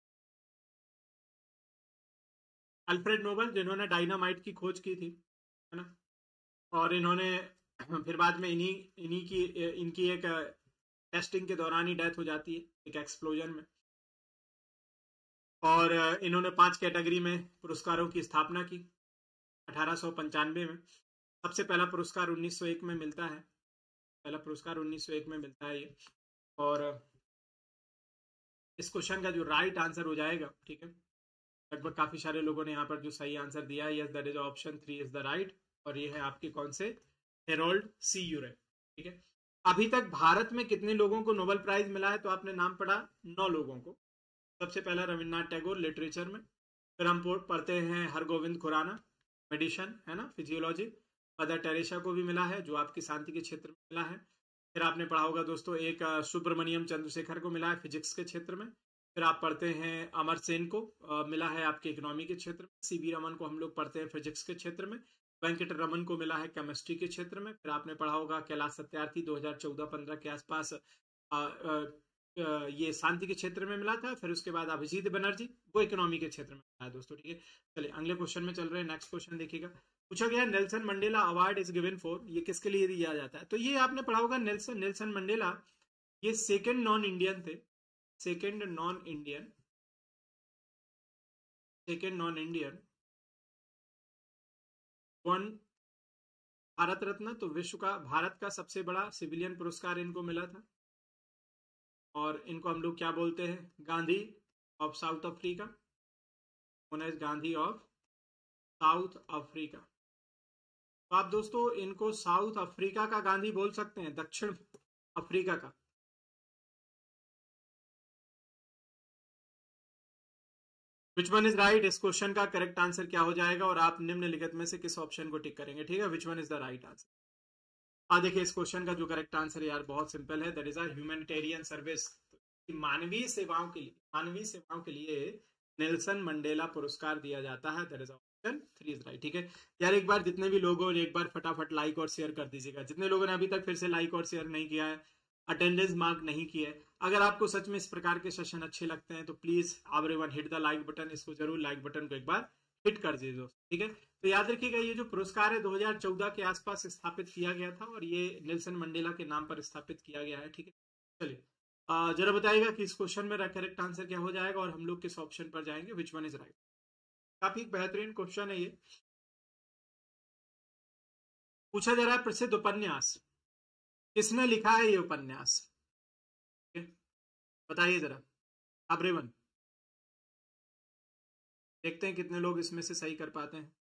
Alfred Nobel, जिन्होंने डायनामाइट की खोज की थी, है ना। और इन्होंने फिर बाद में इनकी एक टेस्टिंग के दौरान ही डेथ हो जाती है एक एक्सप्लोजन में। और इन्होंने 5 कैटेगरी में पुरस्कारों की स्थापना की 1895 में। सबसे पहला पुरस्कार 1901 में मिलता है, पहला पुरस्कार 1901 में मिलता है ये। और इस क्वेश्चन का जो राइट आंसर हो जाएगा, ठीक है, लगभग काफी सारे लोगों ने यहाँ पर जो सही आंसर दिया है, yes that is option 3 is the right. और ये है आपके कौन से, हेरोल्ड सी यूरे, ठीक है। अभी तक भारत में कितने लोगों को नोबेल प्राइज मिला है, तो आपने नाम पढ़ा 9 लोगों को। सबसे पहला रविन्द्रनाथ टैगोर लिटरेचर में, फिर हम पढ़ते हैं हरगोविंद खुराना मेडिसिन, है ना, फिजियोलॉजी। मदर टेरेसा को भी मिला है, जो आपकी शांति के क्षेत्र में मिला है। फिर आपने पढ़ा होगा दोस्तों एक सुब्रमण्यम चंद्रशेखर को मिला है फिजिक्स के क्षेत्र में। फिर आप पढ़ते हैं अमर सेन को मिला है आपके इकोनॉमी के क्षेत्र में। सीवी रमन को हम लोग पढ़ते हैं फिजिक्स के क्षेत्र में। वेंकट रमन को मिला है केमिस्ट्री के क्षेत्र में। फिर आपने पढ़ा होगा कैलाश सत्यार्थी 2014-15 के आसपास ये शांति के क्षेत्र में मिला था। फिर उसके बाद अभिजीत बनर्जी, वो इकोनॉमी के क्षेत्र में मिला है दोस्तों, ठीक है। चलिए अगले क्वेश्चन में चल रहे हैं। नेक्स्ट क्वेश्चन देखिएगा, पूछा गया Nelson Mandela award is given for, ये किसके लिए दिया जाता है? तो ये आपने पढ़ा होगा नेल्सन मंडेला ये सेकंड नॉन इंडियन थे, second non Indian one Bharat Ratna, तो विश्व का, भारत का सबसे बड़ा सिविलियन पुरस्कार इनको मिला था। और इनको हम लोग क्या बोलते हैं? Gandhi of south Africa, Gandhi of south Africa. तो आप दोस्तों इनको साउथ अफ्रीका का गांधी बोल सकते हैं, दक्षिण अफ्रीका का। विच वन इज राइट, इस क्वेश्चन का करेक्ट आंसर क्या हो जाएगा और आप निम्नलिखित में से किस ऑप्शन को टिक करेंगे, ठीक है। Which one is the right answer. देखिए इस क्वेश्चन का जो करेक्ट आंसर है यार बहुत सिंपल है, that is are humanitarian service. मानवीय सेवाओं के लिए नेल्सन मंडेला पुरस्कार दिया जाता है, that is option 3 is right, ठीक है। यार एक बार जितने भी लोगों ने, एक बार फटाफट लाइक और शेयर कर दीजिएगा। जितने लोगों ने अभी तक फिर से लाइक और शेयर नहीं किया है, अटेंडेंस मार्क नहीं किया है, अगर आपको सच में इस प्रकार के सेशन अच्छे लगते हैं तो please everyone hit the like button. इसको जरूर लाइक बटन को एक बार हिट कर दीजिए दोस्तों, ठीक है। तो याद रखिएगा ये जो पुरस्कार है 2014 के आसपास स्थापित किया गया था और ये नेल्सन मंडेला के नाम पर स्थापित किया गया है, ठीक है। चलिए जरा बताइएगा कि इस क्वेश्चन में करेक्ट आंसर क्या हो जाएगा और हम लोग किस ऑप्शन पर जाएंगे, विच वन इज राइट। काफी बेहतरीन क्वेश्चन है ये। पूछा जा रहा है प्रसिद्ध उपन्यास, किसने लिखा है ये उपन्यास? बताइए जरा एवरीवन, देखते हैं कितने लोग इसमें से सही कर पाते हैं।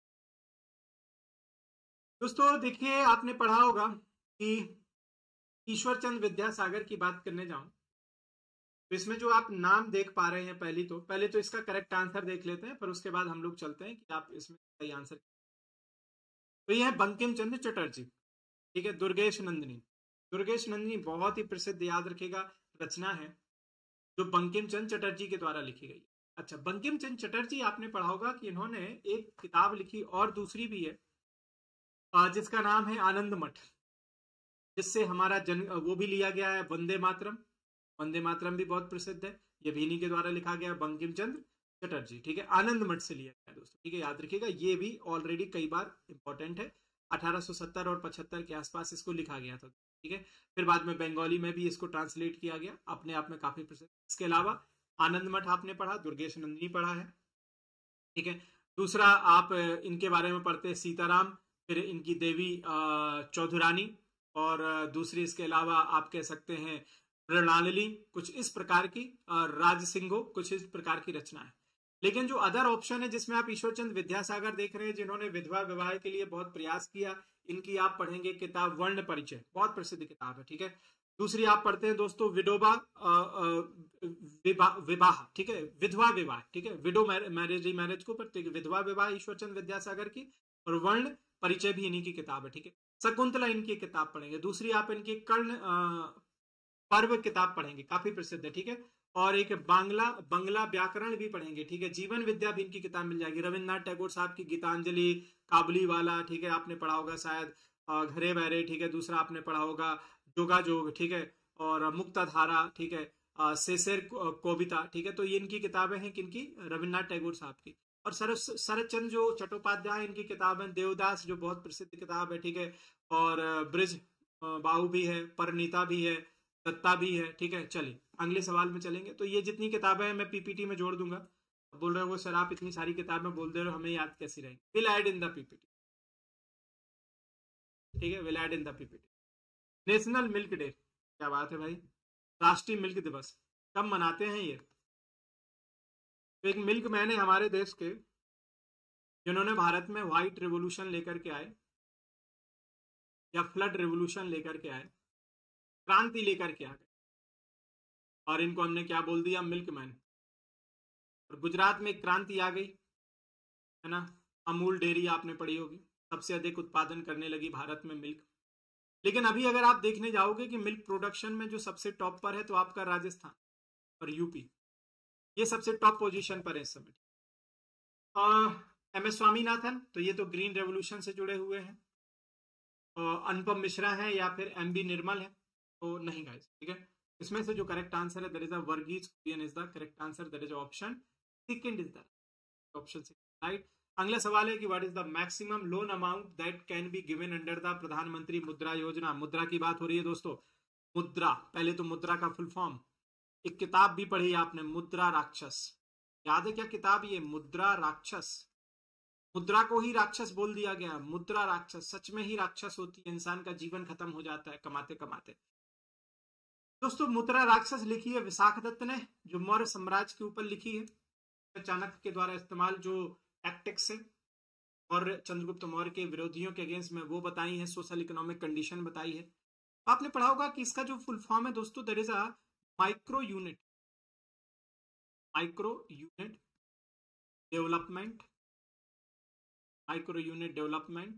दोस्तों देखिए आपने पढ़ा होगा कि ईश्वर चंद्र विद्यासागर की बात करने जाऊं तो इसमें जो आप नाम देख पा रहे हैं, पहले तो इसका करेक्ट आंसर देख लेते हैं, पर उसके बाद हम लोग चलते हैं कि आप इसमें सही आंसर। तो यह है बंकिम चंद्र चटर्जी, ठीक है। दुर्गेश नंदिनी बहुत ही प्रसिद्ध, याद रखिएगा, रचना है जो बंकिम चंद्र चटर्जी के द्वारा लिखी गई। अच्छा, बंकिम चंद्र चटर्जी आपने पढ़ा होगा कि इन्होंने एक किताब लिखी और दूसरी भी है जिसका नाम है आनंद मठ, जिससे हमारा वो भी लिया गया है वंदे मातरम भी बहुत प्रसिद्ध है, ये भी इन्हीं के द्वारा लिखा गया बंकिम चंद्र चटर्जी, ठीक है। आनंद मठ से लिया गया दोस्तों, ठीक है, याद रखिएगा। ये भी ऑलरेडी कई बार इंपॉर्टेंट है, 1870 और 75 के आसपास इसको लिखा गया था, ठीक है। फिर बाद में बंगाली में भी इसको ट्रांसलेट किया गया, अपने आप में काफी प्रसिद्ध। इसके अलावा आनंद मठ आपने पढ़ा, दुर्गेश नंदिनी पढ़ा है, ठीक है। दूसरा आप इनके बारे में पढ़ते हैं सीताराम, फिर इनकी देवी चौधुरानी, और दूसरी इसके अलावा आप कह सकते हैं मृणालिनी, कुछ इस प्रकार की, राज सिंहो, कुछ इस प्रकार की रचना है। लेकिन जो अदर ऑप्शन है जिसमें आप ईश्वर चंद्र विद्यासागर देख रहे हैं, जिन्होंने विधवा विवाह के लिए बहुत प्रयास किया, इनकी आप पढ़ेंगे किताब वर्ण परिचय, बहुत प्रसिद्ध किताब है, ठीक है। दूसरी आप पढ़ते हैं दोस्तों विडोबा विवाह, ठीक है, विधवा विवाह, ठीक है, विडो मैरिज को, पर विधवा विवाह ईश्वर चंद्र विद्यासागर की, और वर्ण परिचय भी इन्हीं की किताब है, ठीक है। शकुंतला इनकी किताब पढ़ेंगे। दूसरी आप इनकी कर्ण पर्व किताब पढ़ेंगे, काफी प्रसिद्ध है, ठीक है। और एक बंगला व्याकरण भी पढ़ेंगे, ठीक है। जीवन विद्या भी इनकी किताब मिल जाएगी। रविन्द्रनाथ टैगोर साहब की गीतांजलि, काबुली वाला, ठीक है, आपने पढ़ा होगा शायद, घरे बहरे, ठीक है। दूसरा आपने पढ़ा होगा जोगाजोग, ठीक है, और मुक्ताधारा, ठीक है, शेषेर कविता, ठीक है। तो ये इनकी किताबें हैं किनकी? रविन्द्रनाथ टैगोर साहब की। और शरद चंद्र जो चट्टोपाध्याय, इनकी किताब है देवदास, जो बहुत प्रसिद्ध किताब है, ठीक है। और ब्रिज बाहु भी है, परिणीता भी है, दत्ता भी है, ठीक है। चलिए अगले सवाल में चलेंगे। तो ये जितनी किताबें हैं मैं पीपीटी में जोड़ दूंगा। बोल रहे हो सर आप इतनी सारी किताबें बोल दे रहे हो, हमें याद कैसी रहेंगी? Will add in the PPT, ठीक है, will add in the PPT. National milk day, क्या बात है भाई, राष्ट्रीय मिल्क दिवस कब मनाते हैं ये? तो एक मिल्क मैन है हमारे देश के, जिन्होंने भारत में व्हाइट रेवोल्यूशन लेकर के आए, या फ्लड रेवोल्यूशन लेकर के आए, क्रांति लेकर के आ गए, और इनको हमने क्या बोल दिया? Milk man. और गुजरात में एक क्रांति आ गई, है ना। अमूल डेयरी आपने पढ़ी होगी, सबसे अधिक उत्पादन करने लगी भारत में मिल्क। लेकिन अभी अगर आप देखने जाओगे कि मिल्क प्रोडक्शन में जो सबसे टॉप पर है तो आपका राजस्थान और यूपी, ये सबसे टॉप पोजीशन पर है इस समय। एम एस स्वामीनाथन, तो ये तो ग्रीन रेवोल्यूशन से जुड़े हुए हैं। अनुपम मिश्रा है या फिर एम बी निर्मल है, तो नहीं गाइस, ठीक है। इसमें से जो करेक्ट आंसर है that is Verghese Kurien is the correct answer, that is option second is the option right. अगला सवाल है कि what is the maximum loan amount that can be given under the Pradhan Mantri Mudra योजना। मुद्रा की बात हो रही है दोस्तों। मुद्रा, पहले तो मुद्रा का फुल फॉर्म, एक किताब भी पढ़ी आपने, मुद्रा राक्षस, याद है क्या किताब ये, मुद्रा राक्षस। मुद्रा को ही राक्षस बोल दिया गया, मुद्रा राक्षस, सच में ही राक्षस होती है, इंसान का जीवन खत्म हो जाता है कमाते कमाते। दोस्तों मुद्रा राक्षस लिखी है विशाखदत्त ने, जो मौर्य साम्राज्य के ऊपर लिखी है। चाणक्य के द्वारा इस्तेमाल जो टैक्टिक्स है और चंद्रगुप्त मौर्य के विरोधियों के अगेंस्ट में वो बताई है, सोशल इकोनॉमिक कंडीशन बताई है। आपने पढ़ा होगा कि इसका जो फुल फॉर्म है दोस्तों that is a micro unit, micro unit development, micro unit development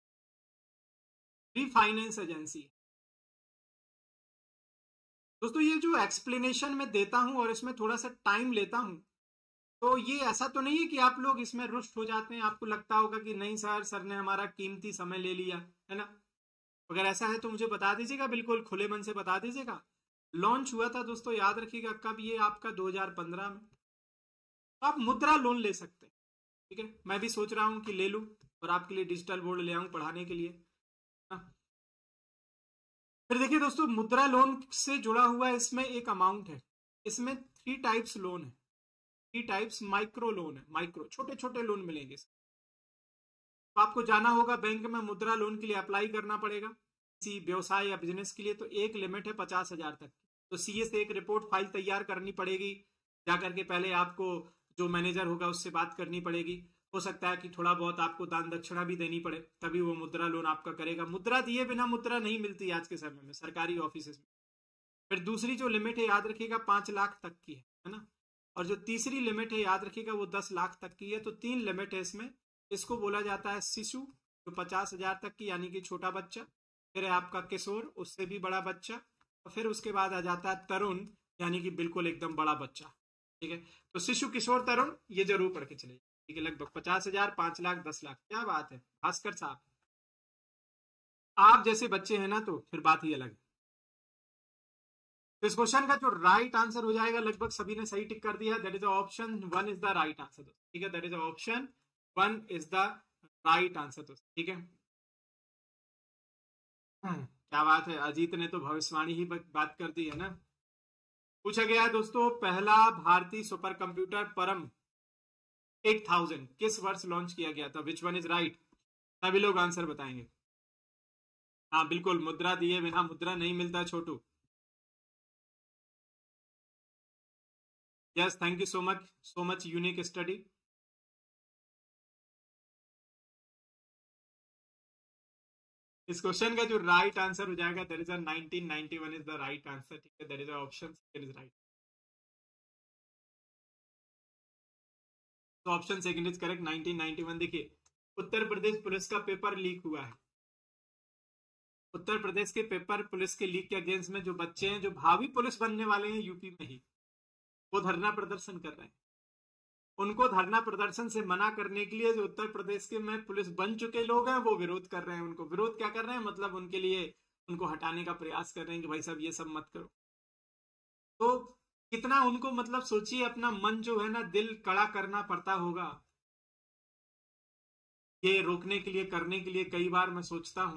refinance agency. दोस्तों ये जो एक्सप्लेनेशन मैं देता हूं और इसमें थोड़ा सा टाइम लेता हूं, तो ये ऐसा तो नहीं है कि आप लोग इसमें रुष्ट हो जाते हैं, आपको लगता होगा कि नहीं सर ने हमारा कीमती समय ले लिया, है ना। अगर ऐसा है तो मुझे बता दीजिएगा, बिल्कुल खुले मन से बता दीजिएगा। लॉन्च हुआ था दोस्तों, याद रखिएगा कब, ये आपका 2015 में। तो आप मुद्रा लोन ले सकते हैं, ठीक है। मैं भी सोच रहा हूं कि ले लूं और आपके लिए डिजिटल बोर्ड ले आऊं पढ़ाने के लिए। फिर देखिए दोस्तों, मुद्रा लोन से जुड़ा हुआ इसमें एक अमाउंट है, इसमें 3 टाइप्स लोन है, 3 टाइप्स माइक्रो लोन है, माइक्रो छोटे छोटे लोन मिलेंगे। तो आपको जाना होगा बैंक में, मुद्रा लोन के लिए अप्लाई करना पड़ेगा किसी व्यवसाय या बिजनेस के लिए। तो एक लिमिट है 50,000 तक। तो सीए से एक रिपोर्ट फाइल तैयार करनी पड़ेगी, जाकर के पहले आपको जो मैनेजर होगा उससे बात करनी पड़ेगी। हो सकता है कि थोड़ा बहुत आपको दान दक्षिणा भी देनी पड़े, तभी वो मुद्रा लोन आपका करेगा। मुद्रा दिए बिना मुद्रा नहीं मिलती आज के समय में सरकारी ऑफिस में। फिर दूसरी जो लिमिट है याद रखिएगा 5 लाख तक की है ना। और जो तीसरी लिमिट है याद रखिएगा वो 10 लाख तक की है। तो 3 लिमिट है इसमें। इसको बोला जाता है शिशु, जो 50,000 तक की, यानी कि छोटा बच्चा। फिर है आपका किशोर, उससे भी बड़ा बच्चा। और फिर उसके बाद आ जाता है तरुण, यानी कि बिल्कुल एकदम बड़ा बच्चा, ठीक है। तो शिशु, किशोर, तरुण, ये जरूर पढ़ के चलिए, ठीक है। लगभग 50,000, 5 लाख, 10 लाख, क्या बात है भास्कर साहब, आप जैसे बच्चे हैं ना, तो फिर बात ही अलग है। तो इस क्वेश्चन का जो राइट आंसर हो जाएगा, लगभग सभी ने सही टिक कर दिया, that is option 1 is the right answer, ठीक है। That is option 1 is the right answer, ठीक है। क्या बात है, अजीत ने तो भविष्यवाणी ही बात कर दी है ना। पूछा गया है दोस्तों, पहला भारतीय सुपर कंप्यूटर परम 8000 किस वर्ष लॉन्च किया गया था? Which one is right? सभी लोग आंसर बताएंगे। हाँ बिल्कुल, मुद्रा दिए बिना मुद्रा नहीं मिलता छोटू। Yes, thank you so much unique study. इस क्वेश्चन का जो राइट आंसर हो जाएगा that is 1991 is the right answer, ठीक है। That is option is right. तो ऑप्शन सेकंड इज करेक्ट, 1991। देखिए, उत्तर प्रदेश पुलिस का पेपर लीक हुआ है। उत्तर प्रदेश के पेपर पुलिस के लीक के अगेंस्ट में जो बच्चे हैं, जो भावी पुलिस बनने वाले हैं यूपी में ही, वो धरना प्रदर्शन कर रहे हैं। उनको धरना प्रदर्शन से मना करने के लिए जो उत्तर प्रदेश के में पुलिस बन चुके लोग हैं वो विरोध कर रहे हैं। उनको विरोध क्या कर रहे हैं, मतलब उनके लिए उनको हटाने का प्रयास कर रहे हैं कि भाई साहब ये सब मत करो। तो कितना उनको, मतलब सोचिए, अपना मन जो है ना, दिल कड़ा करना पड़ता होगा ये रोकने के लिए, करने के लिए। कई बार मैं सोचता हूं।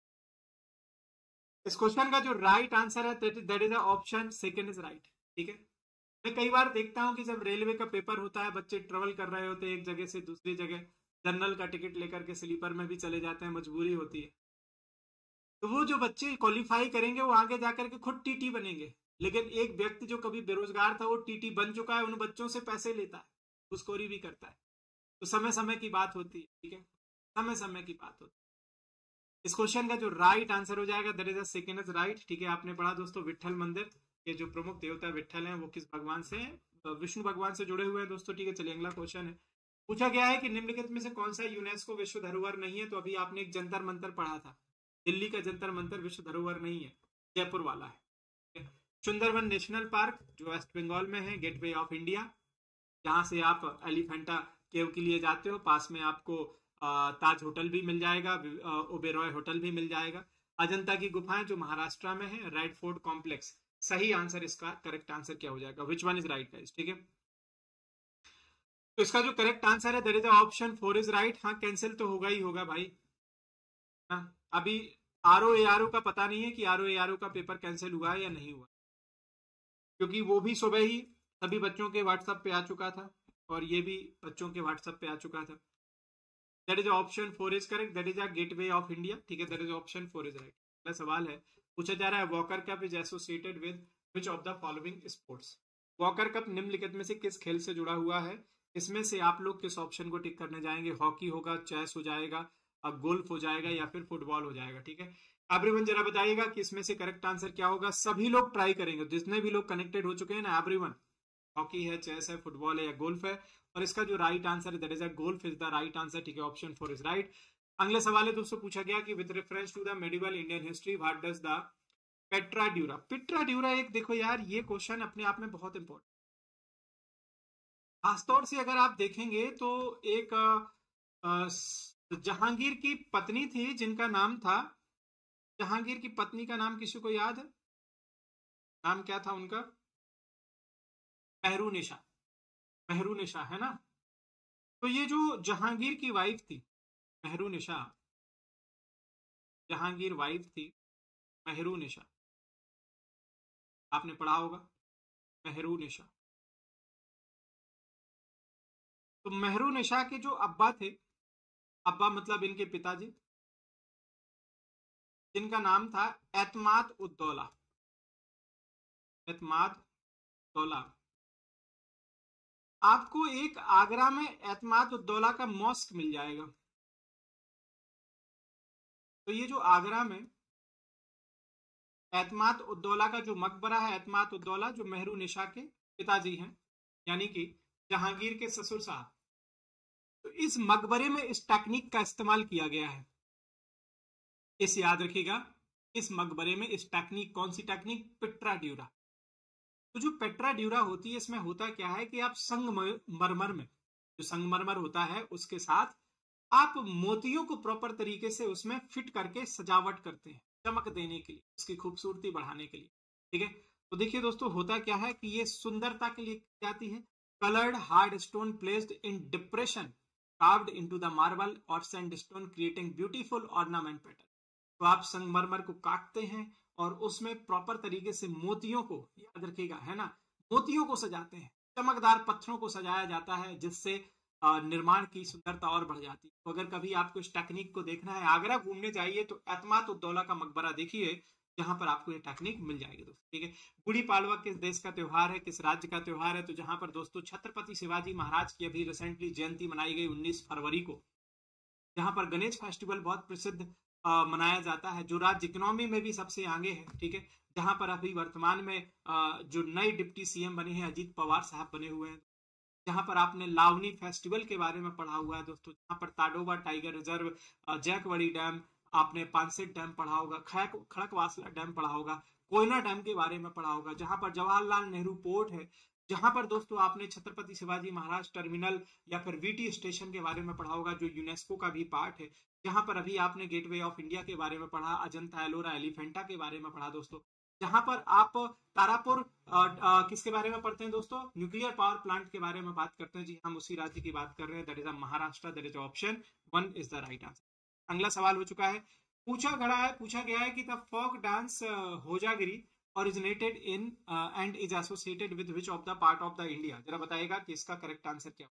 इस क्वेश्चन का जो राइट आंसर है that is option second is right, ठीक है। मैं कई बार देखता हूं कि जब रेलवे का पेपर होता है, बच्चे ट्रेवल कर रहे होते हैं एक जगह से दूसरी जगह, जनरल का टिकट लेकर के स्लीपर में भी चले जाते हैं, मजबूरी होती है। तो वो जो बच्चे क्वालिफाई करेंगे वो आगे जाकर के खुद टीटी बनेंगे। लेकिन एक व्यक्ति जो कभी बेरोजगार था वो टीटी बन चुका है, उन बच्चों से पैसे लेता है, घूसखोरी भी करता है। तो समय समय की बात होती है, ठीक है, समय समय की बात होती है। इस क्वेश्चन का जो राइट आंसर हो जाएगा that is second is right. ठीक है, आपने पढ़ा दोस्तों विट्ठल मंदिर के जो प्रमुख देवता विट्ठल हैं वो किस भगवान से हैं? विष्णु भगवान से जुड़े हुए हैं दोस्तों। ठीक है, चलिए अगला क्वेश्चन है। पूछा गया है कि निम्नलिखित में से कौन सा यूनेस्को विश्व धरोहर नहीं है? तो अभी आपने एक जंतर मंतर पढ़ा था, दिल्ली का जंतर मंतर विश्व धरोहर नहीं है, जयपुर वाला है। सुंदरवन नेशनल पार्क जो वेस्ट बंगाल में है, गेटवे ऑफ इंडिया जहां से आप एलिफेंटा केव के लिए जाते हो, पास में आपको ताज होटल भी मिल जाएगा, ओबेरॉय होटल भी मिल जाएगा। अजंता की गुफाएं जो महाराष्ट्र में है, रेड फोर्ट कॉम्प्लेक्स। सही आंसर, इसका करेक्ट आंसर क्या हो जाएगा? Which one is right guys? ठीक है, तो इसका जो करेक्ट आंसर है that is option 4 is right. हाँ, कैंसिल तो होगा ही होगा भाई। हाँ, अभी आरओ का पता नहीं है कि आरओ का पेपर कैंसिल हुआ है या नहीं हुआ, क्योंकि वो भी सुबह ही सभी बच्चों के व्हाट्सएप पे आ चुका था और ये भी बच्चों के व्हाट्सएप पे आ चुका था। That is option 4 is correct, that is a gateway of India. ठीक है, that is option 4 is right. अगला सवाल है, पूछा जा रहा है Walker Cup is associated with which of the following sports? Walker Cup निम्नलिखित में से किस खेल से जुड़ा हुआ है? इसमें से आप लोग किस ऑप्शन को टिक करने जाएंगे? हॉकी होगा, चेस हो जाएगा, गोल्फ हो जाएगा या फिर फुटबॉल हो जाएगा? ठीक है, एवरीवन जरा बताइएगा कि इसमें से करेक्ट आंसर क्या होगा। सभी लोग ट्राई करेंगे, जितने भी लोग कनेक्टेड हो चुके हैं ना, एवरीवन, हॉकी है, चेस है, फुटबॉल है या गोल्फ है। और इसका जो राइट आंसर है that is a golf is the right answer. ठीक है, ऑप्शन 4 इज राइट। अगले सवाल है दोस्तों, पूछा गया कि with reference to the medieval Indian history what does the pietra dura? Pietra dura एक, देखो यार ये क्वेश्चन अपने आप में बहुत इंपॉर्टेंट, खासतौर से अगर आप देखेंगे तो एक जहांगीर की पत्नी थी जिनका नाम था, जहांगीर की पत्नी का नाम किसी को याद है? नाम क्या था उनका? मेहरुनिशा, मेहरुनिशा है ना। तो ये जो जहांगीर की वाइफ थी मेहरुनिशा, जहांगीर वाइफ थी मेहरुनिशा, आपने पढ़ा होगा मेहरुनिशा। तो मेहरुनिशा के जो अब्बा थे, अब्बा मतलब इनके पिताजी, जिनका नाम था एतमाद उद्दौला, एतमाद दौला। आपको एक आगरा में एतमाद उद्दौला का मॉस्क मिल जाएगा। तो ये जो आगरा में एतमाद उद्दौला का जो मकबरा है, एतमाद उद्दौला जो मेहरुनिशा के पिताजी हैं, यानी कि जहांगीर के ससुर साहब, तो इस मकबरे में इस टेक्निक का इस्तेमाल किया गया है। इसे याद रखिएगा, इस मकबरे में इस टेक्निक, कौन सी टेक्निक? Petra dura. तो जो पेट्रा ड्यूरा होती है, इसमें होता क्या है कि आप संगमरमर में, जो संगमरमर होता है उसके साथ आप मोतियों को प्रॉपर तरीके से उसमें फिट करके सजावट करते हैं, चमक देने के लिए, उसकी खूबसूरती बढ़ाने के लिए। ठीक है, तो देखिए दोस्तों होता क्या है कि ये सुंदरता के लिए की जाती है। Coloured hard stone placed in depression carved into the marble or sandstone creating beautiful ornament pattern। तो आप संगमरमर को काटते हैं और उसमें प्रॉपर तरीके से मोतियों को, याद रखिएगा है ना, मोतियों को सजाते हैं, चमकदार पत्थरों को सजाया जाता है, जिससे निर्माण की सुंदरता और बढ़ जाती है। तो अगर कभी आपको इस टेक्निक को देखना है, आगरा घूमने जाइए तो एतमाद उद्दौला का मकबरा देखिए, जहां पर आपको ये टेक्निक मिल जाएगी दोस्तों। ठीक है, गुड़ी पाड़वा किस देश का त्योहार है, किस राज्य का त्योहार है? तो जहां पर दोस्तों छत्रपति शिवाजी महाराज की अभी रिसेंटली जयंती मनाई गई 19 फरवरी को, जहां पर गणेश फेस्टिवल बहुत प्रसिद्ध मनाया जाता है, जो राज्य इकोनॉमी में भी सबसे आगे है। ठीक है, जहां पर अभी वर्तमान में जो नए डिप्टी सीएम बने हैं अजीत पवार साहब बने हुए हैं, जहां पर आपने लावनी फेस्टिवल के बारे में पढ़ा हुआ है दोस्तों, जहां पर Tadoba tiger reserve, Jayakwadi dam, आपने पानसेट डैम पढ़ा होगा, खड़कवासला डैम पढ़ा होगा, कोयना डैम के बारे में पढ़ा होगा, जहां पर जवाहरलाल नेहरू पोर्ट है, जहां पर दोस्तों आपने छत्रपति शिवाजी महाराज टर्मिनल या फिर वीटी स्टेशन के बारे में पढ़ा होगा, जो यूनेस्को का भी पार्ट है, जहां पर अभी आपने गेटवे ऑफ इंडिया के बारे में पढ़ा, अजंता एलोरा एलिफेंटा के बारे में पढ़ा दोस्तों, जहां पर आप तारापुर किसके बारे में पढ़ते हैं दोस्तों? न्यूक्लियर पावर प्लांट के बारे में बात करते हैं। जी, हम उसी राज्य की बात कर रहे हैं, that is Maharashtra. That is option 1 is the right answer. अगला सवाल हो चुका है, पूछा गया है कि the folk dance Hojagiri originated in and is associated with which of the part of the India? जरा बताइएगा कि इसका करेक्ट आंसर क्या?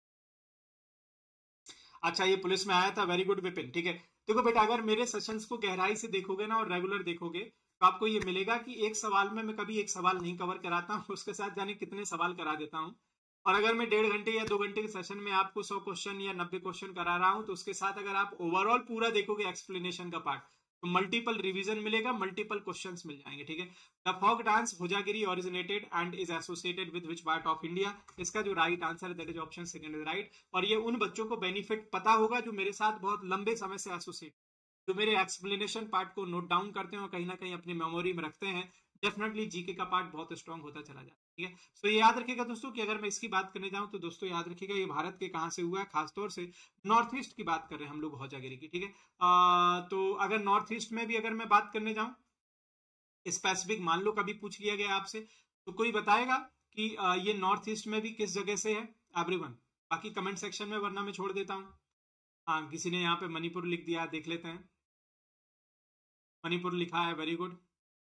अच्छा, ये पुलिस में आया था, वेरी गुड विपिन। ठीक है, देखो बेटा, अगर मेरे सेशंस को गहराई से देखोगे ना और रेगुलर देखोगे तो आपको ये मिलेगा कि एक सवाल में मैं कभी एक सवाल नहीं कवर कराता हूँ, उसके साथ जाने कितने सवाल करा देता हूँ। और अगर मैं 1.5 घंटे या 2 घंटे के सेशन में आपको 100 क्वेश्चन या 90 क्वेश्चन करा रहा हूँ, तो उसके साथ अगर आप ओवरऑल पूरा देखोगे एक्सप्लेनेशन का पार्ट, तो मल्टीपल रिवीजन मिलेगा, मल्टीपल क्वेश्चंस मिल जाएंगे, ठीक है। The folk dance Hojagiri originated and is associated with which part of India, इसका जो राइट आंसर है that is option second is right. और ये उन बच्चों को बेनिफिट पता होगा जो मेरे साथ बहुत लंबे समय से एसोसिएट, जो मेरे एक्सप्लेनेशन पार्ट को नोट डाउन करते हैं और कहीं ना कहीं अपनी मेमोरी में रखते हैं, डेफिनेटली जीके का पार्ट बहुत स्ट्रांग होता चला जाता है, ठीक है। सो ये याद रखिएगा दोस्तों कि अगर मैं इसकी बात करने जाऊं तो दोस्तों याद रखिएगा ये भारत के कहां से हुआ है, खासतौर से नॉर्थ ईस्ट की बात कर रहे हैं हम लोग होजागिरी की, ठीक है। तो अगर नॉर्थ ईस्ट में भी अगर मैं बात करने जाऊं स्पेसिफिक, मान लो कभी पूछ लिया गया आपसे, तो कोई बताएगा कि ये नॉर्थ ईस्ट में भी किस जगह से है एवरीवन, बाकी कमेंट सेक्शन में, वरना मैं छोड़ देता हूँ। हाँ, किसी ने यहाँ पे मणिपुर लिख दिया, देख लेते हैं। मणिपुर लिखा है, वेरी गुड।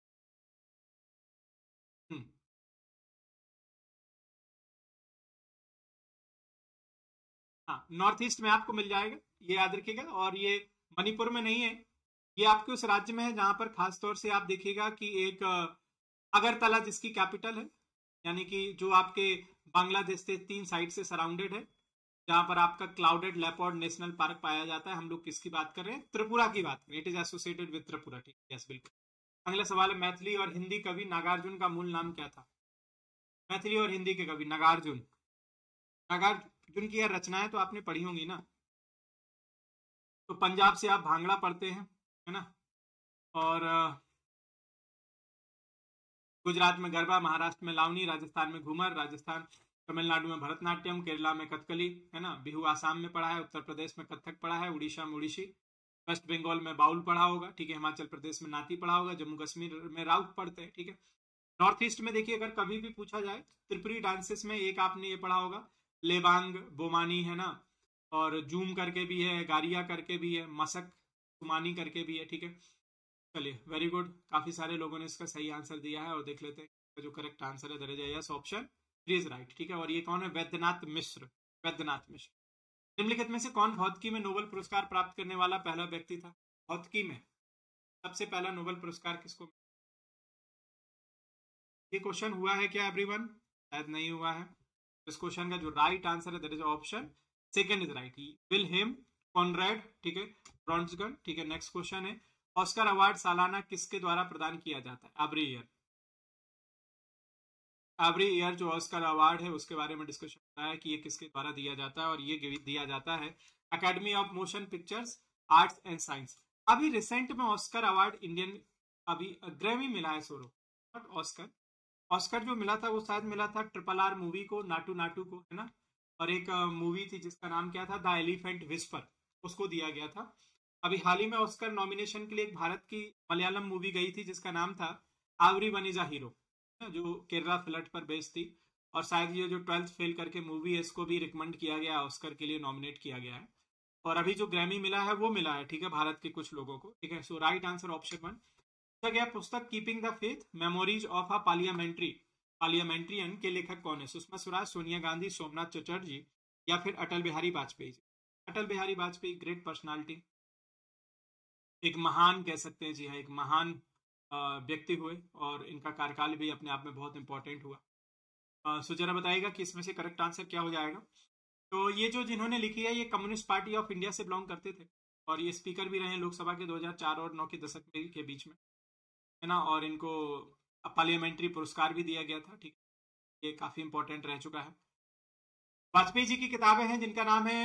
हाँ, नॉर्थ ईस्ट में आपको मिल जाएगा, ये याद रखिएगा। और ये मणिपुर में नहीं है, ये आपके उस राज्य में है जहां पर खास तौर से आप देखिएगा कि एक अगरतला जिसकी कैपिटल है, यानी कि जो आपके बांग्लादेश से 3 साइड से सराउंडेड है, जहां पर आपका क्लाउडेड लेपर्ड नेशनल पार्क पाया जाता है। हम लोग किसकी बात कर रहे हैं? त्रिपुरा की बात कर रहे हैं। It is associated with Tripura, ठीक है, यस बिल्कुल। अगला सवाल है, मैथिली और हिंदी कवि नागार्जुन का मूल नाम क्या था? मैथिली और हिंदी के कवि नागार्जुन, नागार्जुन की यार रचनाएं तो आपने पढ़ी होंगी ना। तो पंजाब से आप भांगड़ा पढ़ते हैं, है ना, और गुजरात में गरबा, महाराष्ट्र में लावनी, राजस्थान में घूमर, राजस्थान तमिलनाडु में भरतनाट्यम, केरला में कथकली, है ना, बिहू आसाम में पढ़ा है, उत्तर प्रदेश में कथक पढ़ा है, उड़ीसा में उड़ीसी, वेस्ट बंगाल में बाउल पढ़ा होगा, ठीक है, हिमाचल प्रदेश में नाती पढ़ा होगा, जम्मू कश्मीर में राउत पढ़ते हैं, ठीक है। नॉर्थ ईस्ट में देखिए अगर कभी भी पूछा जाए त्रिपुरी डांसेस में एक आपने ये पढ़ा होगा, लेबांग बोमानी, है ना, और जूम करके भी है, गारिया करके भी है, मसक सुमानी करके भी है, ठीक है। चलिए वेरी गुड, काफी सारे लोगों ने इसका सही आंसर दिया है, और देख लेते हैं जो करेक्ट आंसर है that is yes, option 3 is right, ठीक है। और ये कौन है? वैद्यनाथ मिश्र, वैद्यनाथ मिश्र। निम्नलिखित में से कौन भौतिकी में नोबेल पुरस्कार प्राप्त करने वाला पहला व्यक्ति था? भौतिकी में सबसे पहला नोबेल पुरस्कार किसको? ये क्वेश्चन हुआ है क्या एवरीवन? शायद नहीं हुआ है। इस क्वेश्चन का जो राइट आंसर है that is option second is right, Wilhelm Conrad, ठीक है, ब्रॉन्जगन, ठीक है। नेक्स्ट क्वेश्चन है, ऑस्कर अवार्ड सालाना किसके द्वारा प्रदान किया जाता है? एवरी ईयर, एवरी ईयर जो ऑस्कर अवार्ड है उसके बारे में डिस्कशन होता है कि ये किसके द्वारा दिया जाता है, और ये दिया जाता है academy of motion pictures arts and science. अभी रिसेंट में ऑस्कर अवार्ड इंडियन, अभी ग्रैमी मिला है, सोरो नॉट ऑस्कर, ऑस्कर जो मिला था वो शायद मिला था RRR मूवी को, नाटू नाटू को, है ना, और एक मूवी थी जिसका नाम क्या था, द एलिफेंट विस्पर, उसको दिया गया था। अभी हाल ही में ऑस्कर नॉमिनेशन के लिए एक भारत की मलयालम मूवी गई थी जिसका नाम था एवरीवन इज अ हीरो, जो केरला फ्लड पर बेस्ड थी, और शायद ये जो 12th फेल करके मूवी है इसको भी रिकमेंड किया गया, ऑस्कर के लिए नॉमिनेट किया गया है। और अभी जो ग्रैमी मिला है वो मिला है, ठीक है, भारत के कुछ लोगों को, ठीक है। So right answer option 1। पूछा गया पुस्तक keeping the faith memories of a parliamentarian के लेखक कौन है? सुषमा स्वराज, सोनिया गांधी, सोमनाथ चटर्जी, या फिर अटल बिहारी वाजपेयी? अटल बिहारी वाजपेयी ग्रेट पर्सनालिटी, एक महान कह सकते हैं, जी हाँ, एक महान व्यक्ति हुए, और इनका कार्यकाल भी अपने आप में बहुत इंपॉर्टेंट हुआ। सो जरा बताइएगा कि इसमें से करेक्ट आंसर क्या हो जाएगा। तो ये जो जिन्होंने लिखी है ये कम्युनिस्ट पार्टी ऑफ इंडिया से बिलोंग करते थे, और ये स्पीकर भी रहे लोकसभा के 2004 और 9 के दशक के बीच में, है ना, और इनको पार्लियामेंट्री पुरस्कार भी दिया गया था, ठीक, ये काफी इंपॉर्टेंट रह चुका है। वाजपेयी जी की किताबें हैं जिनका नाम है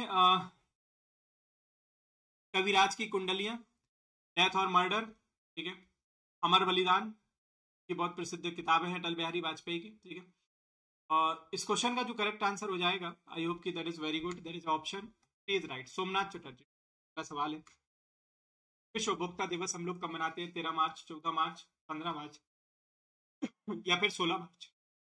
कविराज की कुंडलियां, डेथ और मर्डर, ठीक है, अमर बलिदान, ये बहुत प्रसिद्ध किताबें हैं अटल बिहारी वाजपेयी की, ठीक है। और इस क्वेश्चन का जो करेक्ट आंसर हो जाएगा, आई होप की that is very good, that is option is right, Somnath Chatterjee का सवाल है। विश्व उपभोक्ता दिवस हम लोग कब मनाते हैं? 13 मार्च, 14 मार्च, 15 मार्च, या फिर 16 मार्च?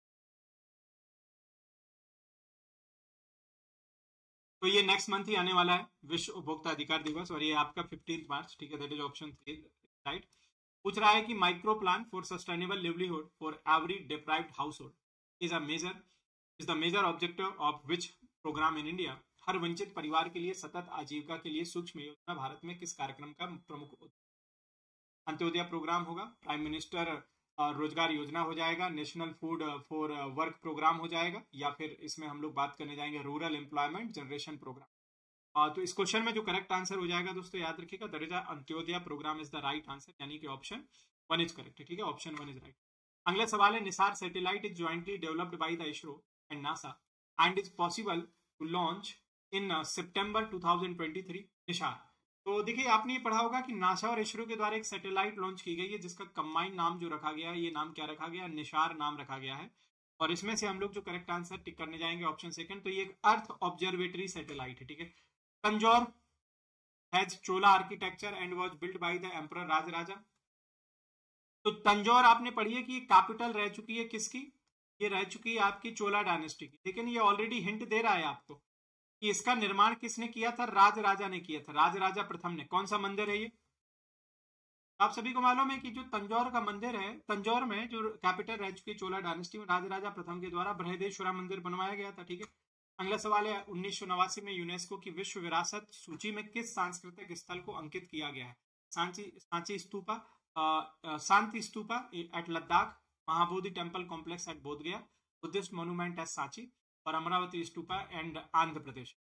तो ये नेक्स्ट मंथ ही आने वाला है विश्व उपभोक्ता अधिकार दिवस, और ये आपका 15 मार्च, ठीक है, दैट इज ऑप्शन 3 राइट। पूछ रहा है कि micro plan for sustainable livelihood for every deprived household is the major objective of which programme in India? हर वंचित परिवार के लिए सतत आजीविका के लिए सूक्ष्म योजना भारत में किस कार्यक्रम का प्रमुख? अंत्योदय प्रोग्राम होगा, प्राइम मिनिस्टर रोजगार योजना हो जाएगा, national food for work programme हो जाएगा, या फिर इसमें हम लोग बात करने जाएंगे रूरल एम्प्लॉयमेंट जनरेशन प्रोग्राम। तो इस क्वेश्चन में जो करेक्ट आंसर हो जाएगा दोस्तों याद रखिएगा, that is Antyodaya programme is the right answer, यानी कि ऑप्शन 1 इज करेक्ट। ठीक है, ऑप्शन 1 इज राइट। अगला सवाल है, NISAR satellite is jointly developed by the ISRO and NASA and is possible to launch in सितंबर 2023। निसार, तो देखिए आपने ये पढ़ा होगा कि नासा और इसरो के द्वारा एक सैटेलाइट लॉन्च की गई है जिसका कंबाइंड नाम जो रखा गया है, ये नाम क्या रखा गया, निसार नाम रखा गया है। और इसमें से हम लोग जो करेक्ट आंसर टिक करने जाएंगे ऑप्शन सेकंड, तो ये एक अर्थ ऑब्जर्वेटरी सैटेलाइट है। ठीक है, Tanjore has Chola architecture and was build by the emperor Rajaraja. तो तंजौर आपने पढ़ी है कि कैपिटल रह चुकी है किसकी, ये रह चुकी है आपकी चोला डायनेस्टी की, लेकिन ये ऑलरेडी हिंट दे रहा है आपको कि इसका निर्माण किसने किया था, राजराजा ने किया था, राजराजा प्रथम ने। कौन सा मंदिर है ये, आप सभी को मालूम है कि जो तंजौर का मंदिर है, तंजौर में जो कैपिटल रह चुकी है चोला डायनेस्टी में, राजराजा प्रथम के द्वारा बृहदेश्वरा मंदिर बनवाया गया था। ठीक है, अगला सवाल है, 1989 में यूनेस्को की विश्व विरासत सूची में किस सांस्कृतिक स्थल को अंकित किया गया है, Sanchi stupa, Shanti stupa at Ladakh, Mahabodhi temple complex at Bodhgaya, Buddhist monument at Sanchi, और अमरावती स्तूपा एंड आंध्र प्रदेश।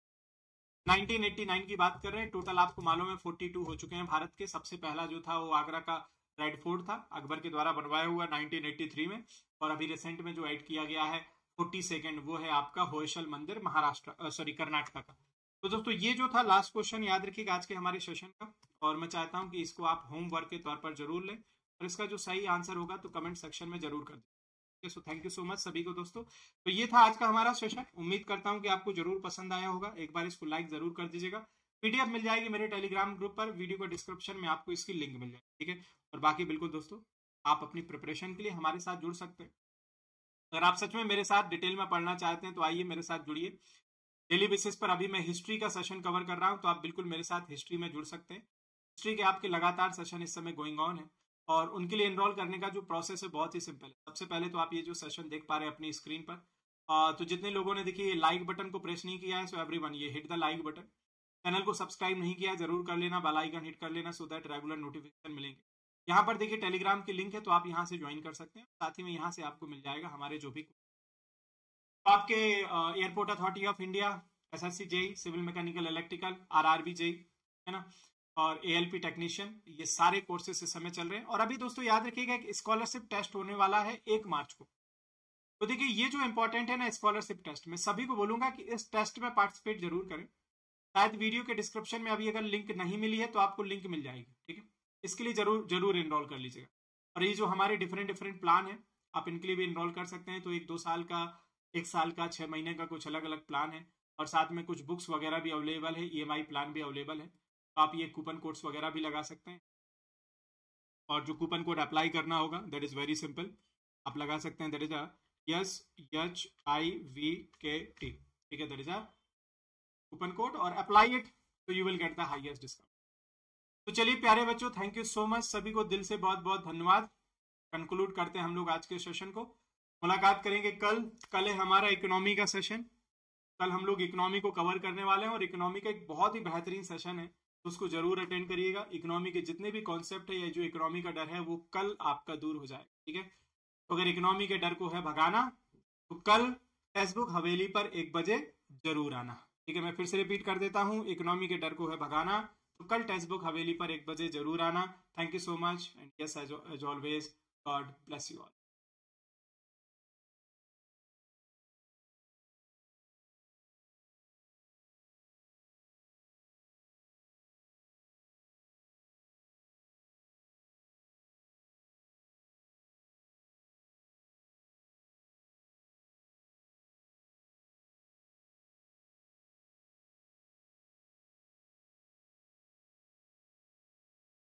1989 की बात कर रहे हैं, टोटल आपको मालूम है 42 हो चुके हैं। भारत के सबसे पहला जो था वो आगरा का रेड फोर्ट था, अकबर के द्वारा बनवाया हुआ 1983 में, और अभी रिसेंट में जो ऐड किया गया है 42nd, वो है आपका होयसल मंदिर, महाराष्ट्र सॉरी कर्नाटका का। तो दोस्तों ये जो था लास्ट क्वेश्चन, याद रखिएगा आज के हमारे सेशन का, और मैं चाहता हूं कि इसको आप होमवर्क के तौर पर जरूर लें, और इसका जो सही आंसर होगा तो कमेंट सेक्शन में जरूर कर दें। So thank you so much सभी को दोस्तों। तो ये था आज का हमारा सेशन, उम्मीद करता हूं कि आपको जरूर पसंद आया होगा। एक बार इसको लाइक जरूर कर दीजिएगा। पीडीएफ मिल जाएगी मेरे टेलीग्राम ग्रुप पर, वीडियो का डिस्क्रिप्शन में आपको इसकी लिंक मिल जाएगी। ठीक है, और बाकी बिल्कुल दोस्तों आप अपनी प्रिपरेशन के लिए हमारे साथ जुड़ सकते हैं। अगर आप सच में मेरे साथ डिटेल में पढ़ना चाहते हैं तो आइए मेरे साथ जुड़िए। डेली बेसिस पर अभी मैं हिस्ट्री का सेशन कवर कर रहा हूं, तो आप बिल्कुल मेरे साथ हिस्ट्री में जुड़ सकते हैं। हिस्ट्री के आपके लगातार सेशन इस समय गोइंग ऑन है, और उनके लिए एनरोल करने का जो प्रोसेस है बहुत ही सिंपल है। सबसे पहले तो आप ये जो सेशन देख पा रहे हैं अपनी स्क्रीन पर, तो जितने लोगों ने देखिए लाइक बटन को प्रेस नहीं किया है, सो एवरीवन ये hit the like button. Channel को सब्सक्राइब नहीं किया जरूर कर लेना, बेल आइकन हिट कर लेना, सो दैट रेगुलर नोटिफिकेशन मिलेंगे। यहाँ पर देखिए टेलीग्राम की लिंक है, तो आप यहाँ से ज्वाइन कर सकते हैं। साथ ही में यहाँ से आपको मिल जाएगा हमारे जो भी आपके airport authority of India, SSC JE, civil mechanical electrical, RRB JE, है ना, और एएलपी टेक्नीशियन, ये सारे कोर्सेस इस समय चल रहे हैं। और अभी दोस्तों याद रखिएगा एक स्कॉलरशिप टेस्ट होने वाला है 1 मार्च को। तो देखिए ये जो इंपॉर्टेंट है ना स्कॉलरशिप टेस्ट, मैं सभी को बोलूंगा कि इस टेस्ट में पार्टिसिपेट जरूर करें। शायद वीडियो के डिस्क्रिप्शन में अभी अगर लिंक नहीं मिली है तो आपको लिंक मिल जाएगी। ठीक है, इसके लिए जरूर जरूर इनरोल कर लीजिएगा। और ये जो हमारे डिफरेंट प्लान है, आप इनके लिए भी इनरोल कर सकते हैं। तो 1-2 साल का, 1 साल का, 6 महीने का, कुछ अलग अलग प्लान है, और साथ में कुछ बुक्स वगैरह भी अवेलेबल है, EMI प्लान भी अवेलेबल है। तो आप ये कूपन कोड्स वगैरह भी लगा सकते हैं, और जो कूपन कोड अप्लाई करना होगा दैट इज वेरी सिंपल, आप लगा सकते हैं, दैट इज SHIVKT। ठीक है, दैट इज कूपन कोड, और अप्लाई इट तो you will get the highest discount. तो चलिए प्यारे बच्चों, थैंक यू सो मच, सभी को दिल से बहुत बहुत धन्यवाद। कंक्लूड करते हैं हम लोग आज के सेशन को। मुलाकात करेंगे कल है हमारा इकोनॉमी का सेशन। कल हम लोग इकोनॉमी को कवर करने वाले हैं, और इकोनॉमी का एक बहुत ही बेहतरीन सेशन है, तो उसको जरूर अटेंड करिएगा। इकोनॉमी के जितने भी कॉन्सेप्ट है या जो इकोनॉमी का डर है वो कल आपका दूर हो जाएगा। ठीक है, तो अगर इकोनॉमी के डर को है भगाना तो कल टेक्स्ट बुक हवेली पर 1 बजे जरूर आना। ठीक है, मैं फिर से रिपीट कर देता हूँ, इकोनॉमी के डर को है भगाना तो कल टेक्स्ट बुक हवेली पर 1 बजे जरूर आना। Thank you so much, and yes as always, God bless you all.